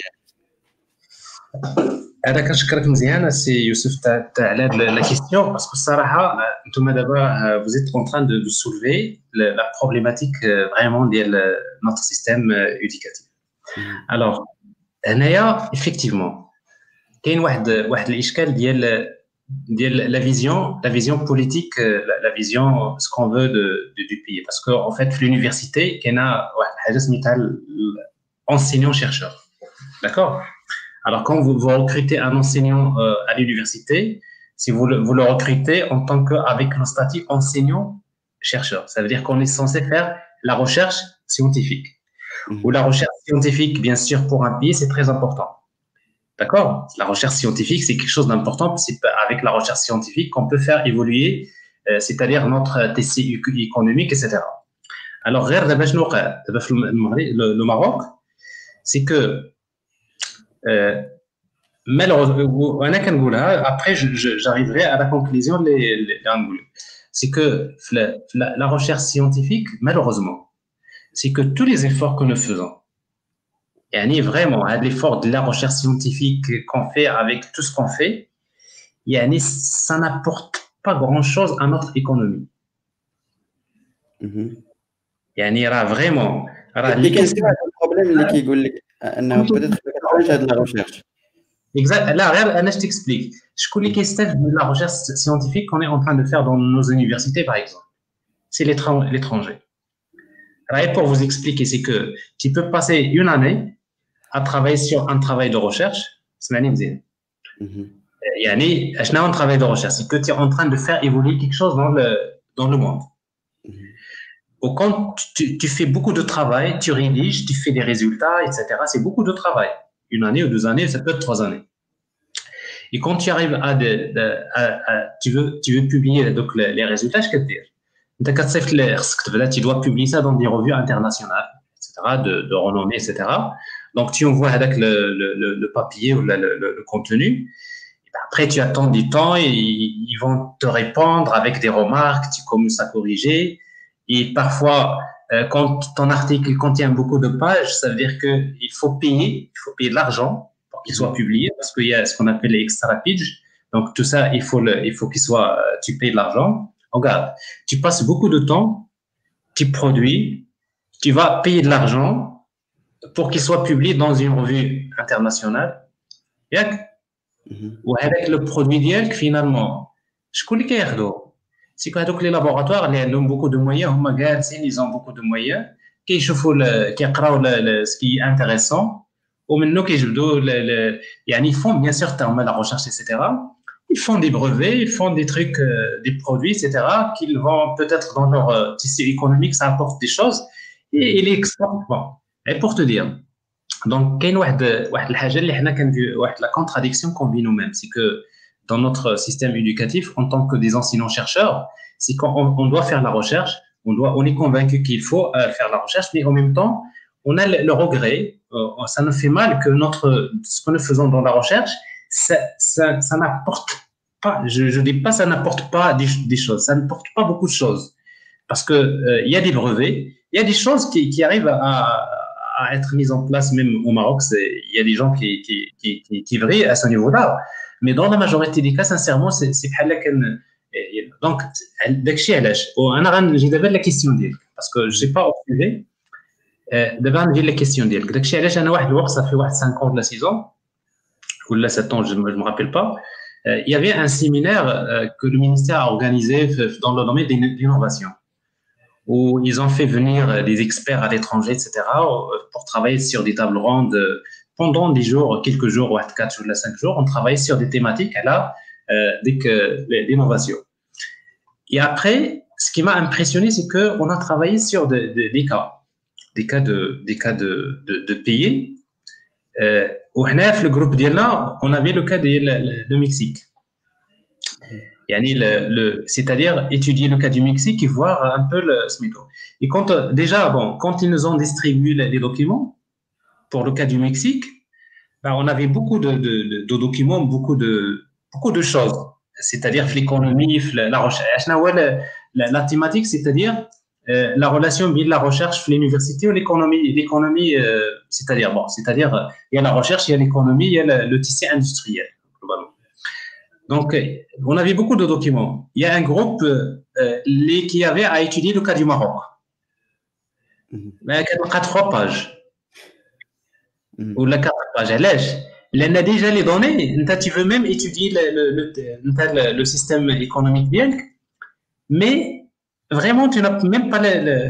انا كنشكرك مزيان سي يوسف تاع على لا كيسيون، باسكو الصراحه انتم دابا vous êtes en train de soulever la problématique vraiment ديال notre système éducatif. alors هنايا effectivement كاين واحد الاشكال ديال la vision politique, la vision ce qu'on veut du pays, parce que en fait l'université كاينه واحد الحاجه سميتها enseignant-chercheur. D'accord? Alors, quand vous recrutez un enseignant à l'université, si vous le recrutez en tant qu'avec le statut enseignant-chercheur, ça veut dire qu'on est censé faire la recherche scientifique. Ou la recherche scientifique, bien sûr, pour un pays, c'est très important. D'accord? La recherche scientifique, c'est quelque chose d'important. C'est avec la recherche scientifique qu'on peut faire évoluer, c'est-à-dire notre TC économique, etc. Alors, le Maroc, c'est que malheureusement, après j'arriverai à la conclusion c'est que la recherche scientifique, malheureusement, c'est que tous les efforts que nous faisons, et vraiment l'effort de la recherche scientifique qu'on fait avec tout ce qu'on fait, ça n'apporte pas grand-chose à notre économie. Vraiment le problème اللي كيقول لك انه peut-être هاد لا ريشيرش. Exact. Là, regarde, je t'explique. Je connais de la recherche scientifique qu'on est en train de faire dans nos universités, par exemple. C'est l'étranger. Alors, pour vous expliquer, c'est que tu peux passer une année à travailler sur un travail de recherche. C'est magnifique. Un travail de recherche, c'est que tu es en train de faire évoluer quelque chose dans le monde. Quand tu fais beaucoup de travail, tu rédiges, tu fais des résultats, etc. C'est beaucoup de travail. Une année ou 2 années, ça peut être 3 années. Et quand tu arrives tu veux publier donc les résultats, je peux te dire, tu dois publier ça dans des revues internationales, etc., de renommée, etc. Donc, tu envoies avec le papier ou le contenu. Et après, tu attends du temps et ils vont te répondre avec des remarques, tu commences à corriger. Et parfois, quand ton article contient beaucoup de pages, ça veut dire qu'il faut payer de l'argent pour qu'il soit publié, parce qu'il y a ce qu'on appelle les extra pages. Donc tout ça, il faut qu'il soit, tu payes de l'argent. Regarde, tu passes beaucoup de temps, tu produis, tu vas payer de l'argent pour qu'il soit publié dans une revue internationale. Ou avec le produit direct, finalement, je connais qu'il y a c'est que les laboratoires ils ont beaucoup de moyens, ils ont beaucoup de moyens qui ce qui est intéressant, ils font bien sûr la recherche, etc. Ils font des brevets, ils font des trucs, des produits, etc. qu'ils vont peut-être dans leur tissu économique, ça apporte des choses et ils exportent. Bon. Et pour te dire, donc il y a la contradiction qu'on vit nous-mêmes, c'est que dans notre système éducatif, en tant que des enseignants-chercheurs, c'est qu'on doit faire la recherche, on est convaincu qu'il faut faire la recherche, mais en même temps, on a le regret, ça nous fait mal que ce que nous faisons dans la recherche, ça n'apporte pas, je dis pas ça n'apporte pas des choses, ça n'apporte pas beaucoup de choses, parce que il y a des brevets, il y a des choses qui arrivent à à être mise en place même au Maroc. Il y a des gens qui vrillent à ce niveau-là. Mais dans la majorité des cas, sincèrement, c'est بحال كان. Donc, داكشي علاش. وانا غنجي دابا la question ديالك parce que je sais pas observé. دابا غنجي la question ديالك. داكشي علاش انا واحد الوقت صافي واحد 5 ans ولا 6 ans ولا 7 ans, je me rappelle pas. Il y avait un séminaire que le ministère a organisé dans le domaine de l'innovation, où ils ont fait venir des experts à l'étranger, etc., pour travailler sur des tables rondes pendant des jours, quelques jours, 4 jours, 5 jours. On travaillait sur des thématiques d'innovation. Et après, ce qui m'a impressionné, c'est qu'on a travaillé sur des cas de pays. وحنا في الجروب ديالنا on avait le cas de Mexique. C'est-à-dire étudier le cas du Mexique et voir un peu le SMICO. Et quand ils nous ont distribué les documents pour le cas du Mexique, on avait beaucoup de documents, beaucoup de choses. C'est-à-dire l'économie, la recherche. La thématique, c'est-à-dire la relation entre la recherche, l'université ou l'économie, c'est-à-dire il y a la recherche, il y a l'économie, il y a le tissu industriel globalement. Donc on avait beaucoup de documents. Il y a un groupe qui avait à étudier le cas du Maroc. Mais 3 pages ou la 4 pages. Là, on a déjà les données. Tu veux même étudier le système économique bien, mais vraiment, tu n'as même pas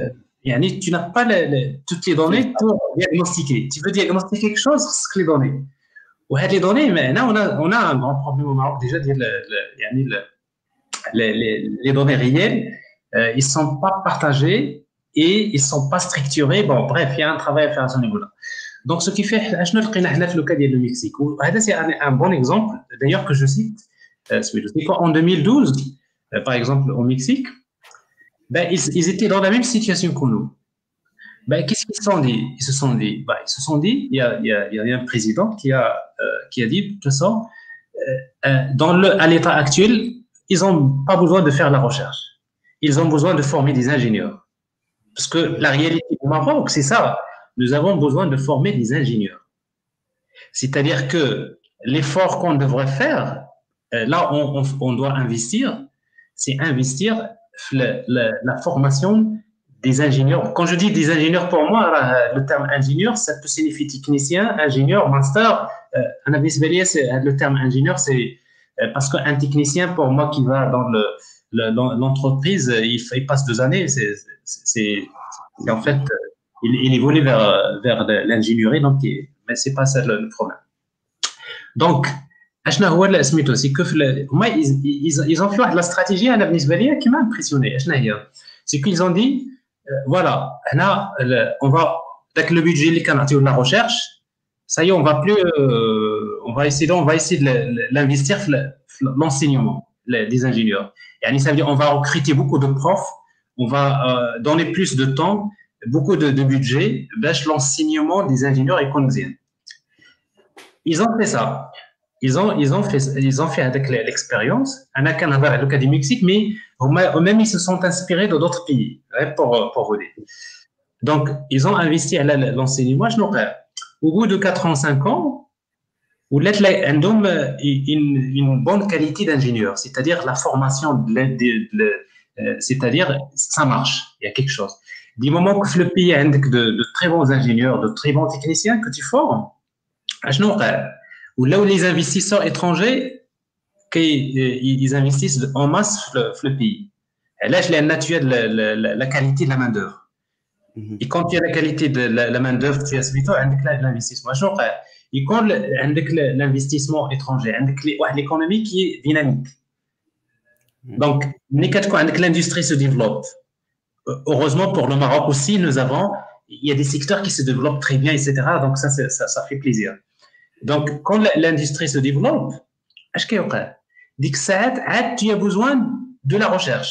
toutes les données pour diagnostiquer. Tu veux diagnostiquer quelque chose, c'est les données. Ou les données, mais là, on a un grand problème au Maroc déjà. Les données réelles, ils ne sont pas partagées et ils ne sont pas structurés. Bon, bref, il y a un travail à faire à ce niveau-là. Donc, ce qui fait, le cas du Mexique. C'est un bon exemple, d'ailleurs, que je cite. En 2012, par exemple, au Mexique, ils étaient dans la même situation que nous. Qu'est-ce qu'ils se sont dit? Ils se sont dit, il y a un président qui a dit, de toute façon, à l'état actuel, ils n'ont pas besoin de faire la recherche. Ils ont besoin de former des ingénieurs. Parce que la réalité du Maroc, c'est ça. Nous avons besoin de former des ingénieurs. C'est-à-dire que l'effort qu'on devrait faire, là, on doit investir, c'est investir la formation des ingénieurs. Quand je dis des ingénieurs, pour moi, le terme ingénieur, ça peut signifier technicien, ingénieur, master. Le terme ingénieur, c'est parce qu'un technicien, pour moi, qui va dans l'entreprise, il passe 2 années. C'est en fait, il évolue vers l'ingénierie, donc, mais c'est pas ça le problème. Donc, c'est que ils ont fait la stratégie qui m'a impressionné. C'est qu'ils ont dit, voilà, on va, avec le budget de la recherche, ça y est, on va essayer de l'investir dans l'enseignement des ingénieurs. Et ça veut dire, on va recruter beaucoup de profs, on va donner plus de temps, beaucoup de budget, l'enseignement des ingénieurs économiques. Ils ont fait ça. Ils ont fait avec l'expérience. On a qu'un avoir le cas du Mexique, mais eux-mêmes, ils se sont inspirés d'autres pays pour vous dire. Donc, ils ont investi à l'enseignement. Au bout de 4 ans, 5 ans, où une bonne qualité d'ingénieur, c'est-à-dire la formation, c'est-à-dire ça marche, il y a quelque chose. Du moment que le pays a de très bons ingénieurs, de très bons techniciens que tu formes, ou là où les investisseurs étrangers, ils investissent en masse dans le pays. Et là, je l'ai naturel la qualité de la main-d'œuvre. Et quand tu as la qualité de la main-d'œuvre, tu as l'investissement. Et quand l'investissement étranger, l'économie qui est dynamique. Donc, l'industrie se développe. Heureusement pour le Maroc aussi, il y a des secteurs qui se développent très bien, etc. Donc, ça fait plaisir. Donc, quand l'industrie se développe, tu as besoin de la recherche.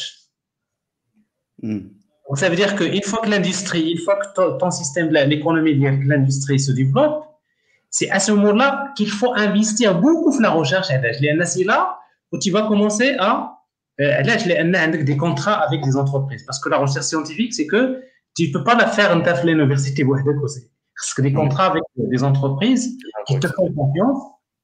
Donc, ça veut dire qu'une fois que ton système, l'économie de l'industrie se développe, c'est à ce moment-là qu'il faut investir beaucoup dans la recherche. C'est là où tu vas commencer à des contrats avec des entreprises. Parce que la recherche scientifique, c'est que tu ne peux pas la faire à l'université. Parce que des contrats avec des entreprises qui te font confiance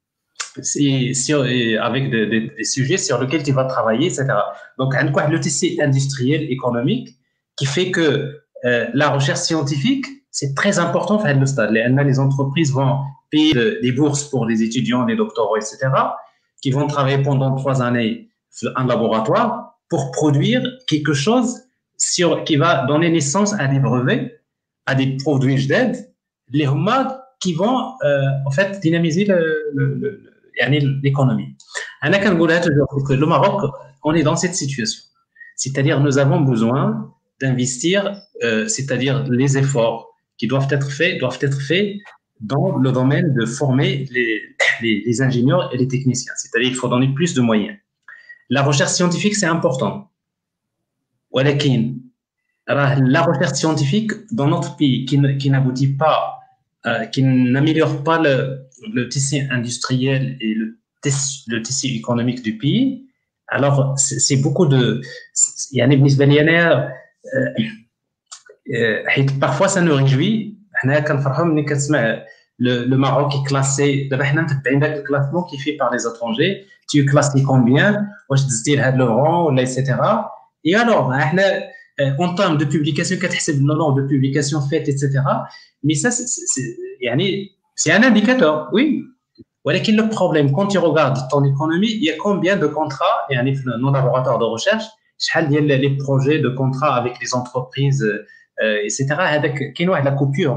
avec des sujets sur lesquels tu vas travailler, etc. Donc, le tissu industriel, économique, qui fait que la recherche scientifique, c'est très important à ce stade. Les entreprises vont payer des bourses pour les étudiants, les doctorants, etc., qui vont travailler pendant 3 années dans un laboratoire pour produire quelque chose qui va donner naissance à des brevets, à des produits d'aide, les HUMA qui vont en fait dynamiser l'économie. Le Maroc, on est dans cette situation. C'est-à-dire nous avons besoin d'investir, c'est-à-dire les efforts qui doivent être faits dans le domaine de former les ingénieurs et les techniciens. C'est-à-dire qu'il faut donner plus de moyens. La recherche scientifique, c'est important. La recherche scientifique dans notre pays qui n'aboutit pas, qui n'améliore pas le tissu industriel et le tissu économique du pays, alors c'est beaucoup de... parfois ça nous réjouit. Le Maroc est classé, classement qui est fait par les étrangers. Tu es classé combien, etc. Et alors, en termes de publication, le nombre de publications faites, etc. Mais ça, c'est un indicateur, oui. Mais le problème, quand tu regardes ton économie, il y a combien de contrats, dans nos laboratoires de recherche, les projets de contrats avec les entreprises, etc. Il y a la coupure,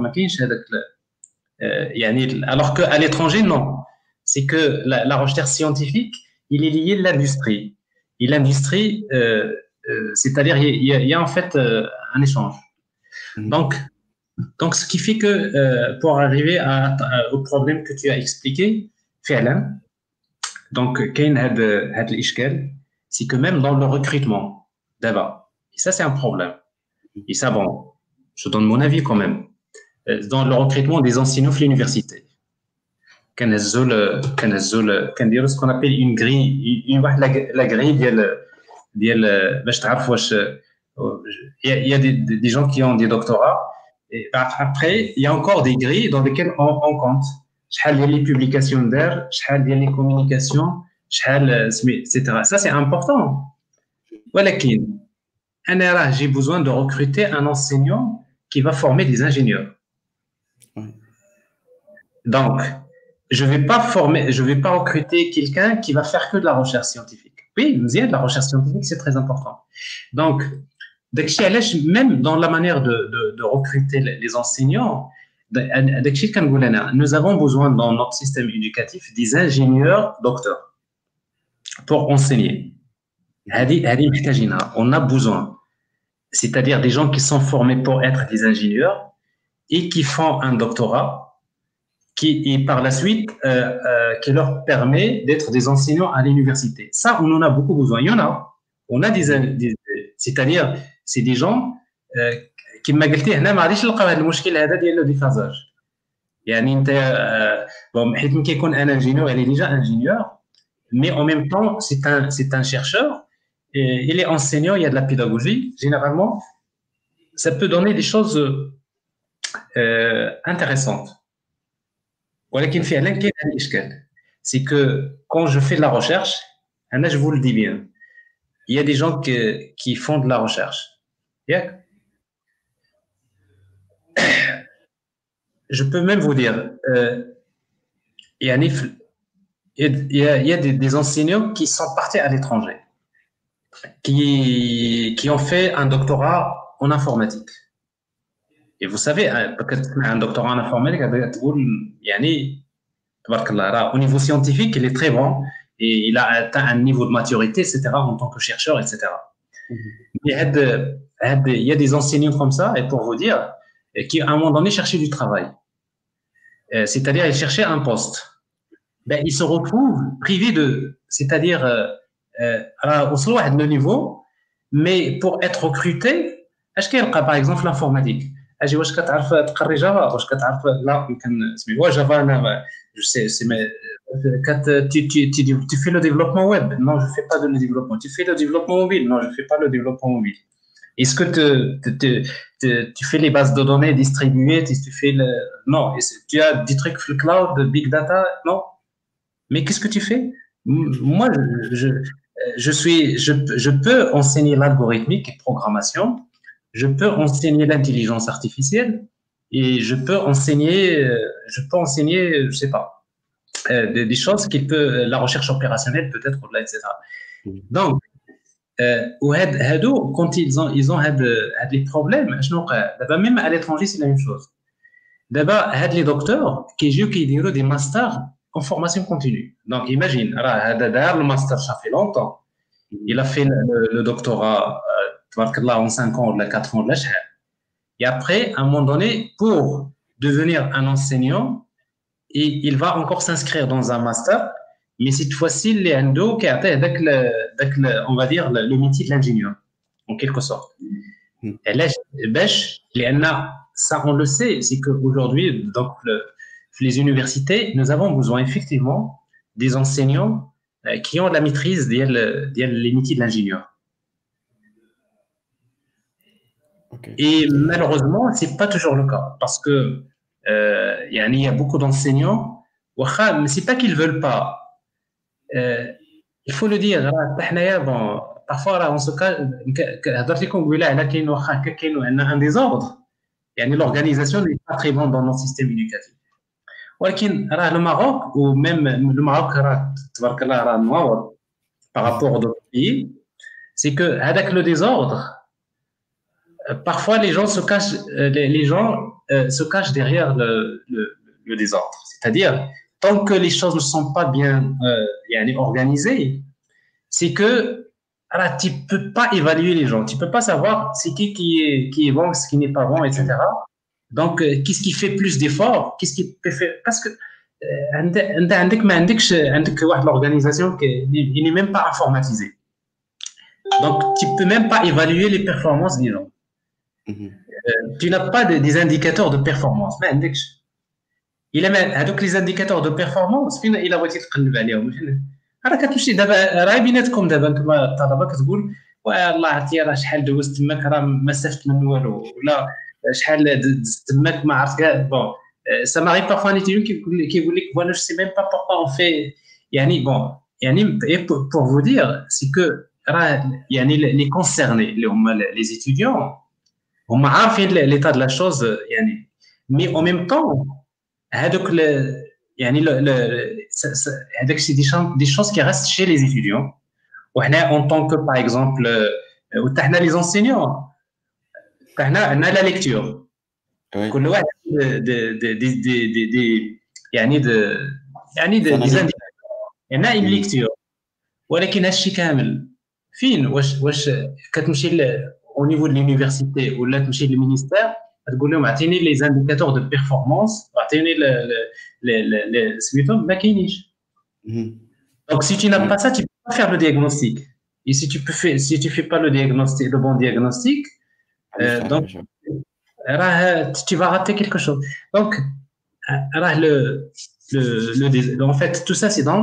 alors qu'à l'étranger, non. C'est que la recherche scientifique, il est lié à l'industrie. Et l'industrie, c'est-à-dire il y a en fait un échange. Donc, ce qui fait que pour arriver au problème que tu as expliqué, donc c'est que même dans le recrutement, d'abord, et ça c'est un problème. Et ça, bon, je donne mon avis quand même. Dans le recrutement des enseignants à l'université, qu'on ce qu'on appelle une grille, la grille il y a des gens qui ont des doctorats, et après il y a encore des grilles dans lesquelles on compte les publications d'air, les communications, etc. Ça c'est important. Voilà, j'ai besoin de recruter un enseignant qui va former des ingénieurs. Donc, je vais pas recruter quelqu'un qui va faire que de la recherche scientifique. Oui, la recherche scientifique, c'est très important. Donc, même dans la manière de recruter les enseignants, nous avons besoin dans notre système éducatif des ingénieurs docteurs pour enseigner. On a besoin. C'est-à-dire des gens qui sont formés pour être des ingénieurs et qui font un doctorat et par la suite, qui leur permet d'être des enseignants à l'université. Ça, on en a beaucoup besoin. Il y en a. On a c'est-à-dire, c'est des gens qui m'a dit, هنا ما غاديش نلقاو هذا المشكل هذا ديال لو ديفازاج. يعني انت bon حيت ملي كيكون ان ingénieur, il est déjà ingénieur, mais en même temps, c'est un chercheur, et il est enseignant, il y a de la pédagogie. Généralement, ça peut donner des choses intéressantes. ولكن فعلا كاين هذا الاشكال. C'est que quand je fais de la recherche, je vous le dis bien, il y a des gens qui font de la recherche. Je peux même vous dire, il y a des enseignants qui sont partis à l'étranger, qui ont fait un doctorat en informatique. Et vous savez, un doctorat en informatique, au niveau scientifique, il est très bon et il a atteint un niveau de maturité, etc., en tant que chercheur, etc. Il y a des enseignants comme ça, et pour vous dire, qui à un moment donné cherchaient du travail. C'est-à-dire, ils cherchaient un poste. Ben, ils se retrouvent privés de, c'est-à-dire, au slow à le niveau, mais pour être recrutés, est-ce qu'il y a par exemple l'informatique? اجي واش كتعرف تقري جافا واش كتعرف لا يمكن سميتو جافا انا جو سي سي tu fais le développement web non je fais pas de développement tu fais le développement mobile non je fais pas le développement mobile Est-ce que tu fais les bases de données distribuées, tu fais le... Non, tu as des trucs sur le cloud, de big data, non. Mais qu'est-ce que tu fais? Moi, je peux enseigner l'algorithmique et programmation, je peux enseigner l'intelligence artificielle et je peux enseigner, je sais pas, des choses qui peut, la recherche opérationnelle peut-être, etc. Donc, quand ils ont des problèmes, même à l'étranger, c'est la même chose. D'abord, les docteurs qui ont des masters en formation continue. Donc, imagine, le master, ça fait longtemps. Il a fait le doctorat en 5 ans ou 4 ans. Et après, à un moment donné, pour devenir un enseignant, il va encore s'inscrire dans un master. Mais cette fois-ci, les endo qui a on va dire le métier de l'ingénieur, en quelque sorte. Et là, ça, on le sait, c'est qu'aujourd'hui, donc, les universités, nous avons besoin effectivement des enseignants qui ont la maîtrise des métiers de l'ingénieur. Okay. Et malheureusement, c'est pas toujours le cas parce que il y a beaucoup d'enseignants, mais c'est pas qu'ils veulent pas. Il faut le dire, bon, parfois on se cache, un désordre. L'organisation n'est pas très bonne dans notre système éducatif. Le Maroc, ou même le Maroc, par rapport aux autres pays, c'est que avec le désordre, parfois les gens se cachent derrière le désordre. C'est-à-dire, tant que les choses ne sont pas bien organisées, c'est que tu ne peux pas évaluer les gens. Tu ne peux pas savoir c'est qui est bon, ce qui n'est pas bon, etc. Donc, qu'est-ce qui fait plus d'efforts? Qu'est-ce qui peut faire? Parce que l'organisation qui n'est même pas informatisée. Donc, tu ne peux même pas évaluer les performances des gens. Tu n'as pas des indicateurs de performance. Il a même les indicateurs de performance, il a voté تقلب عليهم. راه كتمشي دابا راه بيناتكم دابا انتم الطلبه كتقول والله عرفتي راه شحال دوزت تماك راه ما استفدت من والو ولا شحال دزت تماك ما عرفت كاع بون ça m'arrive parfois un étudiant qui voulait que voilà je sais même pas pourquoi on fait pour vous dire c'est que les concernés les étudiants هم عارفين l'état de la chose mais en même temps هذوك c'est des choses qui restent chez les étudiants. En tant que, par exemple, les enseignants, on a la lecture. كل واحد يعني une lecture. ولكن هادشي كامل فين واش كتمشي au niveau de l'université ولا تمشي للمينيستير تقول لهم اعطيني لي زانديكاتور دو بيرفورمانس اعطيني سميتهم ما كاينينش. Donc si tu n'as pas ça, tu peux pas faire le diagnostic. Et si tu fais pas le diagnostic, le bon diagnostic, donc tu vas rater quelque chose. Donc en fait tout ça c'est dans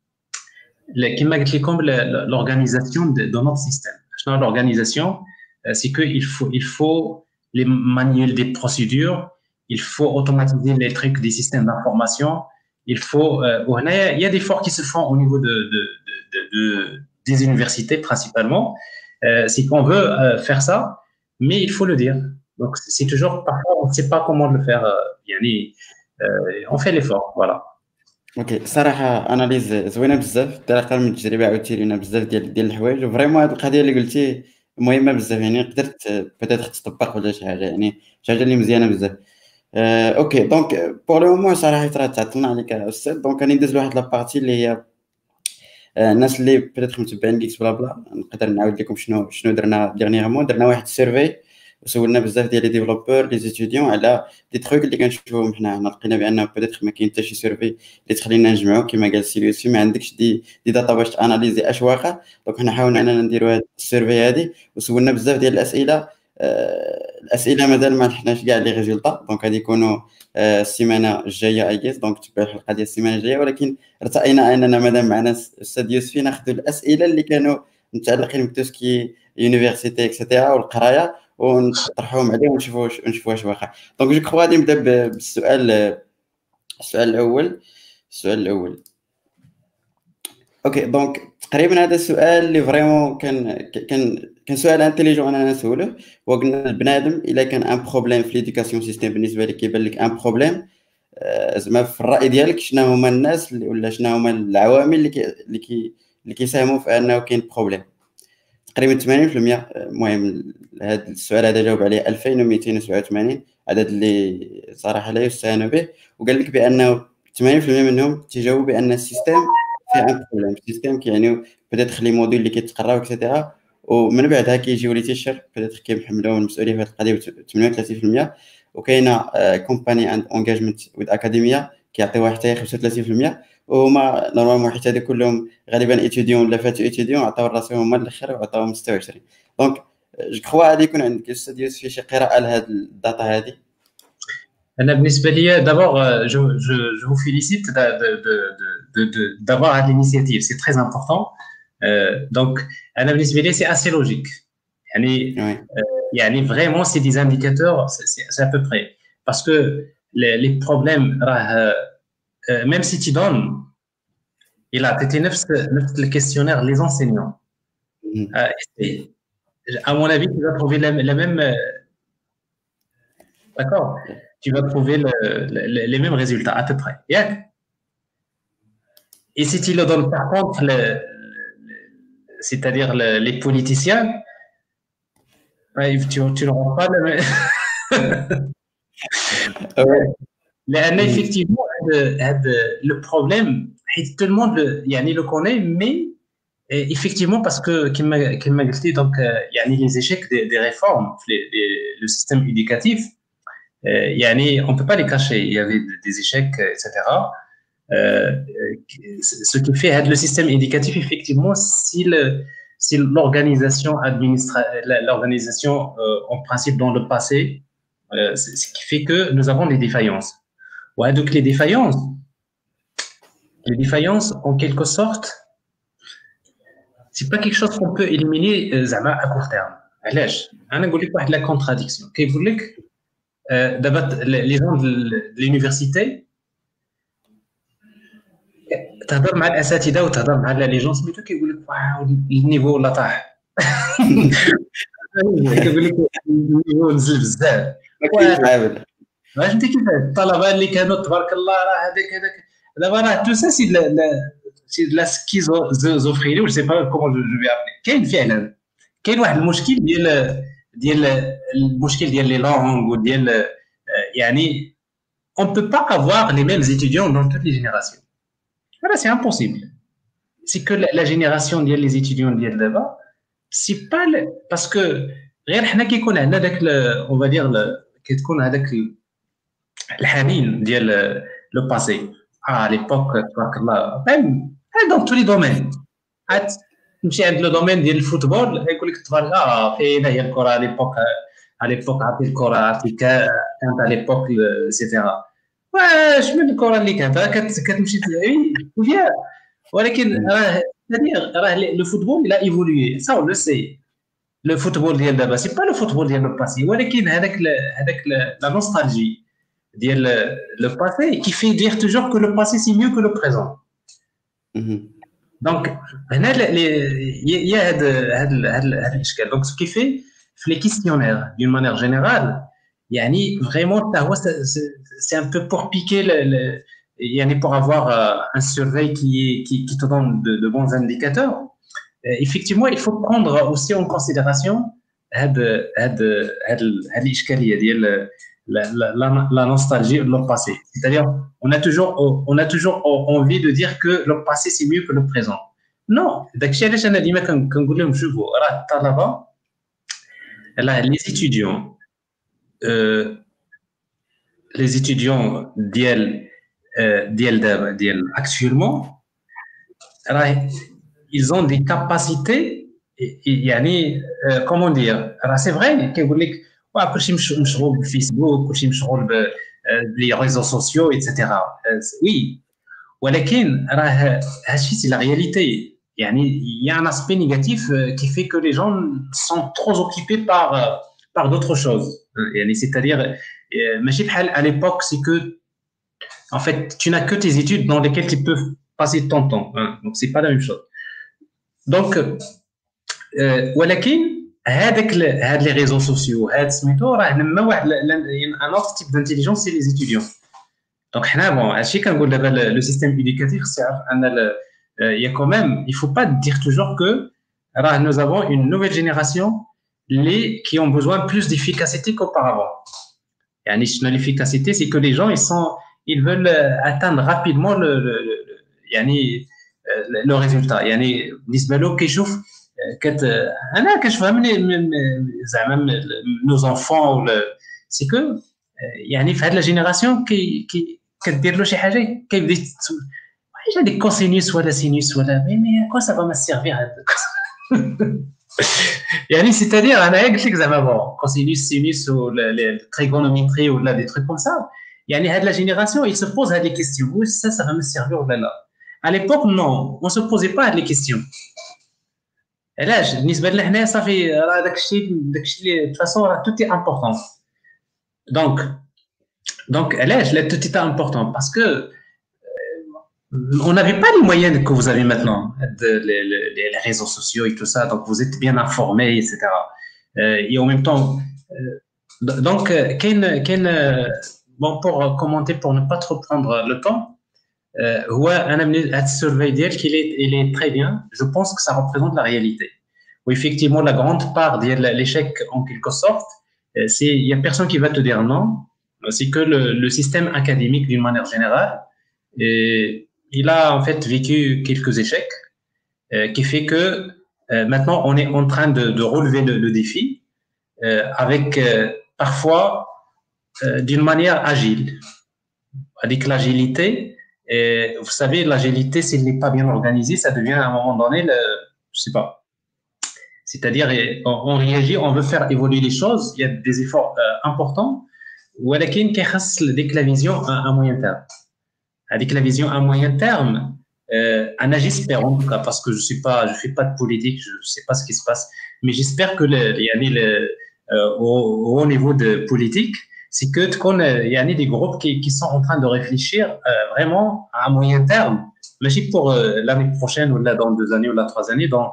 l'organisation de notre système. L'organisation, c'est qu'il faut les manuels des procédures, il faut automatiser les trucs des systèmes d'information, il y a des efforts qui se font au niveau des universités principalement, c'est qu'on veut faire ça, mais il faut le dire. Donc c'est toujours, parfois on ne sait pas comment le faire, on fait l'effort, voilà. اوكي صراحه اناليز زوينه بزاف انطلاقا من التجربه عاودتي لينا بزاف ديال الحوايج وفريمون هاد القضيه اللي قلتي مهمه بزاف قدرت بيتيتر تطبق ولا شي حاجه شي حاجه اللي مزيانه بزاف. اوكي دونك بور لو مومون صراحه تعطلنا عليك استاذ. دونك غادي ندوز لواحد لابارتي اللي هي الناس اللي بيتيتر متبعين جيكس بلا بلا نقدر نعاود لكم شنو درنا ديرنييرمون. درنا واحد السيرفي وسولنا بزاف ديال لي ديفلوبور لي ستوديون على دي تروك اللي كنشوفوهم حنا لقينا بان بيتيتر ما كاين حتى شي سيرفي اللي تخلينا نجمعو كما قال سي يوسف ما عندكش دي داتا باش تاناليزي اش واقع. دونك حنا حاولنا اننا نديروا هاد السيرفي هادي وسولنا بزاف ديال الاسئله. الاسئله مازال ما لحقناش كاع لي ريزولطا دونك غادي يكونوا السيمانه الجايه ايجيس دونك تبع الحلقه ديال السيمانه الجايه. ولكن ارتئينا اننا مادام معنا الاستاذ يوسف ناخذوا الاسئله اللي كانوا متعلقين بتوسكي يونيفرسيتي اكسيتيرا والقرايه ونطرحوهم عليه ونشوفوا واش واقع. دونك جو كخوا غادي نبدا بالسؤال الأول. اوكي دونك تقريبا هذا السؤال اللي فريمون كان سؤال انتيليجون انا نسولوه. وقلنا البنادم الا كان ان بروبليم في ليدوكاسيون سيستيم بالنسبه لك كيبان لك ان بروبليم، زعما في الراي ديالك شنو هما الناس ولا شنو هما العوامل اللي كيساهموا في انه كاين بروبليم؟ تقريبا 80%. المهم هذا السؤال هذا جاوب عليه 2287 عدد اللي صراحه لا يستهان به، وقال لك بانه 80% منهم تجاوبوا بان السيستم فيه ان بروبليم. السيستم كيعني بدات لي موديل اللي كيتقراو اكسيتيرا، ومن بعدها كيجيو لي تيشر بدات كيحملوا المسؤوليه في هذه القضيه 38%. وكاينه كومباني اند انجاجمنت وذ اكاديميا كيعطيوها حتى 35%، وهما نورمالمون حيت هادو كلهم غالبا ايتيديون ولا فاتو ايتيديون عطاو راسهم هما الاخر وعطاوهم 26. دونك جو كخوا غادي يكون عندك استاذ يوسف شي قراءه لهاد الداتا هادي. أنا بالنسبة لي d'abord je vous félicite d'avoir l'initiative, c'est très important. Donc أنا بالنسبة لي c'est assez logique. يعني vraiment c'est des indicateurs, c'est à peu près parce que les problèmes même si tu donnes il a été neuf le questionnaire les enseignants. À mon avis tu vas trouver la même d'accord, tu vas trouver les mêmes résultats à peu près. Et si tu le donnes par contre, c'est-à-dire les politiciens, tu n'auras pas le même. لأن effectivement le problème, tout le monde le connaît, mais effectivement parce que comme m'a dit donc les échecs des réformes, le système éducatif. On ne peut pas les cacher, il y avait des échecs, etc. Ce qui fait le système éducatif, effectivement, si l'organisation en principe dans le passé, ce qui fait que nous avons des défaillances. Ouais, donc les défaillances, en quelque sorte, c'est pas quelque chose qu'on peut éliminer à court terme. علاش انا نقول لك واحد لا كونتراديكسيون كيقول لك دابا لي جون د لونيفرسيتي تهضر مع الاساتذه وتهضر مع لي جون سميتو كيقول لك واو النيفو ولا طاح كيقول لك النيفو نزل بزاف. فهمتي كيف الطلبه اللي كانوا تبارك الله راه هذاك دابا راه تو سا سي لا سكيزوفريني ولا سي با كومون جو في ابلي. كاين فعلا كاين واحد المشكل ديال المشكل ديال لي لونغ وديال on ne peut pas avoir les mêmes étudiants dans toutes les générations. Voilà, c'est impossible. C'est que la génération ديال les étudiants ديال دابا c'est pas parce que غير حنا كيكون عندنا داك on va dire كتكون هذاك الحنين ديال لو باسي à l'époque تبارك الله même dans tous les domaines. تمشي عند لو دومين ديال الفوتبول يقول لك تبارك فين هي الكره à l'époque عرفتي الكره عرفتي كانت à l'époque سيتيرا واش من الكره اللي كانت كتمشي مزيان. ولكن راه لو فوتبول لا ايفولوي سا لو سي لو فوتبول ديال دابا سي با لو فوتبول ديال لو باسي ولكن هذاك لا نوستالجي ديال لو باسي qui fait dire toujours que le passé c'est mieux que le présent. دونك هنا il y a هذا الاشكال. دونك ce qui fait في les questionnaires d'une manière générale vraiment c'est un peu pour piquer pour avoir un surveil qui te donne de bons indicateurs. Effectivement il faut prendre aussi en considération هذه الاشكاليه ديال la nostalgie de le passé. C'est-à-dire on a toujours envie de dire que le passé c'est mieux que le présent. Non, داكشي علاش انا ديما كنقول لهم شوفوا راه الطلبه les étudiants ديال actuellement ils ont des capacités comment dire c'est vrai كيقول لك كلشي مشغول بالفيسبوك كلشي مشغول بلي ريزو سوسيو ايتترا. وي ولكن راه هادشي سي لا رياليتي. il y a un aspect négatif qui fait que les gens sont trop occupés par d'autres choses. C'est-à-dire, à l'époque, c'est que, en fait, tu n'as que tes études dans lesquelles tu peux passer ton temps. Donc, c'est pas la même chose. Donc, ولكن هاد les réseaux sociaux, هاد سميتو راه نما واحد un autre type d'intelligence, c'est les étudiants. Donc, حنا bon, هادشي كنقول دابا le système éducatif, c'est ان il y a quand même, il faut pas dire toujours que nous avons une nouvelle génération qui ont besoin plus d'efficacité qu'auparavant. L'efficacité, c'est que les gens ils veulent atteindre rapidement le résultat. بالنسبه له كيشوف انا كنشوفها زعما nos enfants, c'est que في هذه la génération كدير له شي حاجه كيبدا j'ai des cosinus ولا sinus ولا mais à quoi ça va me servir c'est-à-dire انا قلت لك زعما bon cosinus sinus ou la trigonométrie ou là des trucs comme ça هاد la génération il se pose des questions ça va me servir ou là à l'époque non on se posait pas des questions علاش بالنسبه لنا حنا صافي راه داكشي de toute façon tout est important donc علاش là tout est important parce que on n'avait pas les moyens que vous avez maintenant, les réseaux sociaux et tout ça, donc vous êtes bien informés, etc. Et en même temps, donc, bon, pour commenter, pour ne pas trop prendre le temps, ce survey il est très bien, je pense que ça représente la réalité. Où effectivement, la grande part de l'échec, en quelque sorte, il n'y a personne qui va te dire non, c'est que le système académique, d'une manière générale, il a en fait vécu quelques échecs qui fait que maintenant on est en train de relever le défi avec parfois d'une manière agile. Avec l'agilité, vous savez, l'agilité, s'il n'est pas bien organisé, ça devient à un moment donné, je sais pas. C'est-à-dire, on réagit, on veut faire évoluer les choses, il y a des efforts importants, ou avec la vision à moyen terme. Avec la vision à moyen terme, j'espère en tout cas, parce que je fais pas de politique, je ne sais pas ce qui se passe, mais j'espère que au niveau de politique, c'est que il y a des groupes qui sont en train de réfléchir vraiment à moyen terme, mais pour l'année prochaine ou là dans 2 années ou là 3 années, dans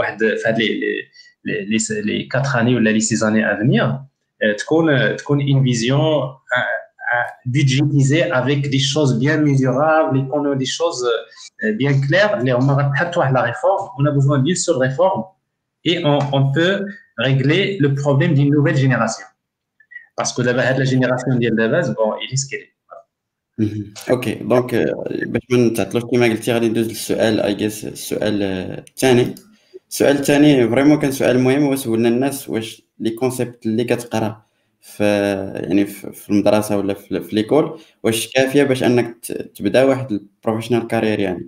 les 4 années ou les 6 années à venir, une vision budgétisé avec des choses bien mesurables et qu'on a des choses bien claires. La réforme, on a besoin d'une seule réforme et on peut régler le problème d'une nouvelle génération. Parce que la génération de base, bon, il est ce qu'elle est. Ok, donc باش ما نتعطلوش كما قلتي غادي ندوز للسؤال اي جيس السؤال الثاني فريمون كان سؤال مهم هو سولنا الناس واش لي كونسيبت اللي كتقرا في المدرسه ولا في ليكول واش كافيه باش انك تبدا واحد البروفيشنال كارير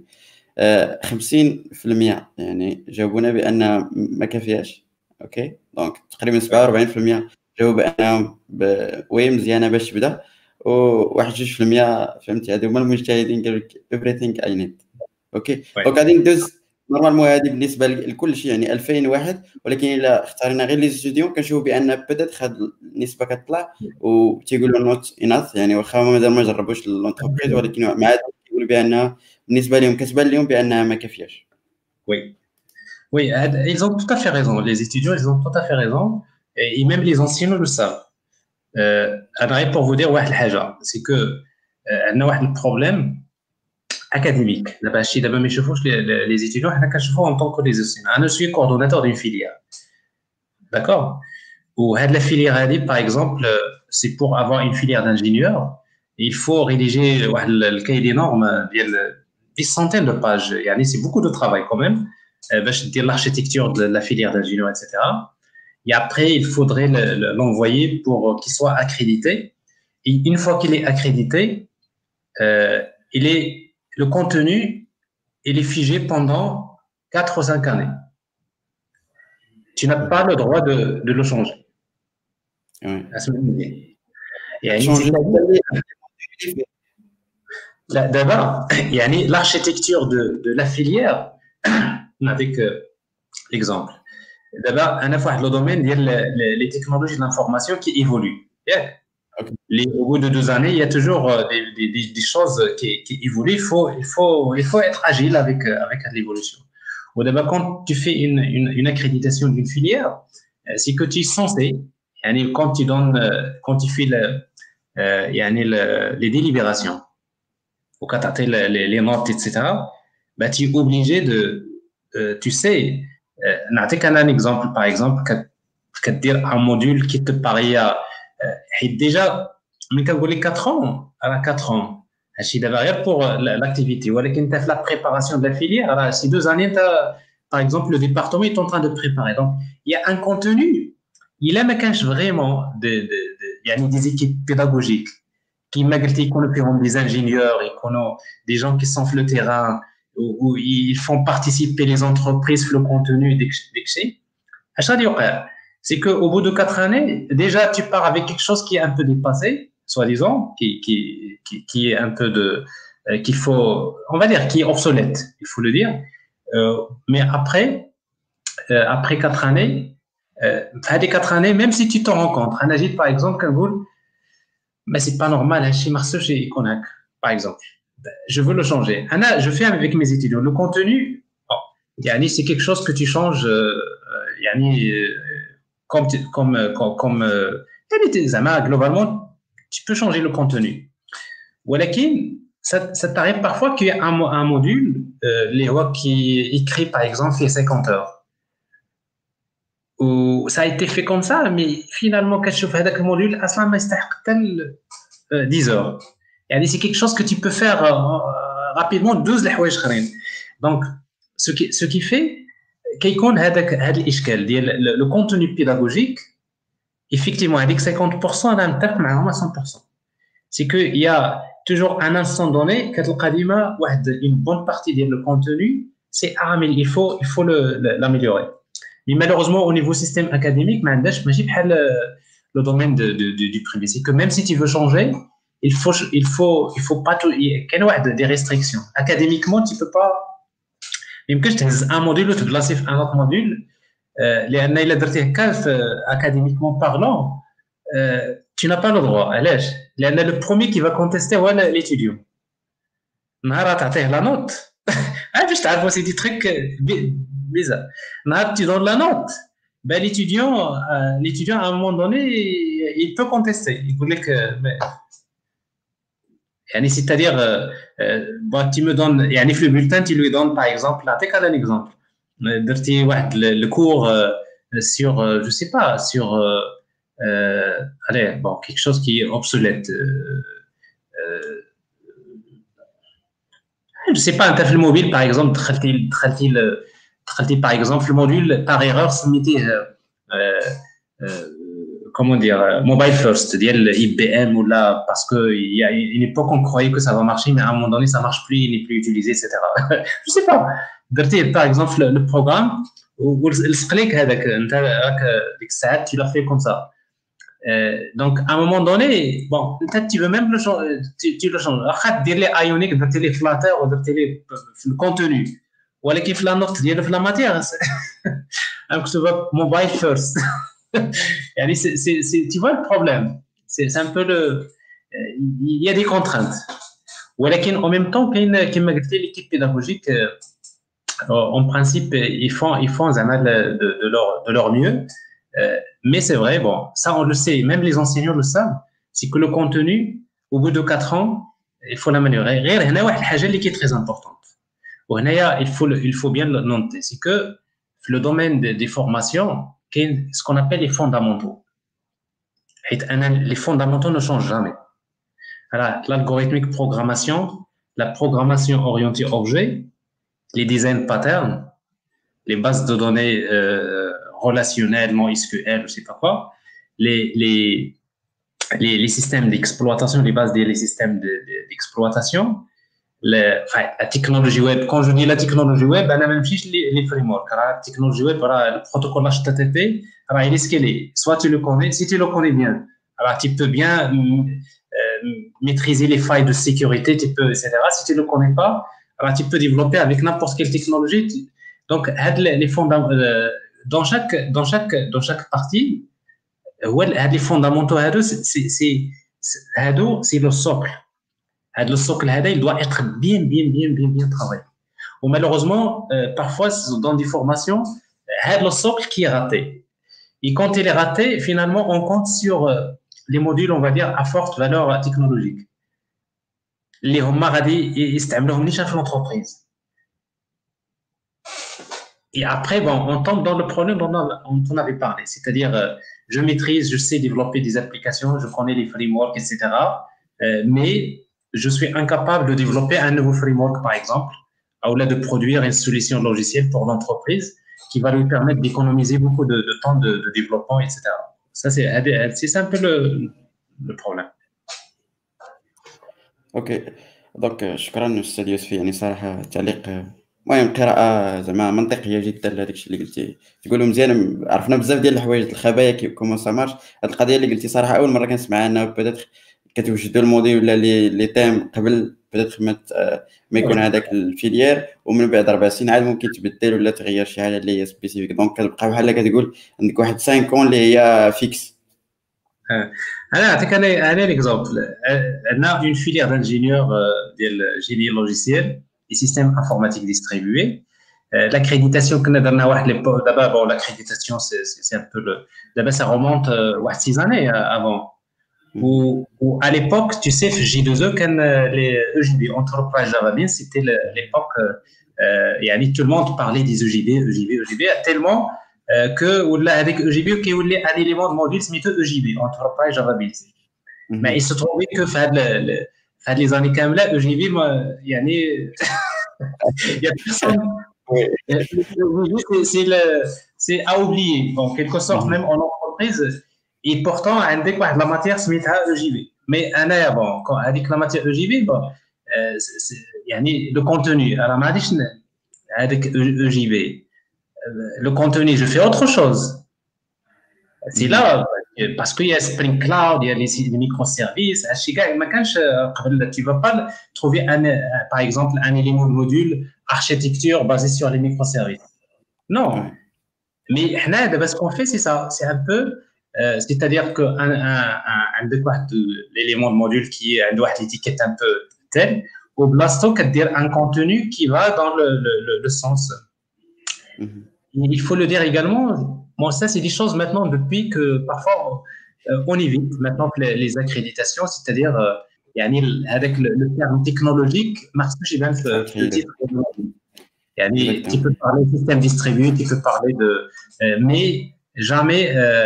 50% جاوبونا بان ما كافياش. اوكي دونك تقريبا 47% جاوبوا بانهم وي مزيانه باش تبدا و1 2% فهمتي هادو هما المجتهدين قالوا لك everything I need. اوكي دونك غادي ندوز نورمالمون هذه بالنسبه لكل شيء 2000 واحد، ولكن الا اختارنا غير لي ستوديون كنشوفوا بان بيتيت هاد النسبه كتطلع وتيقولوا نوت اناث واخا مازال ما جربوش لونتربريز، ولكن مع ذلك كيقولوا بان بالنسبه لهم كتبان لهم بانها ما كافياش. Oui, ils ont tout à fait raison. Les étudiants, ils ont tout à fait raison. Et même les enseignants le savent. Pour vous dire, c'est que on a un problème académique. D'abord, les étudiants, en tant que les enseignants. Je suis coordonnateur d'une filière. D'accord? Ou la filière, par exemple, c'est pour avoir une filière d'ingénieur, il faut rédiger le cahier des normes, des centaines de pages. C'est beaucoup de travail quand même. Dire l'architecture de la filière d'ingénieur, etc. Et après, il faudrait l'envoyer pour qu'il soit accrédité. Et une fois qu'il est accrédité, le contenu, il est figé pendant 4 ou 5 années. Tu n'as pas le droit de le changer. Oui. D'abord, l'architecture de la filière, avec l'exemple. D'abord, on a fait le domaine des technologies de l'information qui évoluent. Au bout de 2 années, il y a toujours des choses qui évoluent. Il faut être agile avec l'évolution. Ou d'abord, quand tu fais une accréditation d'une filière, c'est que tu es censé, quand tu fais les délibérations, ou quand tu as les notes, etc., bah, tu es obligé de, tu sais, نعطيك un exemple, par exemple, quand tu as un module qui te paraît déjà, mais quand vous avez 4 ans, à 4 ans, c'est d'abord pour l'activité, ou alors quand tu as la préparation de la filière, ces 2 années, par exemple, le département est en train de préparer. Donc, il y a un contenu, il a vraiment des équipes pédagogiques qui, malgré qu'on ait des ingénieurs et qu'on a des gens qui sont sur le terrain, où ils font participer les entreprises sur le contenu d'Exchange. C'est qu'au bout de 4 années, déjà, tu pars avec quelque chose qui est un peu dépassé, soi-disant, qui est un peu qu'il faut, on va dire, qui est obsolète, il faut le dire. Mais après 4 années, des 4 années, même si tu t'en rends compte, un agite, par exemple, qu'un goût, mais c'est pas normal, chez Marceau, chez Iconac, par exemple. Je veux le changer. Je fais avec mes étudiants. Le contenu, c'est quelque chose que tu changes, globalement, tu peux changer le contenu. Ça t'arrive parfois qu'il y a un module, qui écrit, par exemple, fait 50 heures. Ou ça a été fait comme ça, mais finalement, quand tu fais avec le module, ça m'a 10 heures. C'est quelque chose que tu peux faire rapidement 12 الحوايج. Donc, ce qui fait كيكون هذاك الاشكال ديال le contenu pédagogique, effectivement, avec 50%, on a un tap à 100%. C'est qu'il y a toujours un instant donné, une bonne partie du contenu, c'est mais il faut l'améliorer. Mais malheureusement, au niveau système académique, le domaine du privé, c'est que même si tu veux changer, il faut pas tout. Il y a des restrictions. Académiquement, tu peux pas. Même que je t'ai un module ou tu places un autre module, académiquement parlant, tu n'as pas le droit. Le premier qui va contester, c'est l'étudiant. La note. Juste avant, c'est des trucs bizarres. Tu donnes la note. L'étudiant, à un moment donné, il peut contester. Il voulait que. C'est-à-dire, tu me donnes, le bulletin, tu lui donnes, par exemple, un exemple. Le cours sur, je sais pas, sur, quelque chose qui est obsolète. Je sais pas, un téléphone mobile, par exemple, par exemple, le module, par erreur, se mettait, comment dire, mobile first, IBM ou là, parce qu'il y a une époque on croyait que ça va marcher, mais à un moment donné ça marche plus, il n'est plus utilisé, etc. Je sais pas. Par exemple, le programme, tu l'as fait comme ça. Donc à un moment donné, bon, peut-être tu veux même le changer, tu le changes. Après, les ioniques, les flatter ou le contenu. Ou alors qu'il fait la note, la matière. Donc tu vas mobile first. Tu vois le problème, c'est un peu il y a des contraintes. En même temps, l'équipe pédagogique, en principe, ils font de leur mieux. Mais c'est vrai, bon, ça on le sait, même les enseignants le savent, c'est que le contenu, au bout de 4 ans, il faut l'améliorer. Il y a une chose qui est très importante. Il faut bien le noter, c'est que le domaine des formations, ce qu'on appelle les fondamentaux. Les fondamentaux ne changent jamais. L'algorithmique programmation, la programmation orientée objet, les design patterns, les bases de données relationnelles, non SQL, je ne sais pas quoi, les systèmes d'exploitation, les bases des systèmes d'exploitation, la technologie web. Quand je dis la technologie web, on a même les frameworks. La technologie web, le protocole HTTP, il est ce qu'il est. Soit tu le connais, si tu le connais bien, alors tu peux bien maîtriser les failles de sécurité, etc. Si tu ne le connais pas, alors tu peux développer avec n'importe quelle technologie. Donc, dans chaque partie, les fondamentaux, c'est le socle. Le socle, il doit être bien travaillé. Ou malheureusement, parfois, dans des formations, le socle qui est raté. Et quand il est raté, finalement, on compte sur les modules, on va dire, à forte valeur technologique. Les hommes ils se l'entreprise. Et après, bon, on tombe dans le problème dont on avait parlé, c'est-à-dire je maîtrise, je sais développer des applications, je connais les frameworks, etc. Mais je suis incapable de développer un nouveau framework, par exemple, ou là de produire une solution logicielle pour l'entreprise qui va lui permettre d'économiser beaucoup de temps de développement, etc. Ça, c'est un peu le problème. اوكي دونك شكرا استاذ يوسف، يعني صراحه تعليق المهم قراءه زعما منطقيه جدا لهذاك الشيء اللي قلتي، تقولوا مزيان. عرفنا بزاف ديال الحوايج الخبايا كومون سا مارش. هذه القضيه اللي قلتي صراحه اول مره كنسمعها، انه بيتيتر كتوجدوا الموديل ولا لي تيم قبل بيتيتر ما يكون هذاك الفيليير، ومن بعد 4 سنين عاد ممكن تبدل ولا تغير شي حاجه اللي هي سبيسيفيك. دونك كتبقى بحال كتقول عندك واحد 5 كون اللي هي فيكس. انا نعطيك انا ليكزومبل. عندنا اون فيليير دانجينيور ديال جيني لوجيسيال اي سيستيم انفورماتيك ديستريبيوي. L'accréditation كنا درنا واحد ليبوك. دابا بون l'accréditation c'est un peu دابا ça remonte واحد 6 années avant. Ou à l'époque, tu sais, J2E, quand les EJB, Enterprise Java Beans, c'était l'époque, et tout le monde parlait des EJB, tellement que avec EJB, qu'il y a un élément de module, c'est EJB, Enterprise Java Beans. Mais il se trouvait que fait les années quand même là, EJB, il y a personne. C'est à oublier. En quelque sorte, même en entreprise. Et pourtant, avec la matière سميتها EJB. Mais avec la matière EJB, le contenu, alors ما غاديش avec EJB. Le contenu, je fais autre chose. C'est là parce qu'il y a Spring Cloud, il y a les microservices. Tu ne vas pas trouver par exemple un élément de module architecture basé sur les microservices. Non. Mais ce qu'on fait, c'est ça. C'est un peu c'est-à-dire que l'élément de module qui a l'étiquette un peu telle, au blasto dire un contenu qui va dans le sens. Il faut le dire également. Bon, ça c'est des choses maintenant depuis que parfois on évite maintenant que les accréditations, c'est-à-dire avec le terme technologique, tu peux parler de système distribué, tu peux parler de, mais jamais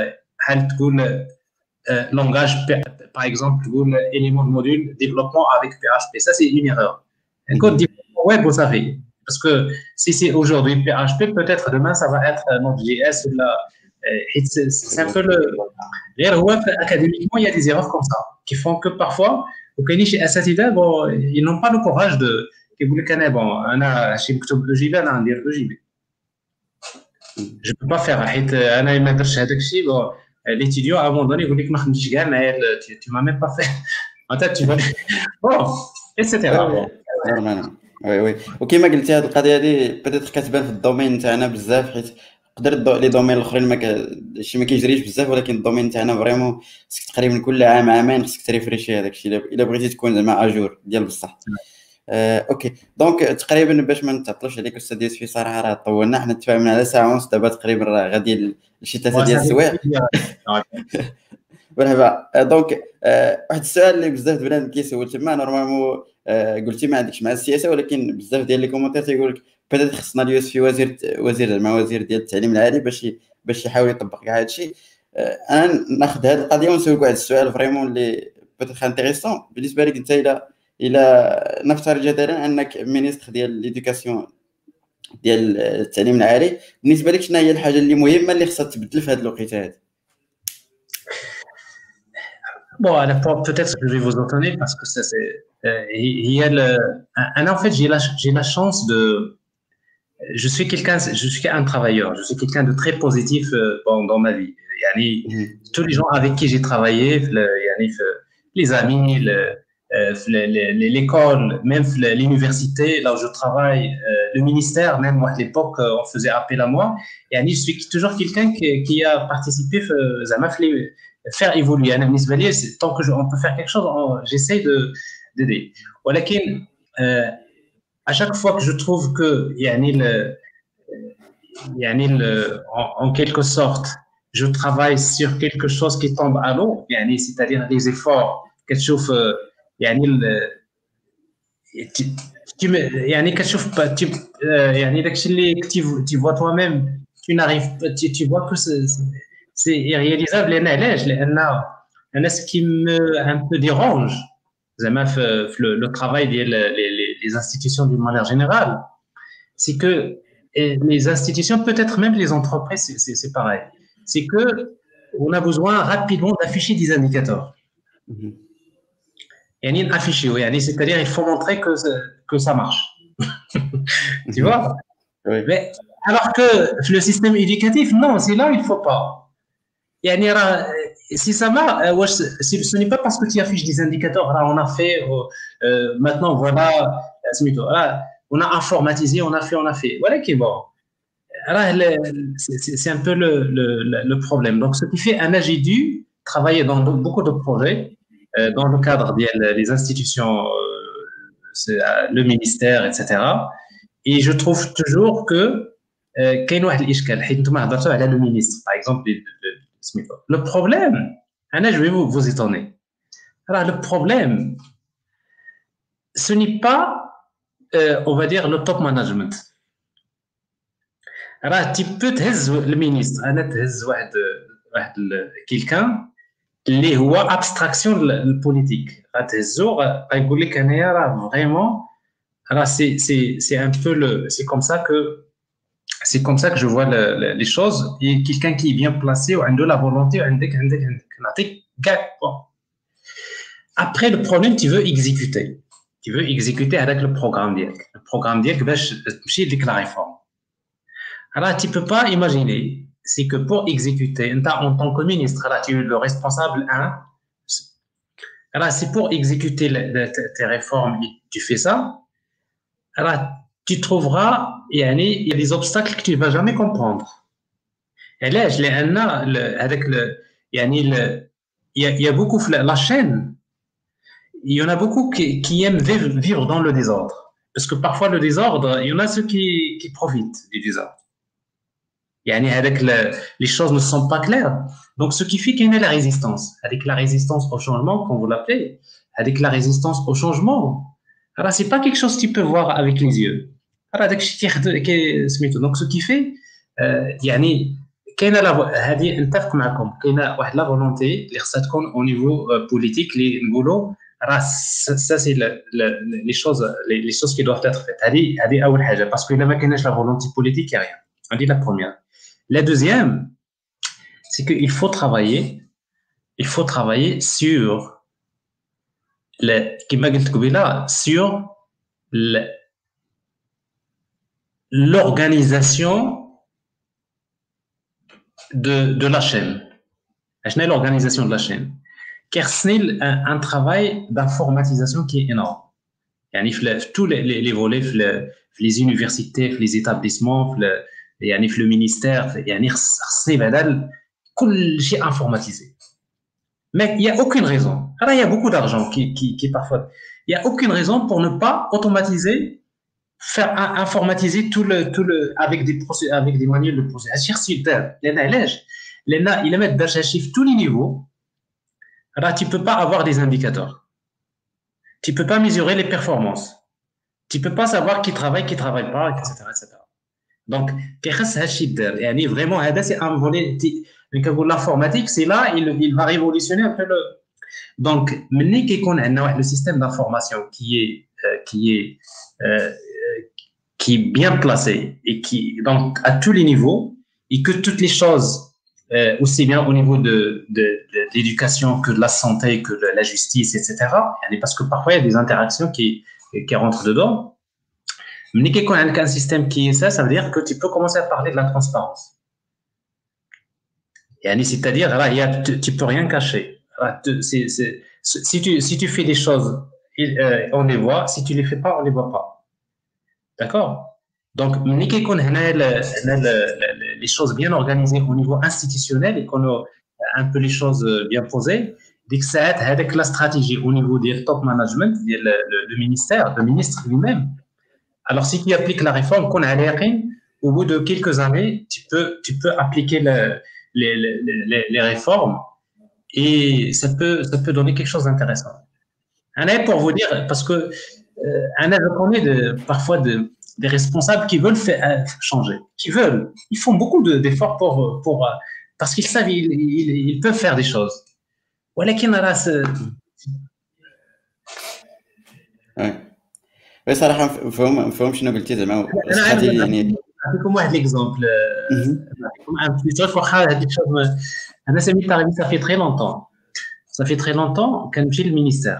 langage, par exemple, élément de module, développement avec PHP. Ça, c'est une erreur. Un code développement web, vous savez. Parce que si c'est aujourd'hui PHP, peut-être demain, ça va être Node.js. C'est un peu le... Académiquement, il y a des erreurs comme ça qui font que parfois, chez Asatida, ils n'ont pas le courage de... Je ne peux pas faire. L'étudiant, à un moment donné, il voulait que tu m'as même pas fait. En fait, tu vas. Bon, etc. وي وكما قلتي هذه القضيه هذه بدات كتبان في الدومين تاعنا بزاف، حيت يقدر لي دومين الاخرين شي ما كيجريش بزاف، ولكن الدومين تاعنا فريمون خصك تقريبا كل عامين خصك تريفريشي هذاك الشيء الا بغيتي تكون زعما اجور ديال بصح. اوكي دونك تقريبا باش ما نتعطلوش عليك استاذ يوسف، صراحه راه طولنا، حنا تفاهمنا على ساعه ونص، دابا تقريبا راه غادي الشتاء ديال السوايع. مرحبا. دونك واحد السؤال اللي بزاف بنادم كيسول تما نورمالمون، قلتي ما عندكش مع السياسه، ولكن بزاف ديال لي كومونتير تيقول لك بدات خصنا اليوسفي وزير زعما وزير ديال التعليم العالي باش يحاول يطبق كاع هذا الشيء. انا ناخذ هذه القضيه ونسولك واحد السؤال فريمون اللي بيتيتر انتريسون بالنسبه لك انت. الى نفترض جدلا انك مينيستر ديال ليدوكاسيون ديال التعليم العالي، بالنسبه لك شنو هي الحاجه اللي مهمه اللي خصها تبدل في هذه الوقيته هذه؟ Bon, peut-être que je vais vous entendre parce que ça c'est en fait j'ai la chance de je suis un travailleur, je suis quelqu'un de très positif dans ma vie. Tous les gens avec qui j'ai travaillé, les amis, l'école, même l'université là où je travaille, le ministère, même moi à l'époque, on faisait appel à moi. Et je suis toujours quelqu'un qui a participé faire évoluer. Tant que on peut faire quelque chose, j'essaie d'aider. ولكن à chaque fois que je trouve que en quelque sorte je travaille sur quelque chose qui tombe à l'eau, c'est-à-dire les efforts que tu tu vois toi-même, tu vois que c'est irréalisable. Ce qui me un peu dérange le travail des institutions d'une manière générale, c'est que les institutions, peut-être même les entreprises, c'est pareil, c'est que on a besoin rapidement d'afficher des indicateurs. C'est-à-dire il faut montrer que ça marche. Tu vois? Oui. Mais alors que le système éducatif, non, c'est là où il ne faut pas. Si ça marche, ce n'est pas parce que tu affiches des indicateurs, là, on a fait, maintenant, voilà, on a informatisé, on a fait. Voilà qui est bon. C'est un peu le problème. Donc, ce qui fait, j'ai dû travailler dans beaucoup de projets, dans le cadre des institutions, le ministère, etc. Et je trouve toujours que كاين واحد الاشكال حيت نتوما هضرتوا على le ministre par exemple le problème je vais vous étonner. Alors le problème ce n'est pas on va dire le top management. Alors tu peux تهز le ministre تهز واحد quelqu'un اللي هو abstraction politique غتهزو غيقول لك انايا راه vraiment alors c'est un peu c'est comme ça que je vois les choses. Et quelqu'un qui est bien placé, ou de la volonté, après le problème, tu veux exécuter. Tu veux exécuter avec le programme direct. Le programme direct, c'est la réforme. Alors, tu ne peux pas imaginer, c'est que pour exécuter, en tant que ministre, là, tu es le responsable 1. Alors, c'est pour exécuter tes réformes, tu fais ça. Alors, tu trouveras, il y a des obstacles que tu ne vas jamais comprendre. Et là, il y a beaucoup, la chaîne, il y en a beaucoup qui aiment vivre dans le désordre. Parce que parfois, le désordre, il y en a ceux qui profitent du désordre. Les choses ne sont pas claires. Donc, ce qui fait qu'il y a la résistance. Avec la résistance au changement, comme vous l'appelez, avec la résistance au changement, alors c'est pas quelque chose que tu peux voir avec les yeux. Donc ce qui fait كاينه هذه نتفق معكم كاينه واحد لا فولونتي اللي خصها تكون au niveau politique اللي نقولوا راه ça c'est les choses qui doivent être faites. هذه اول حاجه parce que الا ما كايناش la volonté politique il y a rien. هذه la première. La deuxième c'est que il faut travailler sur كما قلت قبيله sur l'organisation de la chaîne. Quelle est l'organisation de la chaîne? Car c'est un travail d'informatisation qui est énorme. Tous les volets, les universités, les établissements, le ministère, tout est informatisé. Mais il n'y a aucune raison. Alors, il y a beaucoup d'argent qui parfois... Il n'y a aucune raison pour ne pas automatiser, faire informatiser tout le avec des manuels de procédure. Il met d'archives tous les niveaux. Alors, tu ne peux pas avoir des indicateurs. Tu ne peux pas mesurer les performances. Tu ne peux pas savoir qui travaille pas, etc. etc. Donc, vraiment, c'est un volet... L'informatique, c'est là, il va révolutionner un peu le... Donc, le système d'information qui est bien placé et qui, donc, à tous les niveaux, et que toutes les choses, aussi bien au niveau de l'éducation que de la santé, que de la justice, etc., parce que parfois, il y a des interactions qui rentrent dedans. Mais quand il y a un système qui est ça veut dire que tu peux commencer à parler de la transparence. C'est-à-dire, tu ne peux rien cacher. Si tu fais des choses, on les voit. Si tu ne les fais pas, on ne les voit pas. D'accord? Donc, ملي كيكون هنا les choses bien organisées au niveau institutionnel et qu'on a un peu les choses bien posées, dès que ça aide avec la stratégie au niveau du top management, le ministère, le ministre lui-même. Alors, si tu appliques la réforme, qu'on a au bout de quelques années, tu peux appliquer les réformes et ça peut donner quelque chose d'intéressant. Pour vous dire, parce que je connais parfois des responsables qui veulent changer, ils font beaucoup d'efforts parce qu'ils savent ils peuvent faire des choses. ولكن وي صراحه مفهوم شنو قلتي زعما يعني نعطيكم واحد ليكزومبل نعطيكم ان بليتوت واخا هذيك الشغل انا سميت تاعي صافي تري لونطون صافي تري لونطون كنمشي للمينيستير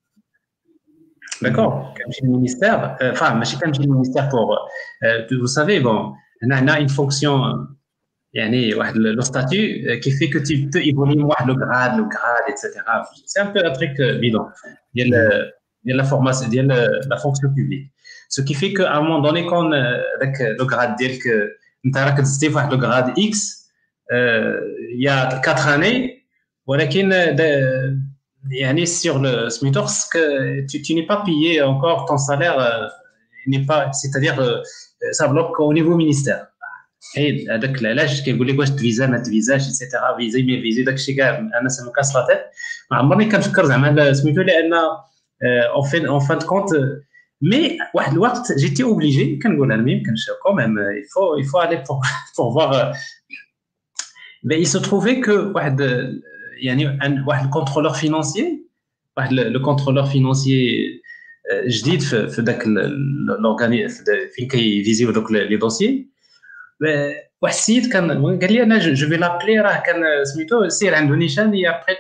داكور كنمشي للمينيستير ماشي كنمشي للمينيستير بور vous savez bon هنا une fonction يعني واحد لو statut qui fait que tu peux évoluer واحد le grade etc. c'est un peu un truc bidon ديال la formation ديال la fonction publique ce qui fait que à un moment donné quand داك le grade ديالك انت راك دزتي فواحد le grade X il y a 4 années ولكن يعني sur le سميتو خصك tu n'es pas payé encore ton salaire n'est pas c'est-à-dire ça bloque au niveau ministère حيد هذاك علاش كيقول لك واش تفيزا ما تفيزاش ايتترا فيزي ما فيزي داكشي كاع انا سما كاس لا تيت ما عمرني كنفكر زعما سميتو لان اون فان كونت مي واحد الوقت جيتي اوبليجي كنقول انا ما يمكنش كوميم il faut aller pour voir mais il se trouvait que واحد يعني واحد الكونترولور فينانسيي واحد لو كونترولور فينانسيي جديد في داك لورغاني فين كيفيزيو دوك لي دوسيي واحد السيد كان قال لي انا جو في لابلي راه كان سميتو سير عنده نيشان اي ابري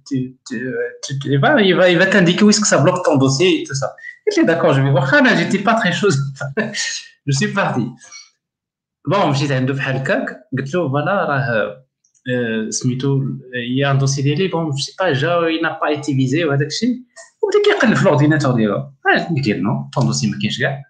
il va t'indiquer où est-ce que ça bloque ton dossier et tout ça. قلت لي d'accord je vais voir انا j'étais pas très chaud je suis parti bon مشيت عنده بحال هكاك قلت له فوالا راه سميتو يا ان دوسي ديالي بون جو سي با جا il n'a pas été visé وهذاك الشيء وبدا كيقلب في الاورديناتور ديالو قلت له نو طون دوسي ما كاينش كاع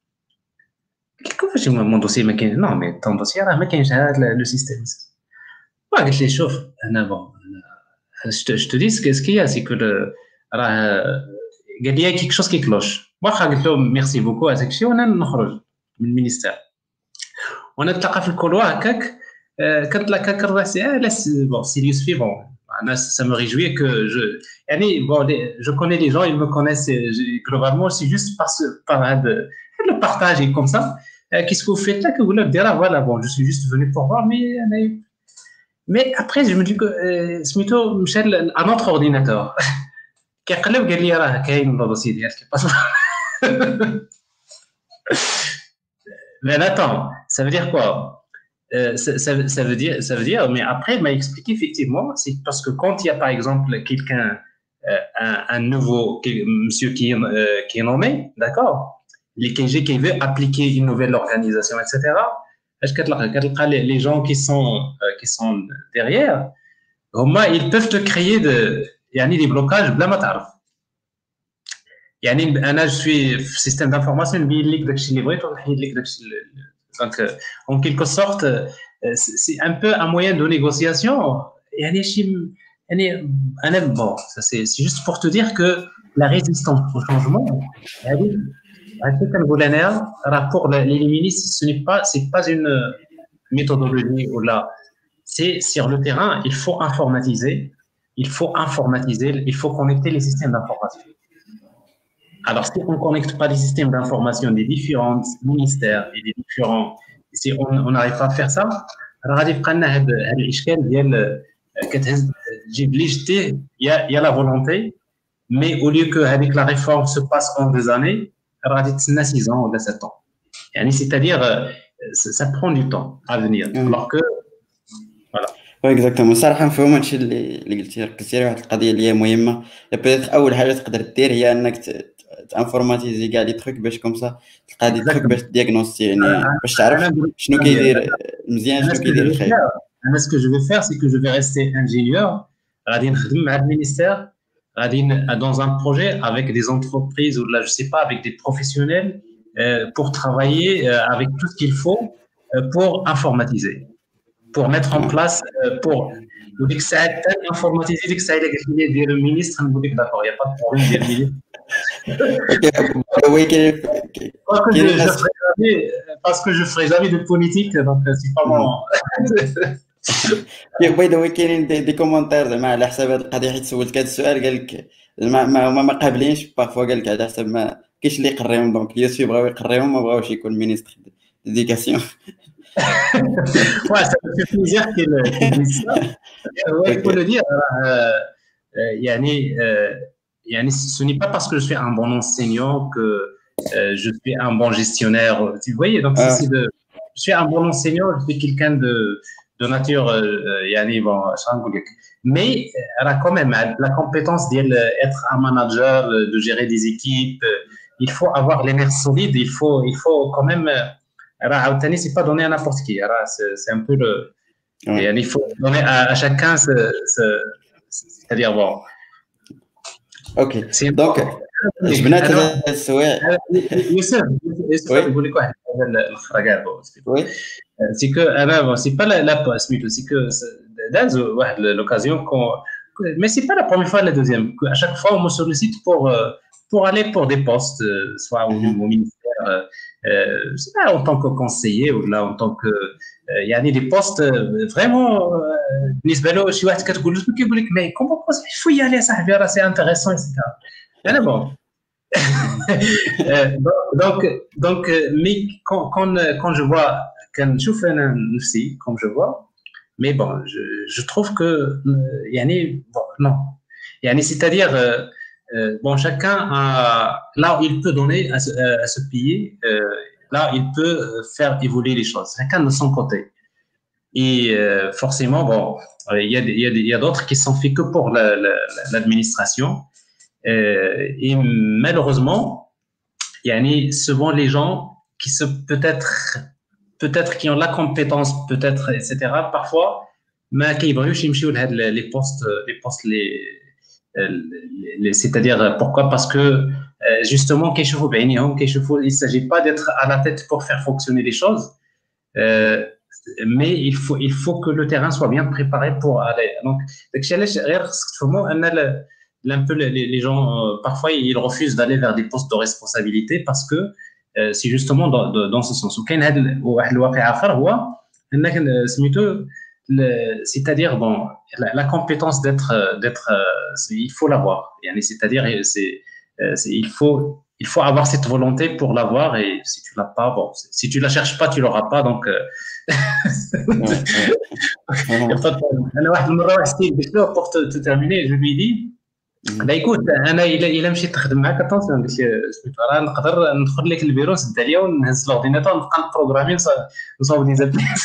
كيفاش مون دوسي ما كاين نو مي طون دوسي راه ما كاينش هذا لو سيستيم قلت لي شوف انا بون je te dis ce qu'il y a c'est que راه قال لي كيك شوز كيكلوش واخا قلت له ميرسي بوكو هذاك الشيء وانا نخرج من المينيستير وانا نتلاقى في الكولوا هكاك كنتلاقى كنراسي لا بون سيريوس في بون انا ça me réjouit que je يعني bon je connais les gens ils me connaissent globalement c'est juste par le partage et comme ça qu'est-ce que vous faites là que vous leur dire voilà bon je suis juste venu pour voir mais après je me dis que سميتو مشى à notre ordinateur كيقلب قال لي راه كاين الدوسي ديالك mais attends ça veut dire quoi ça veut dire mais après il m'a expliqué effectivement c'est parce que quand il y a par exemple quelqu'un un nouveau monsieur qui est nommé d'accord les KG qui veut appliquer une nouvelle organisation etc. est-ce que les gens qui sont derrière ils peuvent te créer يعني des blocages بلا ما تعرف يعني انا je suis في système d'information نبين لك داكشي اللي بغيت ونحيد لك داكشي donc en quelque sorte c'est un peu un moyen de négociation يعني شي يعني انا bon ça c'est juste pour te dire que la résistance au changement هذه كنقول انا راه pour l'éliminer c'est pas une méthodologie ou là c'est sur le terrain il faut informatiser il faut connecter les systèmes d'information. Alors, si on ne connecte pas les systèmes d'information des différents ministères et des différents... Si on n'arrive pas à faire ça, alors il y a la volonté, mais au lieu qu'avec la réforme se passe en 2 années, il 6 ans ou 7 ans. C'est-à-dire, ça prend du temps à venir. Alors que, voilà. اكزاكتومون صراحه مفهوم هادشي اللي قلتي ركزتي واحد القضيه اللي هي مهمه بيتيت اول حاجه تقدر دير هي انك تانفورماتيزي كاع لي تروك باش كومسا تلقى دي تروك باش دياغنوستي يعني باش تعرف شنو كيدير مزيان شنو كيدير الخايب. انا ce que je vais faire c'est que je vais rester ingénieur غادي نخدم مع المينيستير غادي dans un projet avec des entreprises ou là je sais pas avec des professionnels pour travailler avec tout ce qu'il faut pour informatiser, pour mettre en place, pour وديك الساعه informatiser ديك الساعه الا قلت لي ديال المينيستر نقول لك داكور يا با بروبليم ديال المينيستر parce que je ferai jamais de politique donc c'est pas mon باي ذا كاينين دي كومونتير زعما على حساب هذه القضيه حيت سولتك هذا السؤال قال لك ما قابلينش بارفوا قال لك على حساب ما كاينش اللي يقريهم دونك يوسف بغاو يقريهم ما بغاوش يكون مينيستر ديديكاسيون ouais ça me fait plaisir qu'il dise ça ouais pour le dire يعني ce n'est pas parce que je suis un bon enseignant que je suis un bon gestionnaire tu voyez donc c'est de je suis un bon enseignant je suis quelqu'un de nature يعني bon شنو نقول لك mais راه quand même la compétence ديال être un manager de gérer des équipes il faut avoir les nerfs solides il faut quand même راه عاوتاني c'est pas donné à n'importe qui راه c'est un peu le يعني il faut donner à chacun c'est-à-dire bon اوكي دونك جبنا ثلاث السوايع يوسف نقول لك واحد الخرا وي سي كو انا سي با لا سميتو سي كو داز واحد لوكازيون mais c'est pas la première fois la deuxième à chaque fois on me sollicite pour aller pour des postes soit au ministère en tant que conseiller ou là en tant que يعني des postes vraiment بالنسبه له شي واحد كتقول له كيقول لك mais comment il faut y aller صاحبي راه c'est intéressant etc انا bon donc mais quand je vois كنشوف انا نفسي comme je vois mais bon je trouve que يعني bon non يعني c'est-à-dire bon chacun a là où il peut donner à ce pays là il peut faire évoluer les choses chacun de son côté et forcément bon il y a d'autres qui sont faits que pour l'administration et malheureusement يعني souvent les gens qui se peut-être qui ont la compétence peut-être etc parfois ما كيبغيوش يمشيو لهاد les postes c'est-à-dire pourquoi parce que justement كيشوفوا بعينيهم كيشوفوا il s'agit pas d'être à la tête pour faire fonctionner les choses mais il faut que le terrain soit bien préparé pour aller donc داكشي علاش غير خصك تفهموا ان un peu les gens parfois ils refusent d'aller vers des postes de responsabilité parce que c'est justement dans ce sens وكاين هذا واحد الواقع اخر هو انك سميتو c'est-à-dire bon la compétence d'être il faut l'avoir يعني c'est-à-dire il faut avoir cette volonté pour l'avoir et si tu l'as pas bon si tu la cherches pas tu l'auras pas donc انا واحد المره واحد ستيل باش pour te terminer je lui dis لا يكون انا الا مشيت نخدم معاك اتونسيون قلت لي راه نقدر ندخل لك البيرو نسد عليا ونهز الاورديناتور نبقى نبروغرامي نصاوب دي زابليكاسيون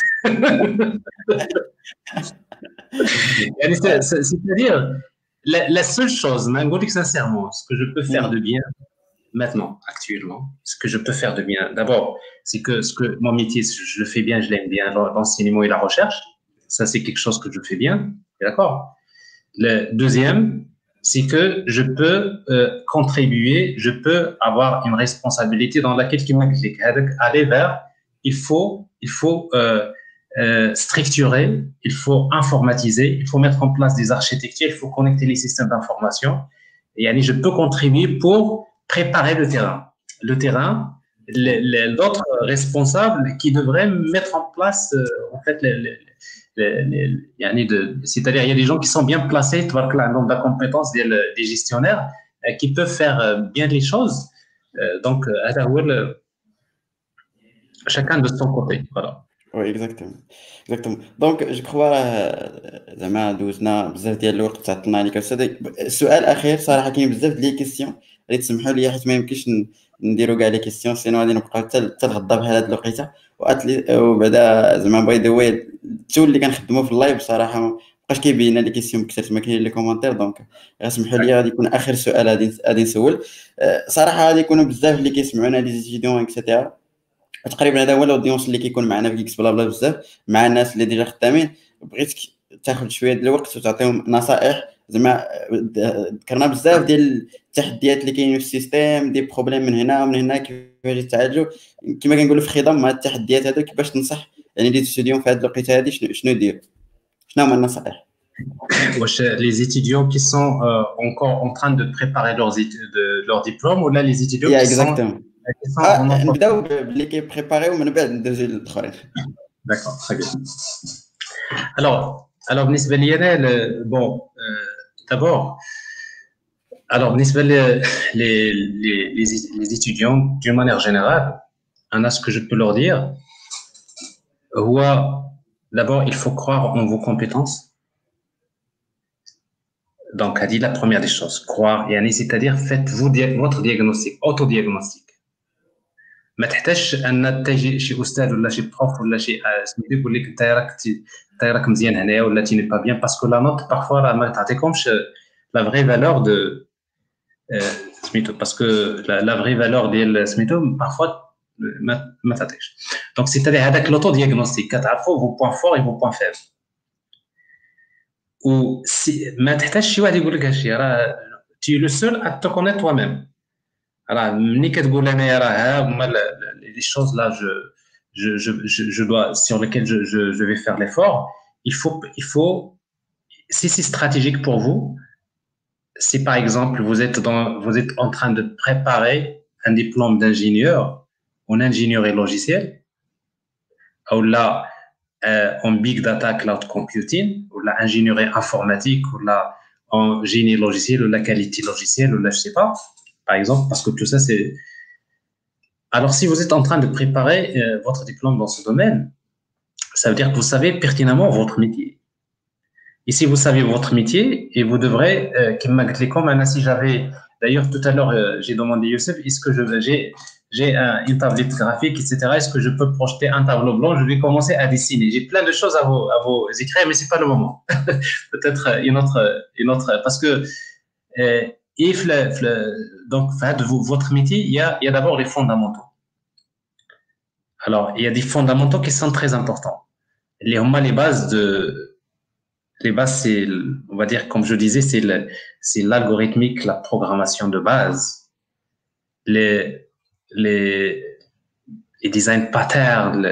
يعني c'est-à-dire la seule chose ما نقول لك sincèrement ce que je peux faire de bien maintenant actuellement ce que je peux faire de bien d'abord c'est que mon métier je le fais bien je l'aime bien l'enseignement et la recherche ça c'est quelque chose que je fais bien d'accord le deuxième c'est que je peux contribuer, je peux avoir une responsabilité dans laquelle aller vers, il faut structurer, il faut informatiser, il faut mettre en place des architectures, il faut connecter les systèmes d'information. Et je peux contribuer pour préparer le terrain. Le terrain, d'autres responsables qui devraient mettre en place en fait c'est-à-dire il y a des gens qui sont bien placés dans la compétence des gestionnaires qui peuvent faire bien les choses donc chacun de son côté voilà oui exactement donc je crois زعما دوزنا بزاف ديال الوقت تعطينا عليك استاذ السؤال الاخير صراحه كاين بزاف ديال لي كيسيون اللي تسمحوا لي حيت ما يمكنش نديروا كاع لي كيسيون سينو غادي نبقاو حتى الغدا بحال هاد الوقيته وبعدا زعما باي ذا واي التول اللي كنخدموا في اللايف صراحه ما بقاش كيبين لي كيسيون بكثرت ما كاين لي كومونتير دونك غاسمحوا لي غادي يكون اخر سؤال غادي نسول صراحه غادي يكونوا بزاف اللي كيسمعونا لي ستوديون اكسيتيرا تقريبا هذا هو الاودينس اللي كيكون معنا في جيكس بلا بلا بزاف مع الناس اللي ديجا خدامين بغيتك تاخذ شويه ديال الوقت وتعطيهم نصائح زعما ذكرنا بزاف ديال التحديات اللي كاينين في السيستيم دي بروبليم من هنا ومن هنا غادي تعالجوا كما كنقولوا في خضم مع التحديات هذو كيفاش تنصح يعني لي ستوديون في هذه الوقيته هذه شنو يديروا شنو هما النصائح Les étudiants qui sont encore en train de préparer leur diplôme ou là les étudiants qui sont نبداو باللي كيبريباريو ومن بعد ندوزو للاخرين. D'accord, très bien. Alors بالنسبه لي انا bon d'abord alors بالنسبه les étudiants d'une manière générale ce que je peux leur dire d'abord il faut croire en vos compétences. Donc, a dit la première des choses, croire, c'est-à-dire faites-vous votre diagnostic, autodiagnostic. ما تحتاجش ان تجي شي استاذ ولا شي بروف ولا شي سميتو يقول لك انت راك مزيان هنايا ولا تي ني با بيان باسكو لا نوت بارفوا راه ما تعطيكمش لا فري فالور دو سميتو باسكو لا فري فالور ديال سميتو بارفوا ما تعطيش. دونك سيتادير هذاك لوتو ديagnostic كتعرفوا فو بوين فور اي فو بوين فيبل و ما تحتاج شي واحد يقول لك هادشي راه تي لو سول ا تو كونيت toi même. راه ملي كتقول انايا راه ها هما لي شوز لا je dois sur lesquelles je vais faire l'effort. Il faut si c'est stratégique pour vous, si par exemple vous êtes en train de préparer un diplôme d'ingénieur en ingénierie logicielle ou là en big data cloud computing ou la ingénierie informatique ou là en génie logiciel ou la qualité logicielle ou là je sais pas par exemple, parce que tout ça, c'est... Alors, si vous êtes en train de préparer votre diplôme dans ce domaine, ça veut dire que vous savez pertinemment votre métier. Et si vous savez votre métier, et vous devrez, comme si j'avais... D'ailleurs, tout à l'heure, j'ai demandé à Youssef, est-ce que j'ai une tablette graphique, etc. Est-ce que je peux projeter un tableau blanc? Je vais commencer à dessiner. J'ai plein de choses à vous écrire, mais ce n'est pas le moment. Peut-être une autre... Parce que... Et donc, votre métier, il y a d'abord les fondamentaux. Alors, il y a des fondamentaux qui sont très importants. Les bases, c'est, on va dire, comme je disais, c'est l'algorithmique, la programmation de base, les design patterns,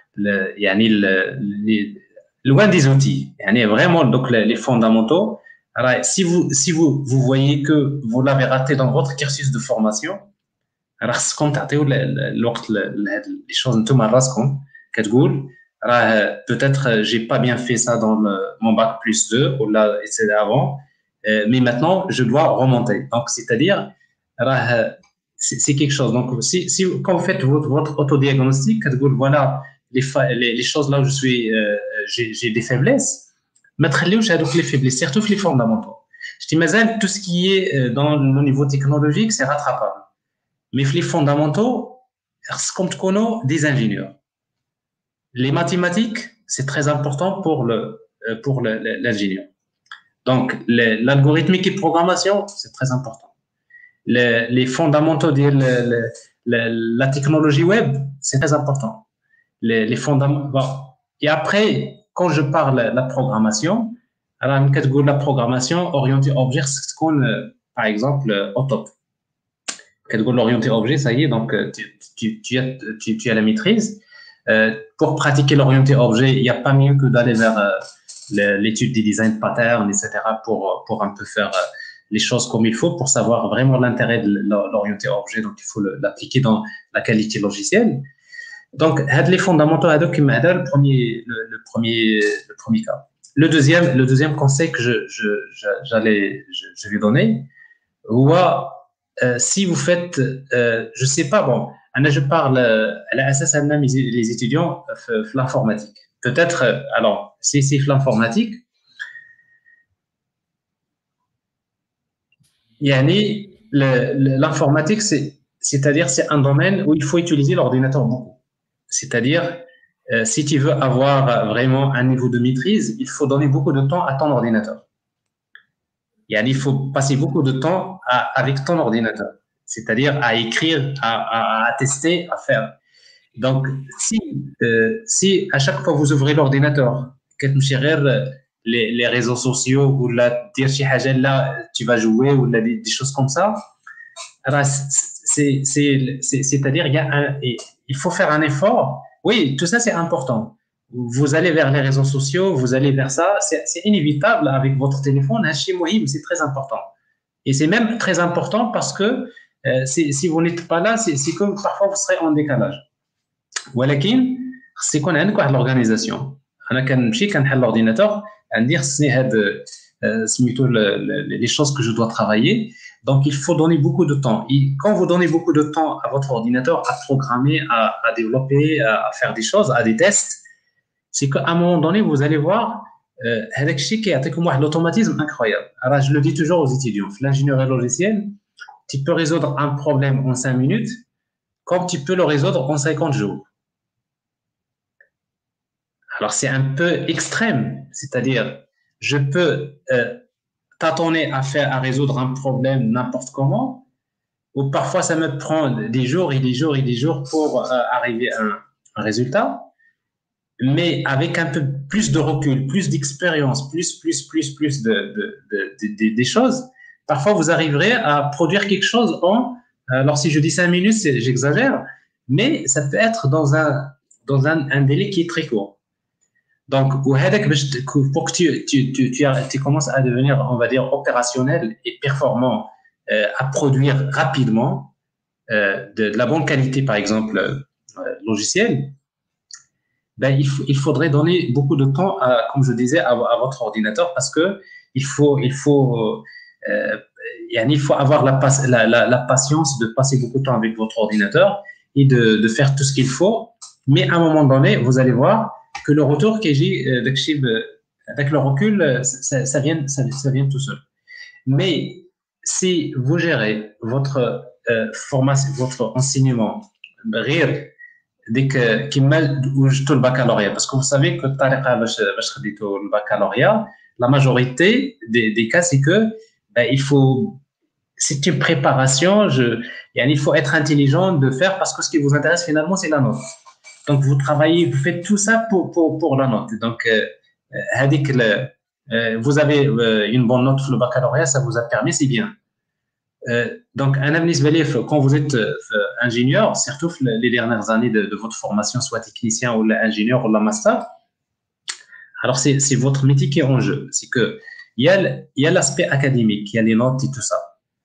loin des outils. Vraiment, donc, les fondamentaux. Alors, si vous voyez que vous l'avez raté dans votre cursus de formation, alors خصكم تعطيو الوقت لهاد les choses نتوما راسكم كتقول راه peut-être j'ai pas bien fait ça dans mon bac plus 2 ou là c'est avant mais maintenant je dois remonter. Donc c'est-à-dire راه c'est quelque chose. Donc si quand vous faites votre autodiagnostic كتقول voilà les choses là où je suis j'ai des faiblesses. ما تخليوش هذوك les faiblesses surtout les fondamentaux. Je dis مازال tout ce qui est dans le niveau technologique c'est rattrapable. Mais les fondamentaux خصكم تكونوا des ingénieurs. Les mathématiques c'est très important pour l'ingénieur. Donc l'algorithmique et programmation c'est très important. Les fondamentaux de la technologie web c'est très important. Les fondamentaux bon. Et après quand je parle de la programmation, alors la programmation orientée objet, c'est qu'on, par exemple, au top. Quand l'orienté objet, ça y est, donc tu as la maîtrise. Pour pratiquer l'orienté objet, il n'y a pas mieux que d'aller vers l'étude des design patterns, etc., pour un peu faire les choses comme il faut, pour savoir vraiment l'intérêt de l'orienté objet. Donc, il faut l'appliquer dans la qualité logicielle. Donc, les fondamentaux, le premier cas. Le deuxième conseil que je vais donner, si vous faites, je sais pas, bon, je parle à l'ASS les étudiants de l'informatique. Peut-être, alors, si c'est l'informatique, l'informatique, c'est-à-dire c'est un domaine où il faut utiliser l'ordinateur beaucoup. C'est-à-dire, si tu veux avoir vraiment un niveau de maîtrise, il faut donner beaucoup de temps à ton ordinateur. Il faut passer beaucoup de temps avec ton ordinateur, c'est-à-dire à écrire, à tester, à faire. Donc, si à chaque fois vous ouvrez l'ordinateur, les réseaux sociaux ou là, tu vas jouer ou là, des choses comme ça, c'est-à-dire il faut faire un effort. Oui, tout ça c'est important. Vous allez vers les réseaux sociaux, vous allez vers ça, c'est inévitable avec votre téléphone. C'est très important. Et c'est même très important parce que si vous n'êtes pas là, c'est comme parfois vous serez en décalage. ولكن خص يكون عندك واحد l'organisation. انا كنمشي كنحل l'ordinateur ندير خصني هاد سميتو les choses que je dois travailler. Donc il faut donner beaucoup de temps. Et quand vous donnez beaucoup de temps à votre ordinateur à programmer, à développer, à faire des choses, à des tests, c'est qu'à un moment donné vous allez voir هذاك الشيء كيعطيكم واحد l'automatisme incroyable. Alors je le dis toujours aux étudiants, l'ingénierie logicielle, tu peux résoudre un problème en 5 minutes comme tu peux le résoudre en 50 jours. Alors, c'est un peu extrême, c'est-à-dire, je peux tâtonner à résoudre un problème n'importe comment, ou parfois ça me prend des jours et des jours et des jours pour arriver à un résultat, mais avec un peu plus de recul, plus d'expérience, plus des choses, parfois vous arriverez à produire quelque chose en, alors si je dis 5 minutes, j'exagère, mais ça peut être dans un délai qui est très court. Donc, pour que tu commences à devenir, on va dire, opérationnel et performant, à produire rapidement de la bonne qualité, par exemple, logicielle, ben, il faudrait donner beaucoup de temps, comme je disais, à votre ordinateur parce que il faut avoir la patience de passer beaucoup de temps avec votre ordinateur et de faire tout ce qu'il faut. Mais à un moment donné, vous allez voir que le retour que j'ai avec le recul, ça vient tout seul. Mais si vous gérez votre formation, votre enseignement, dès que le baccalauréat, parce que vous savez que le baccalauréat, la majorité des cas, c'est que c'est une préparation. Il faut être intelligent de faire parce que ce qui vous intéresse finalement, c'est la note. Donc, vous travaillez, vous faites tout ça pour la note. Donc, vous avez une bonne note pour le baccalauréat, ça vous a permis, c'est bien. Donc, quand vous êtes ingénieur, surtout les dernières années de votre formation, soit technicien ou ingénieur ou la master, alors c'est votre métier qui est en jeu. C'est que il y a l'aspect académique, il y a les notes et tout ça.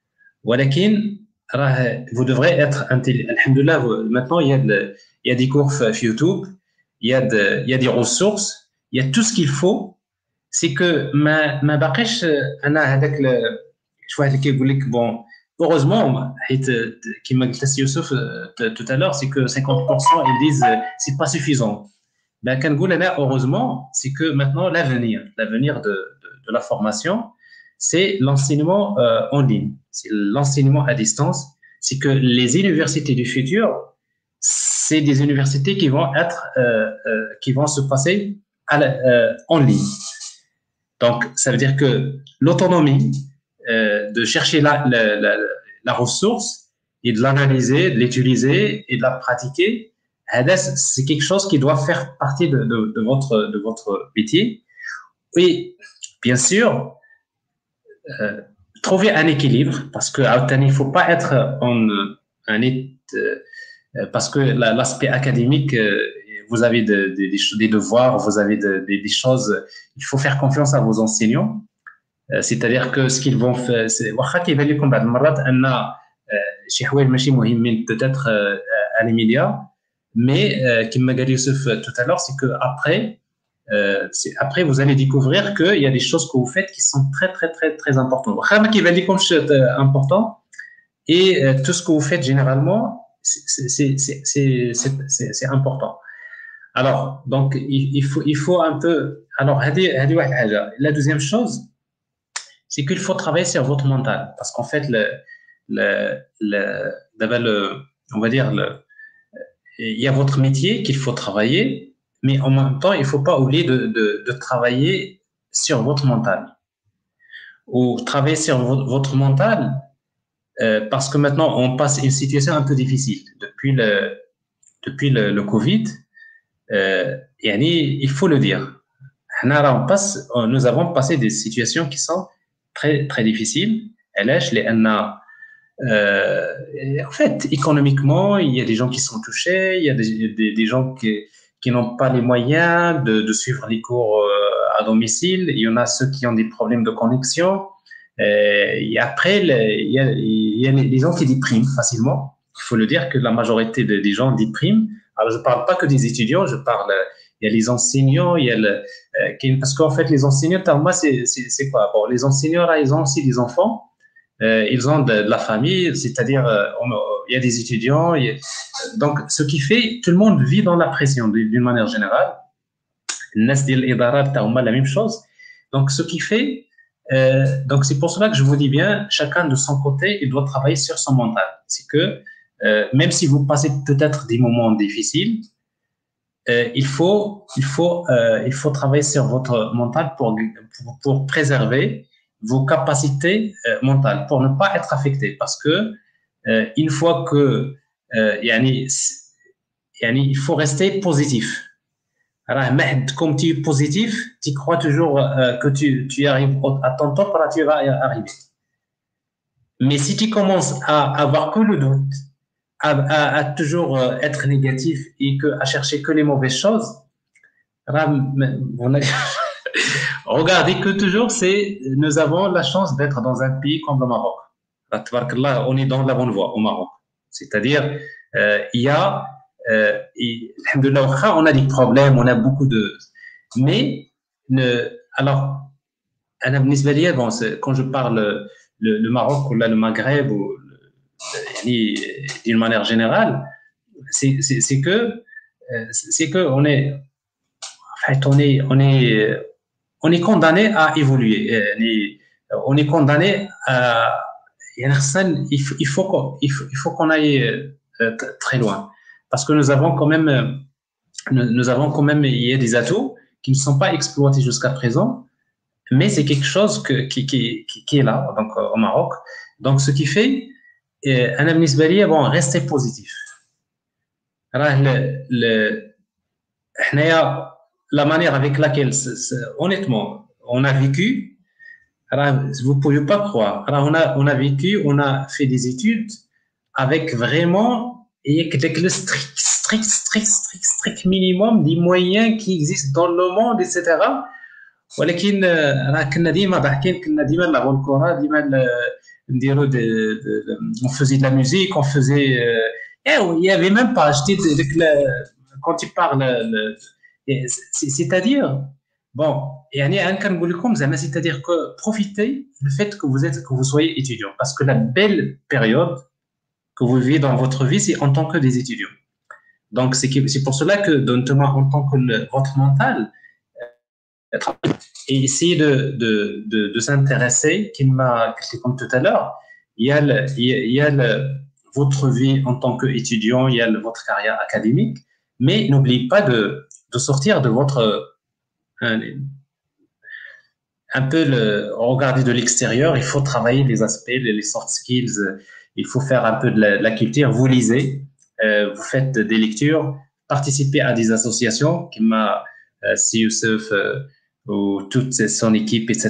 Vous devrez être intelligent. Alhamdoulilah, maintenant, il y a des cours sur YouTube, il y a des ressources, il y a tout ce qu'il faut. C'est que ma baqash ana hadak شويه اللي كيقول لك bon heureusement حيت كما قلت يوسف tout à l'heure c'est que 50% ils disent c'est pas suffisant. Ben كنقول انا heureusement c'est que maintenant l'avenir de la formation c'est l'enseignement en ligne, c'est l'enseignement à distance, c'est que les universités du futur c'est des universités qui vont se passer en ligne. Donc, ça veut dire que l'autonomie de chercher la ressource et de l'analyser, de l'utiliser et de la pratiquer, c'est quelque chose qui doit faire partie de votre métier. Et bien sûr, trouver un équilibre parce que il ne faut pas être parce que l'aspect académique, vous avez des devoirs, vous avez des choses, il faut faire confiance à vos enseignants. C'est-à-dire que ce qu'ils vont faire, c'est peut-être à les médias, mais comme m'a dit Youssef tout à l'heure, c'est que après vous allez découvrir qu'il y a des choses que vous faites qui sont très très très très importantes. Important et tout ce que vous faites généralement c'est important. Alors, donc, il faut un peu... Alors, la deuxième chose, c'est qu'il faut travailler sur votre mental. Parce qu'en fait, on va dire, il y a votre métier qu'il faut travailler, mais en même temps, il ne faut pas oublier de travailler sur votre mental. Ou travailler sur votre mental, parce que maintenant, on passe une situation un peu difficile. Depuis le Covid, il faut le dire. Nous avons passé des situations qui sont très, très difficiles. En fait, économiquement, il y a des gens qui sont touchés, il y a des gens qui n'ont pas les moyens de suivre les cours à domicile. Il y en a ceux qui ont des problèmes de connexion. Et après, il y a les gens qui dépriment facilement. Il faut le dire que la majorité des gens dépriment. Alors, je ne parle pas que des étudiants, il y a les enseignants, il y a parce qu'en fait, les enseignants, moi, c'est quoi? Bon, les enseignants, là, ils ont aussi des enfants. Ils ont de la famille, c'est-à-dire il y a des étudiants. Donc, ce qui fait, tout le monde vit dans la pression d'une manière générale. La même chose. Donc, ce qui fait, donc c'est pour cela que je vous dis bien, chacun de son côté, il doit travailler sur son mental. C'est que même si vous passez peut-être des moments difficiles, il faut travailler sur votre mental pour préserver vos capacités mentales, pour ne pas être affecté. Parce que une fois que il faut rester positif. Alors, comme tu es positif, tu crois toujours que tu arrives à ton top, là, tu vas y arriver. Mais si tu commences à avoir que le doute, à toujours être négatif et à chercher que les mauvaises choses, regardez que toujours, nous avons la chance d'être dans un pays comme le Maroc. Là, on est dans la bonne voie au Maroc. C'est-à-dire, il y a, on a des problèmes, on a beaucoup de... Mais, alors, quand je parle le Maroc ou là, le Maghreb, ou d'une manière générale, c'est que on est, en fait, on est condamné à évoluer. On est condamné à... Il faut qu'on aille très loin. Parce que nous avons quand même, il y a des atouts qui ne sont pas exploités jusqu'à présent, mais c'est quelque chose qui est là, donc au Maroc. Donc, ce qui fait, rester positif. La manière avec laquelle, honnêtement, on a vécu, vous ne pouvez pas croire. On a vécu, on a fait des études avec vraiment le strict minimum des moyens qui existent dans le monde, etc. ولكن كنا ديما ضاحكين كنا ديما نلعبوا الكره ديما نديروا on faisait de la musique, on faisait il y avait même pas quand tu parles c'est-à-dire bon c'est-à-dire que profitez du fait que vous soyez étudiant parce que la belle période que vous vivez dans votre vie c'est en tant que des étudiants. Donc c'est pour cela que notamment en tant que votre mental et essayer de s'intéresser, comme tout à l'heure, il y a votre vie en tant qu'étudiant, il y a votre carrière académique, mais n'oubliez pas de sortir de votre... un peu regarder de l'extérieur, il faut travailler les aspects, les soft skills, il faut faire un peu de la culture, vous lisez, vous faites des lectures, participez à des associations, comme Si Youssef, ou toute son équipe, etc.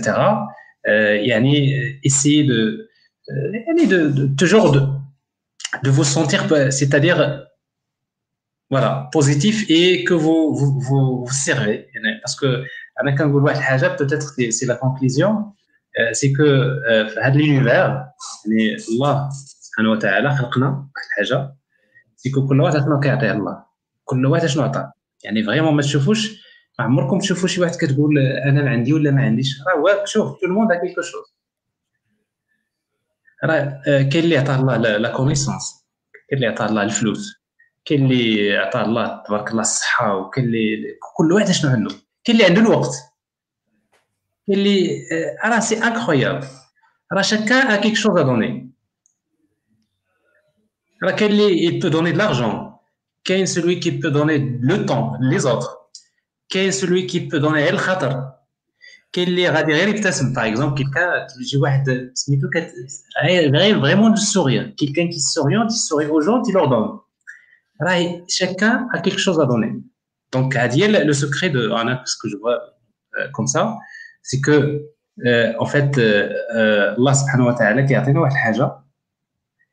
Essayez toujours de vous sentir, c'est-à-dire voilà, positif et que vous servez. Parce que peut-être c'est la conclusion, c'est que l'univers, Allah subhanahu wa ta'ala خلقنا واحد الحاجة c'est que كل واحد شنو كيعطيه الله كل واحد شنو عطاه يعني فريمون ما تشوفوش ما عمركم تشوفوا شي واحد كتقول انا ما عندي ولا ما عنديش راه شوف تو الموند ا كيلكو شوز راه كاين اللي عطاه الله لا كونيسونس كاين اللي عطاه الله الفلوس كاين اللي عطاه الله تبارك الله الصحه وكاين اللي كل واحد شنو عنده كاين اللي عنده الوقت كاين اللي راه سي انكرويابل راه شاكان ا كيك شوز ا دوني راه كاين اللي il peut donner de l'argent كاين celui qui peut donner le temps les autres كاين celui qui peut donner الخاطر كاين اللي غادي غير يبتسم باغ اكزومبل كيلكان يجي واحد سميتو غير فريمون دو سورير كيلكان كي سوريون تي سوري او جون تي لور دون راهي شاكان ا كيك شوز ا دوني دونك هادي لو سكري دو انا سكو جو فوا كوم سا سي كو en fait الله سبحانه وتعالى كيعطينا واحد الحاجه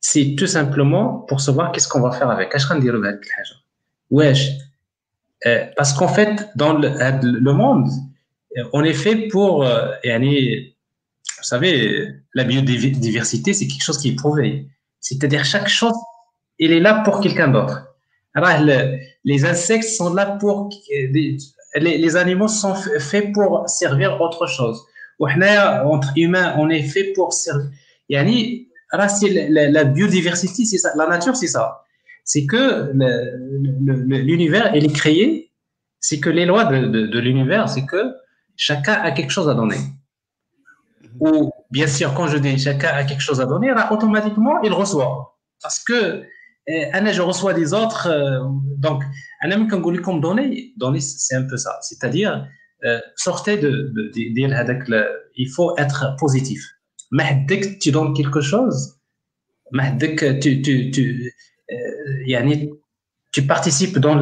c'est tout simplement pour savoir qu'est-ce qu'on va faire avec. اش غنديروا بهذيك الحاجه واش parce qu'en fait dans le monde on est fait pour يعني vous savez la biodiversité c'est quelque chose qui est prouvé, c'est-à-dire chaque chose il est là pour quelqu'un d'autre. Alors les insectes sont là pour les animaux sont faits pour servir autre chose. وحنا entre humains on est fait pour servir يعني c'est la biodiversité, c'est ça. La nature, c'est ça. C'est que l'univers, il est créé. C'est que les lois de l'univers, c'est que chacun a quelque chose à donner. Ou bien sûr, quand je dis chacun a quelque chose à donner, là, automatiquement, il reçoit. Parce que je reçois des autres. Donc, comme donner, c'est un peu ça. C'est-à-dire, sortez il faut être positif. Mais dès que tu donnes quelque chose, dès que tu participes dans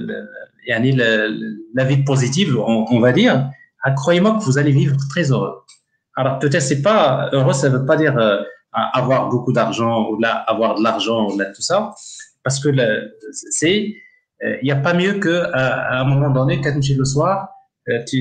la vie positive, on va dire, croyez-moi que vous allez vivre très heureux. Alors peut-être c'est pas heureux, ça veut pas dire avoir beaucoup d'argent ou là avoir de l'argent ou là tout ça, parce que il n'y a pas mieux que à un moment donné quand tu le soir tu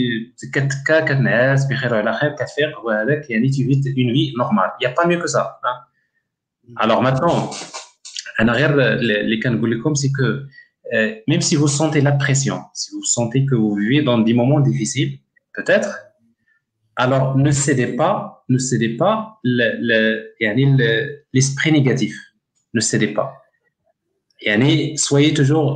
vis une vie normale. Il n'y a pas mieux que ça, hein. Alors maintenant, les c'est que même si vous sentez la pression, si vous sentez que vous vivez dans des moments difficiles, peut-être, alors ne cédez pas l'esprit négatif. Ne cédez pas. Soyez toujours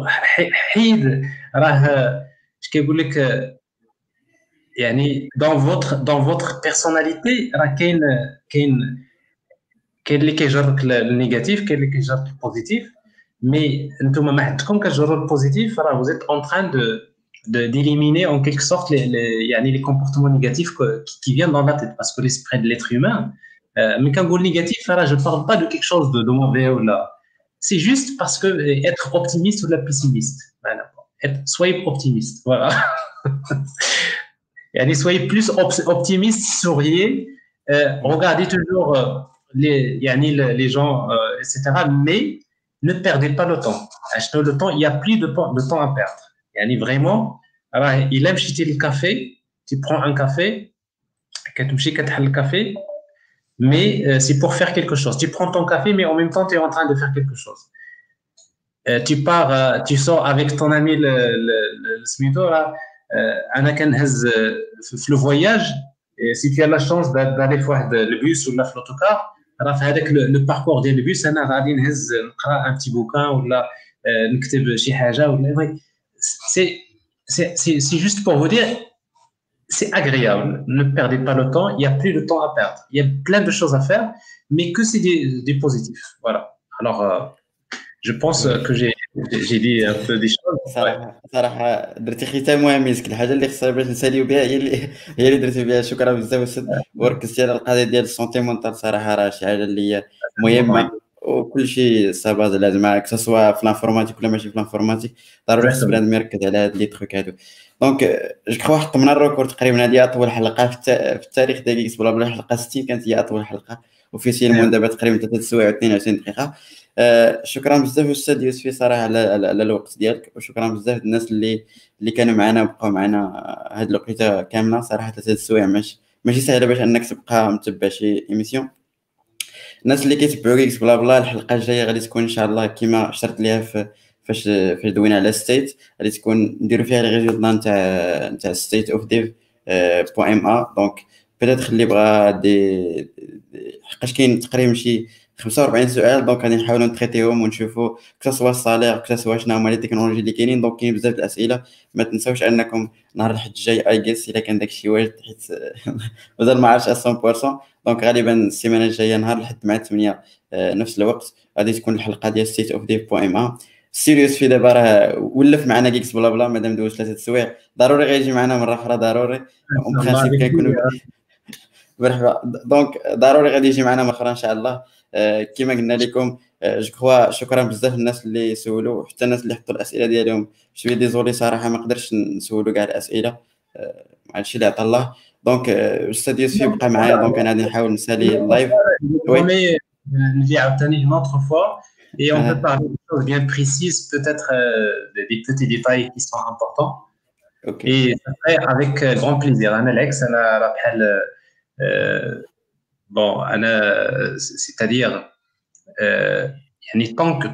dans votre personnalité كاين اللي كيجرك النيجاتيف كاين اللي كيجرك البوزيتيف مي نتوما ما حدكم كتجروا البوزيتيف راه vous êtes en train d'éliminer en quelque sorte les comportements négatifs qui viennent dans la tête parce que l'esprit de l'être humain mais quand on dit négatif là je parle pas de quelque chose de mauvais ou là c'est juste parce que être optimiste ou la pessimiste voilà. Soyez optimiste voilà soyez plus optimiste, souriez, regardez toujours les gens, etc. Mais ne perdez pas le temps. Achetez le temps, il n'y a plus de temps à perdre. Vraiment, alors, il aime acheter le café, tu prends un café, le café, mais c'est pour faire quelque chose. Tu prends ton café, mais en même temps, tu es en train de faire quelque chose. Tu pars, tu sors avec ton ami le smido, là, le voyage, et si tu as la chance d'aller voir le bus ou l'autocar, avec le parcours du bus, un petit bouquin ou là, c'est juste pour vous dire, c'est agréable. Ne perdez pas le temps. Il n'y a plus de temps à perdre. Il y a plein de choses à faire, mais que c'est des positifs. Voilà. Alors, je pense que j'ai dit un peu des choses. صراحه درتي ختام مهم مسك الحاجه اللي خصنا باش نساليو بها هي اللي درتي بها. شكرا بزاف استاذ وركزتي على القضيه ديال السونتي مونطال. صراحه راه شي حاجه اللي هي مهمه وكل شيء ساباز لازم كسوا في الانفورماتيك ولا ماشي في الانفورماتيك ضروري خص بنادم يركز على هاد لي تروك هادو. دونك جو كخوا حطمنا الريكورد تقريبا. هذه اطول حلقه في التاريخ ديال جيكس بلا بلا. حلقه 60 كانت هي اطول حلقه اوفيسيلمون دابا تقريبا 3 سوايع و22 دقيقه. شكرا بزاف استاذ يوسفي صراحه على الوقت ديالك، وشكرا بزاف الناس اللي كانوا معنا وبقاو معنا هاد الوقيته كامله. صراحه 3 سوايع ماشي سهله باش انك تبقى متبع شي ايميسيون. الناس اللي كيتبعوا جيكس بلا بلا الحلقه الجايه غادي تكون ان شاء الله كما شرت ليها فاش دوينا على ستيت، غادي تكون نديروا فيها لي ريزولطا نتاع ستيت اوف ديف .ma. دونك بيتيت اللي بغا دي حقاش كاين تقريبا شي 45 سؤال، دونك غادي نحاولوا نتريتيهم ونشوفوا كسوا الصالير كسوا شنو هما لي تكنولوجي اللي كاينين. دونك كاين بزاف الاسئله. ما تنساوش انكم نهار الحد الجاي اي جيس الا كان داكشي واجد، حيت مازال ما عرفتش 100%. دونك غالبا السيمانه الجايه نهار الحد مع 8 نفس الوقت غادي تكون الحلقه ديال ستيت اوف ديف .ma. سيريوس في دابا راه ولف معنا جيكس بلا بلا مادام دوز 3 سوايع ضروري غيجي معنا مره اخرى ضروري. وبخانسيب كنكونوا مرحبا. دونك ضروري غادي يجي معنا مره اخرى ان شاء الله. كما قلنا لكم جو كخوا شكرا بزاف الناس اللي سولوا، حتى الناس اللي حطوا الاسئله ديالهم. شويه ديزولي صراحه ما قدرتش نسولوا كاع الاسئله مع الشيء اللي عطا الله. دونك استاذ يوسفي بقى معايا، دونك انا غادي نحاول نسالي اللايف. une autre fois et on peut parler de choses bien précises, peut-être des petits détails qui sont importants. اوكي Et ça serait avec grand plaisir. Alex, bon, c'est-à-dire, يعني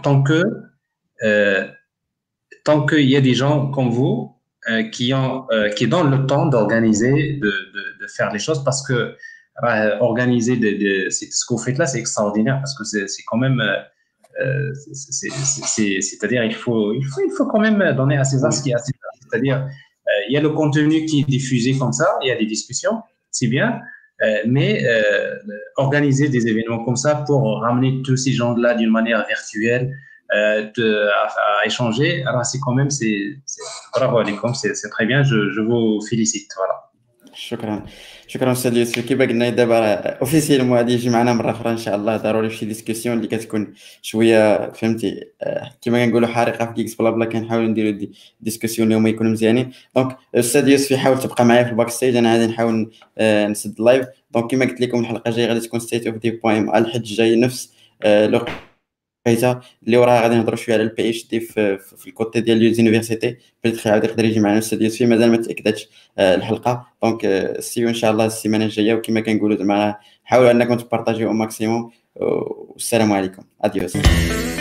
euh, tant qu'il y a des gens comme vous qui donnent le temps d'organiser, de faire les choses, parce que organiser, ce que vous faites là, c'est extraordinaire, parce que c'est quand même, c'est-à-dire, il faut quand même donner à César ce qui est à César. C'est-à-dire, il y a le contenu qui est diffusé comme ça, il y a des discussions, c'est bien, mais organiser des événements comme ça pour ramener tous ces gens-là d'une manière virtuelle, à échanger, alors c'est quand même, bravo alaikum, c'est très bien, je vous félicite. Voilà. شكرا استاذ يوسف. كيما قلنا دابا اوفيسيال غادي يجي معنا مره اخرى ان شاء الله ضروري في شي ديسكسيون اللي كتكون شويه فهمتي كيما كنقولوا حارقه في كيكس بلا بلا. كنحاولوا نديروا ديسكسيون اللي هما يكونوا مزيانين. دونك استاذ يوسف يحاول تبقى معايا في الباك ستيج، انا غادي نحاول نسد اللايف. دونك كيما قلت لكم الحلقه الجايه غادي تكون ستيت اوف دي بوين الحد الجاي نفس الوقيته اللي وراها غادي نهضروا شويه على البي اتش دي في الكوتي ديال ليونيفرسيتي. بيتيت عاود يقدر يجي معنا الاستاذ يوسف، مازال ما تاكدتش الحلقه. دونك سيو ان شاء الله السيمانه الجايه، وكما كنقولوا زعما حاولوا انكم تبارطاجيو او ماكسيموم. والسلام عليكم. اديوس.